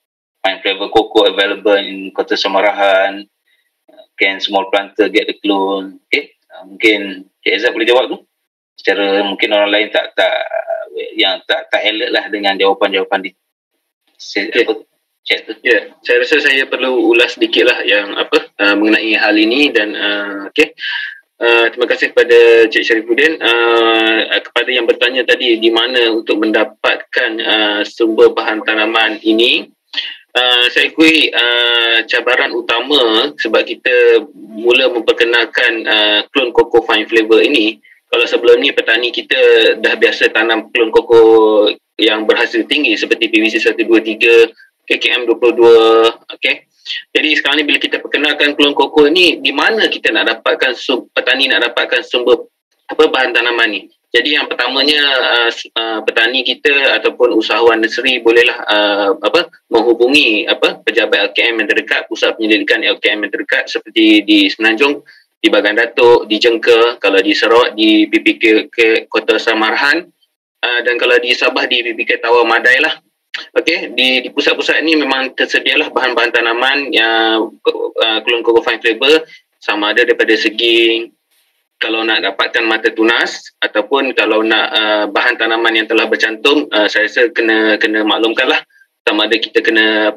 A: fine flavor cocoa available in Kota Samarahan. Can small planter get the clone? Okay, mungkin Cik Izzat boleh jawab tu. Secara mungkin orang lain tak alert lah dengan jawapan-jawapan di chat tu.
B: Ya, saya rasa saya perlu ulas sedikit lah yang mengenai hal ini dan terima kasih kepada Cik Syarifuddin. Kepada yang bertanya tadi di mana untuk mendapatkan sumber bahan tanaman ini, saya akui cabaran utama sebab kita mula memperkenalkan klon cocoa fine flavor ini. Kalau sebelum ni petani kita dah biasa tanam klon cocoa yang berhasil tinggi seperti PVC 123, KKM 22, okey. Jadi sekarang ni bila kita perkenalkan klon cocoa ni, di mana kita nak dapatkan petani nak dapatkan sumber bahan tanaman ni? Jadi yang pertamanya petani kita ataupun usahawan nursery bolehlah menghubungi pejabat LKM yang terdekat, pusat penyelidikan LKM yang terdekat seperti di Semenanjung, di Bagan Datuk, di Jengker, kalau di Sarawak di PPK Kota Samarahan, dan kalau di Sabah di PPK Tawau Madai lah. Okey, di pusat-pusat ini memang tersedialah bahan-bahan tanaman yang klon cocoa fine flavor, sama ada daripada segi kalau nak dapatkan mata tunas ataupun kalau nak bahan tanaman yang telah bercantum, saya rasa kena maklumkanlah, sama ada kita kena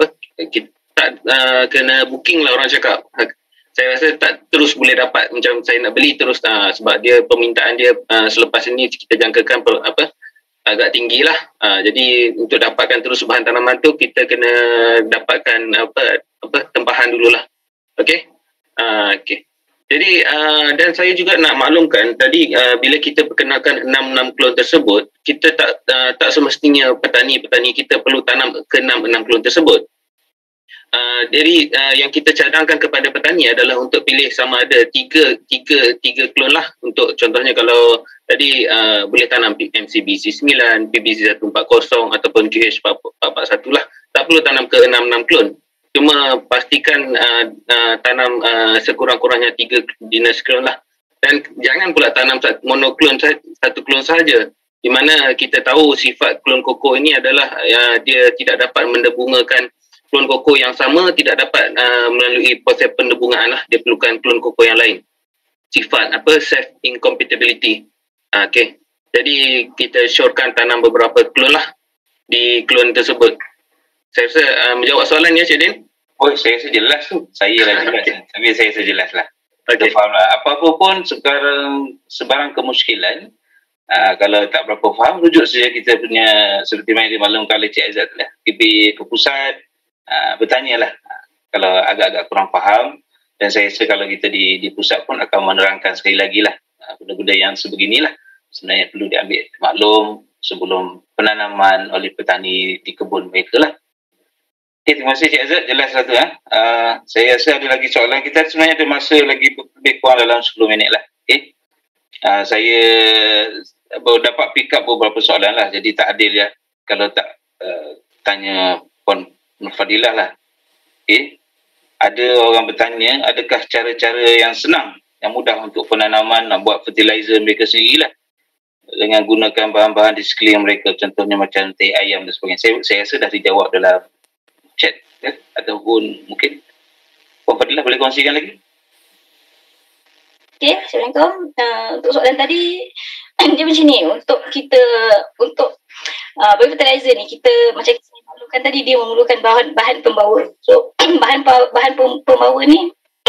B: kena booking lah orang cakap. Saya rasa tak terus boleh dapat macam saya nak beli terus sebab dia permintaan dia selepas ini kita jangkakan agak tinggi lah. Jadi untuk dapatkan terus bahan tanaman tu kita kena dapatkan tempahan dululah. Okey. Okey. Jadi dan saya juga nak maklumkan tadi bila kita perkenalkan 6 klon tersebut, kita tak semestinya petani-petani kita perlu tanam ke 6 klon tersebut. Jadi yang kita cadangkan kepada petani adalah untuk pilih sama ada tiga klon lah. Untuk contohnya kalau tadi boleh tanam MCBC 9, PBC 140 ataupun QH441 lah. Tak perlu tanam ke 6 klon. Cuma pastikan tanam sekurang-kurangnya 3 jenis klon lah. Dan jangan pula tanam monoklon, satu klon sahaja. Di mana kita tahu sifat klon koko ini adalah dia tidak dapat mendebungakan klon koko yang sama, tidak dapat melalui proses pendebungaan lah. Dia perlukan klon koko yang lain. Sifat self incompatibility. Okey. Jadi kita syorkan tanam beberapa klon lah di klon tersebut. Saya rasa menjawab soalan ya Cik Din.
A: Oh, saya rasa jelas tu. Saya lah jelas. Tapi saya rasa jelas lah.
B: Okay.
A: Faham lah. Apa-apa pun sekarang sebarang kemuskilan, kalau tak berapa faham, rujuk saja kita punya seperti mana dimaklumkan oleh Cik Izzat lah. Pergi ke pusat, bertanyalah kalau agak-agak kurang faham, dan saya rasa kalau kita di pusat pun akan menerangkan sekali lagi lah benda-benda yang sebeginilah sebenarnya perlu diambil maklum sebelum penanaman oleh petani di kebun mereka lah. Okay, terima kasih Cik Izzat, jelas lah tu. Saya rasa ada lagi soalan, kita sebenarnya ada masa lagi lebih kurang dalam 10 minit lah. Okay. Saya baru dapat pick up beberapa soalan lah, jadi tak adil ya kalau tak tanya Puan Fadilah lah. Okay. Ada orang bertanya, adakah cara-cara yang senang, yang mudah untuk penanaman nak buat fertilizer mereka sendiri lah dengan gunakan bahan-bahan di sekeliling mereka, contohnya macam teh ayam dan sebagainya. Saya rasa dah dijawab dalam chat ya? Ataupun mungkin Puan Fadilah boleh kongsikan lagi.
C: Okay, Assalamualaikum. Untuk soalan tadi dia macam ni, untuk fertilizer ni kita macam saya maklumkan tadi, dia memerlukan bahan pembawa. So bahan pembawa ni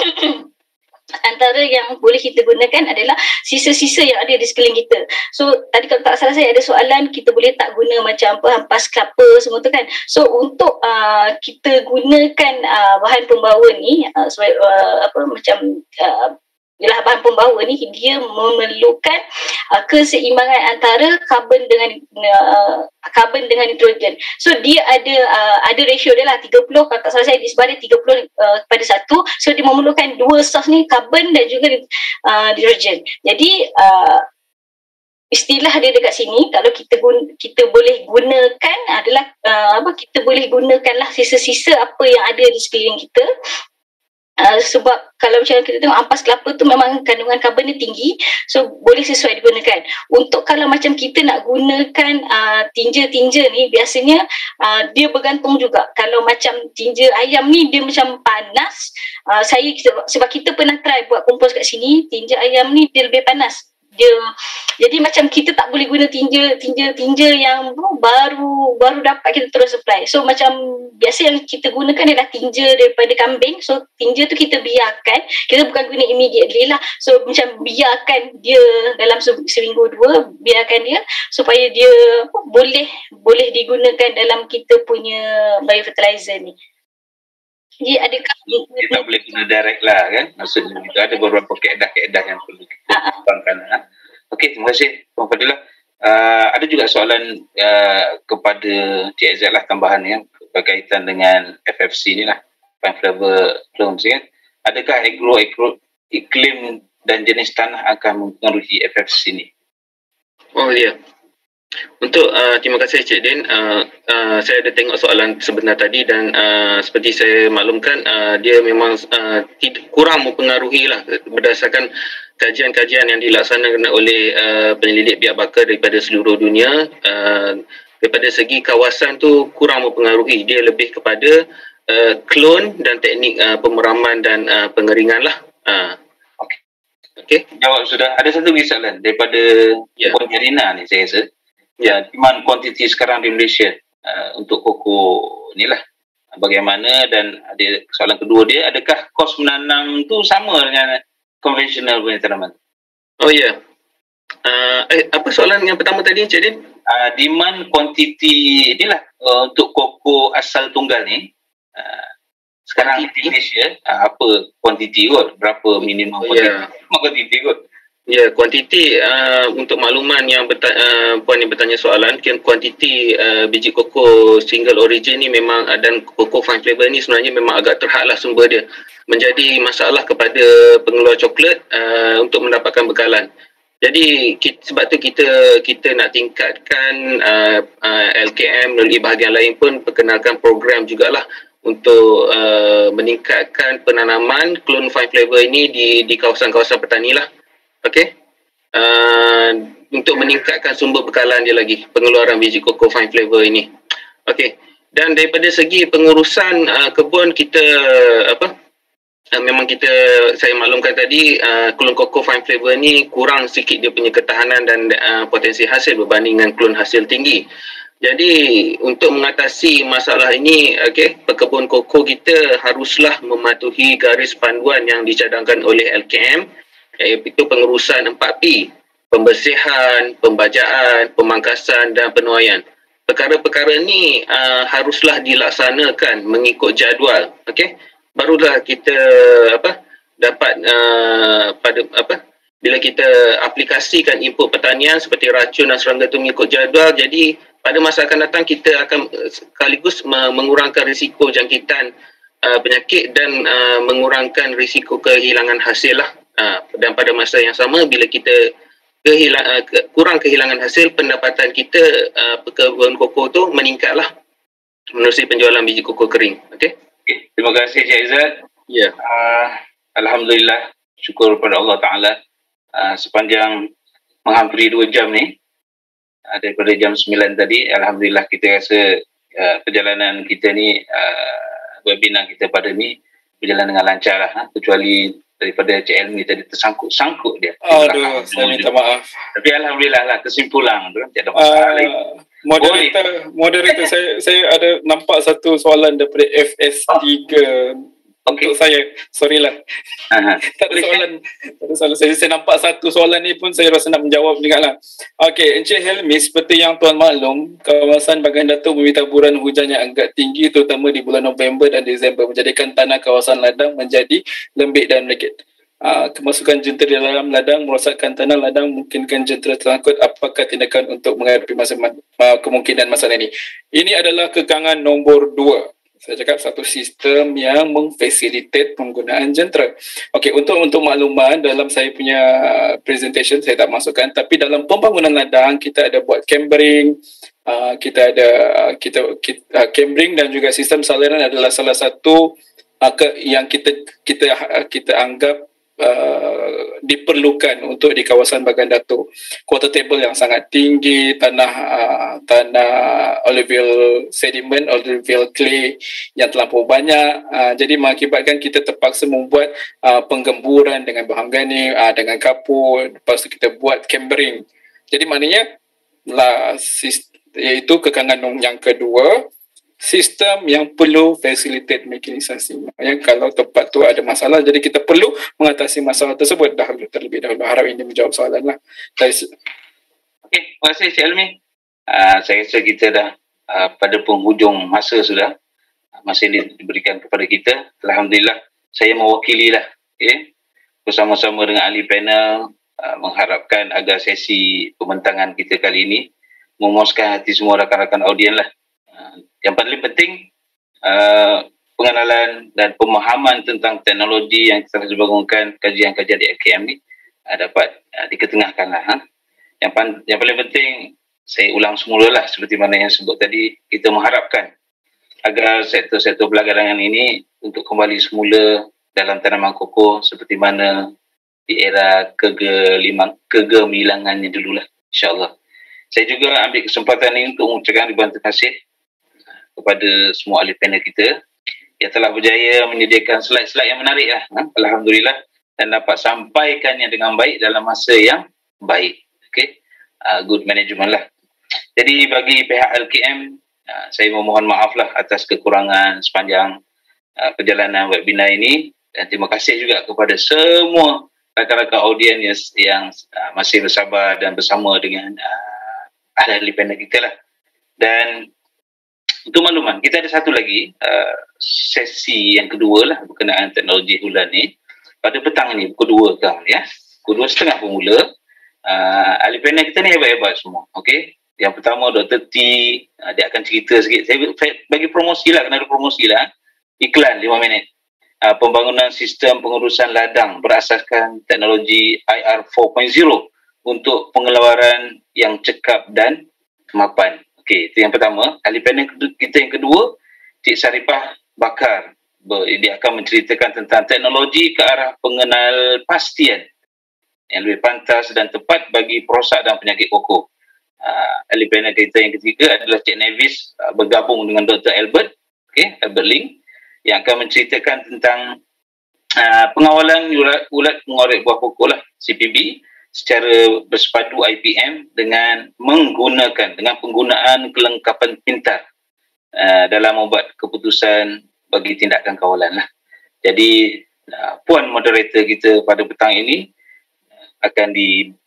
C: antara yang boleh kita gunakan adalah sisa-sisa yang ada di sekeliling kita. So tadi kalau tak salah saya ada soalan, kita boleh tak guna macam ampas kelapa semua tu kan. So untuk kita gunakan bahan pembawa ni ialah bahan pembawa ni, dia memerlukan keseimbangan antara karbon dengan nitrogen. So dia ada ratio dia lah 30, kalau tak salah saya disebari 30 kepada 1. So dia memerlukan dua source ni, karbon dan juga nitrogen. Jadi istilah dia dekat sini, kalau kita boleh gunakan adalah kita boleh gunakanlah sisa-sisa apa yang ada di sekeliling kita sebab kalau macam kita tengok ampas kelapa tu memang kandungan karbon dia tinggi, so boleh sesuai digunakan. Untuk kalau macam kita nak gunakan tinja-tinja ni, biasanya dia bergantung juga. Kalau macam tinja ayam ni dia macam panas, sebab kita pernah try buat kompos kat sini, tinja ayam ni dia lebih panas. Jadi macam kita tak boleh guna tinja yang baru dapat kita terus supply. So macam biasa yang kita gunakan adalah tinja daripada kambing. So tinja tu kita biarkan, kita bukan guna immediately lah. So macam biarkan dia dalam seminggu dua, biarkan dia supaya dia boleh digunakan dalam kita punya biofertilizer ni. Jadi adakah
A: kita tak boleh guna direct lah kan? Maksudnya ada beberapa kaedah-kaedah yang perlu kita kembangkan. Okey, terima kasih Puan Fadilah. Ada juga soalan kepada Cik Aizat lah, tambahan yang berkaitan dengan FFC ni lah, Fine Flavour Clones kan. Adakah iklim dan jenis tanah akan mempengaruhi FFC ni?
B: Oh ya. Untuk terima kasih Cik Din. Saya ada tengok soalan sebenar tadi dan seperti saya maklumkan, dia memang kurang mempengaruhi lah berdasarkan kajian-kajian yang dilaksanakan oleh penyelidik biak bakar daripada seluruh dunia. Daripada segi kawasan tu kurang mempengaruhi, dia lebih kepada klon dan teknik pemeraman dan pengeringan lah. Okey.
A: Jawab sudah. Ada satu soalan daripada Puan Jarina ni saya rasa. Demand kuantiti sekarang di Malaysia untuk koko ni lah, bagaimana, dan ada soalan kedua dia, adakah kos menanam tu sama dengan konvensional punya tanaman?
B: Oh ya. Apa soalan yang pertama tadi Cik Din?
A: Demand kuantiti ni lah untuk koko asal tunggal ni sekarang di Malaysia, apa kuantiti kot, berapa minimum kuantiti kot?
B: Ya, kuantiti untuk makluman yang puan yang bertanya soalan, kuantiti biji koko single origin ni memang, dan koko fine flavor ni sebenarnya memang agak terhad lah sumber dia. Menjadi masalah kepada pengeluar coklat untuk mendapatkan bekalan. Jadi sebab tu kita nak tingkatkan LKM melalui bahagian lain pun perkenalkan program jugalah untuk meningkatkan penanaman klon fine flavor ini di kawasan-kawasan petani lah. Okey. Untuk meningkatkan sumber bekalan dia lagi, pengeluaran biji koko fine flavor ini. Okey. Dan daripada segi pengurusan kebun kita memang saya maklumkan tadi klon koko fine flavor ni kurang sikit dia punya ketahanan dan potensi hasil berbanding dengan klon hasil tinggi. Jadi untuk mengatasi masalah ini, pekebun koko kita haruslah mematuhi garis panduan yang dicadangkan oleh LKM, iaitu pengurusan 4P, pembersihan, pembajaan, pemangkasan dan penuaian. Perkara-perkara ni haruslah dilaksanakan mengikut jadual. Barulah kita dapat bila kita aplikasikan input pertanian seperti racun dan serangga itu mengikut jadual, jadi pada masa akan datang kita akan sekaligus mengurangkan risiko jangkitan penyakit dan mengurangkan risiko kehilangan hasil lah. Dan pada masa yang sama, bila kita kurang kehilangan hasil, pendapatan kita pekebun koko tu meningkatlah menerusi penjualan biji koko kering.
A: Terima kasih Cik Aizat.
B: Ya.
A: Alhamdulillah, syukur kepada Allah Ta'ala, sepanjang menghampiri 2 jam ni, daripada jam 9 tadi, alhamdulillah kita rasa perjalanan kita ni, webinar kita pada ni berjalan dengan lancar lah, kecuali daripada Cik Elmi tadi tersangkut dia.
D: Aduh, saya minta maaf.
A: Tapi alhamdulillah lah, kesimpulan tu tidak ada masalah lagi.
D: Moderator saya ada nampak satu soalan daripada FS3 untuk saya. Sorry lah. Tak ada soalan. Saya nampak satu soalan ni pun saya rasa nak menjawab juga lah. Okey, Encik Helmi, seperti yang tuan maklum, kawasan Bagan Datuk meminta buran hujan yang agak tinggi terutama di bulan November dan Disember menjadikan tanah kawasan ladang menjadi lembik dan melekit. Kemasukan jentera di dalam ladang merosakkan tanah ladang, mungkinkan jentera tersangkut. Apakah tindakan untuk menghadapi kemungkinan masalah ini? Ini adalah kekangan nombor 2. Saya cakap satu sistem yang memfasilitate penggunaan jentera. Okey, untuk makluman, dalam saya punya presentation saya tak masukkan, tapi dalam pembangunan ladang kita ada buat cambering, kita cambering dan juga sistem saliran adalah salah satu yang kita anggap diperlukan untuk di kawasan Bagan Datuk. Water table yang sangat tinggi, tanah alluvial sediment, alluvial clay yang terlampau banyak, jadi mengakibatkan kita terpaksa membuat penggemburan dengan bahan organik, dengan kapur, lepas tu kita buat cambering. Jadi maknanya iaitu kekangan yang kedua, sistem yang perlu facilitate mekanisasi. Yang kalau tempat tu ada masalah, jadi kita perlu mengatasi masalah tersebut terlebih dahulu. Harap ini menjawab soalan lah.
A: Okey, terima kasih Cik Almi. Saya rasa kita dah pada penghujung masa sudah. Masa ini diberikan kepada kita. Alhamdulillah, saya mewakili lah. Okay? Bersama-sama dengan ahli panel, mengharapkan agar sesi pembentangan kita kali ini memuaskan hati semua rakan-rakan audien lah. Yang paling penting, pengenalan dan pemahaman tentang teknologi yang telah dibangunkan kajian-kajian di LKM ni dapat diketengahkan lah. Yang paling penting, saya ulang semula lah seperti mana yang sebut tadi, kita mengharapkan agar sektor-sektor perdagangan ini untuk kembali semula dalam tanaman koko seperti mana di era kegemilangannya dululah, insyaAllah. Saya juga ambil kesempatan ini untuk mengucapkan ribuan terima kasih kepada semua ahli panel kita yang telah berjaya menyediakan slide-slide yang menarik lah. Alhamdulillah, dan dapat sampaikannya dengan baik dalam masa yang baik. Okay? Good management lah. Jadi bagi pihak LKM, saya memohon maaf lah atas kekurangan sepanjang perjalanan webinar ini, dan terima kasih juga kepada semua rakan-rakan audien yang masih bersabar dan bersama dengan ahli panel kita lah. Dan untuk makluman, kita ada satu lagi sesi yang kedua lah berkenaan teknologi bulan ni. Pada petang ni, pukul 2 kan, ya. Pukul 2.30 bermula. Ahli panel kita ni hebat-hebat semua. Okay? Yang pertama, Dr. T, dia akan cerita sikit. Saya bagi promosi lah, kena ada promosi lah. Iklan 5 minit. Pembangunan sistem pengurusan ladang berasaskan teknologi IR 4.0 untuk pengeluaran yang cekap dan mapan. Okey, itu yang pertama. Ahli panel kita yang kedua, Cik Saripah Bakar. Dia akan menceritakan tentang teknologi ke arah pengenalpastian yang lebih pantas dan tepat bagi perosak dan penyakit koko. Ahli panel kita yang ketiga adalah Cik Nevis bergabung dengan Dr. Albert, Albert Ling, yang akan menceritakan tentang pengawalan ulat pengorek buah pokok lah, CPB, secara bersepadu IPM dengan penggunaan kelengkapan pintar dalam membuat keputusan bagi tindakan kawalan lah. Jadi puan moderator kita pada petang ini akan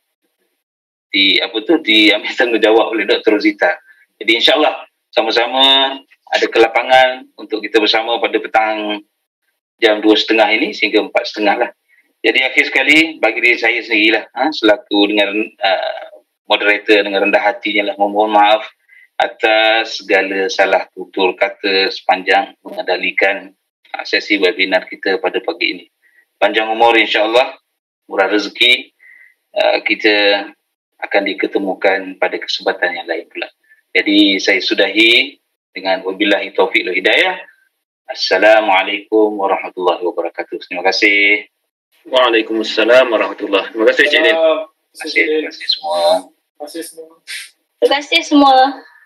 A: diambil tanggungjawab oleh Dr. Rozita. Jadi insyaAllah sama-sama ada kelapangan untuk kita bersama pada petang jam 2.30 ini sehingga 4.30 lah. Jadi akhir sekali, bagi diri saya sendirilah, selaku dengan moderator dengan rendah hatinya lah, memohon maaf atas segala salah tutur kata sepanjang mengendalikan sesi webinar kita pada pagi ini. Panjang umur insyaAllah, murah rezeki, kita akan diketemukan pada kesempatan yang lain pula. Jadi saya sudahi dengan wabillahi taufiq wal hidayah. Assalamualaikum warahmatullahi wabarakatuh. Terima kasih.
B: Waalaikumsalam warahmatullahi wabarakatuh. Terima kasih Cik Din.
A: Terima kasih semua.
C: Terima kasih semua.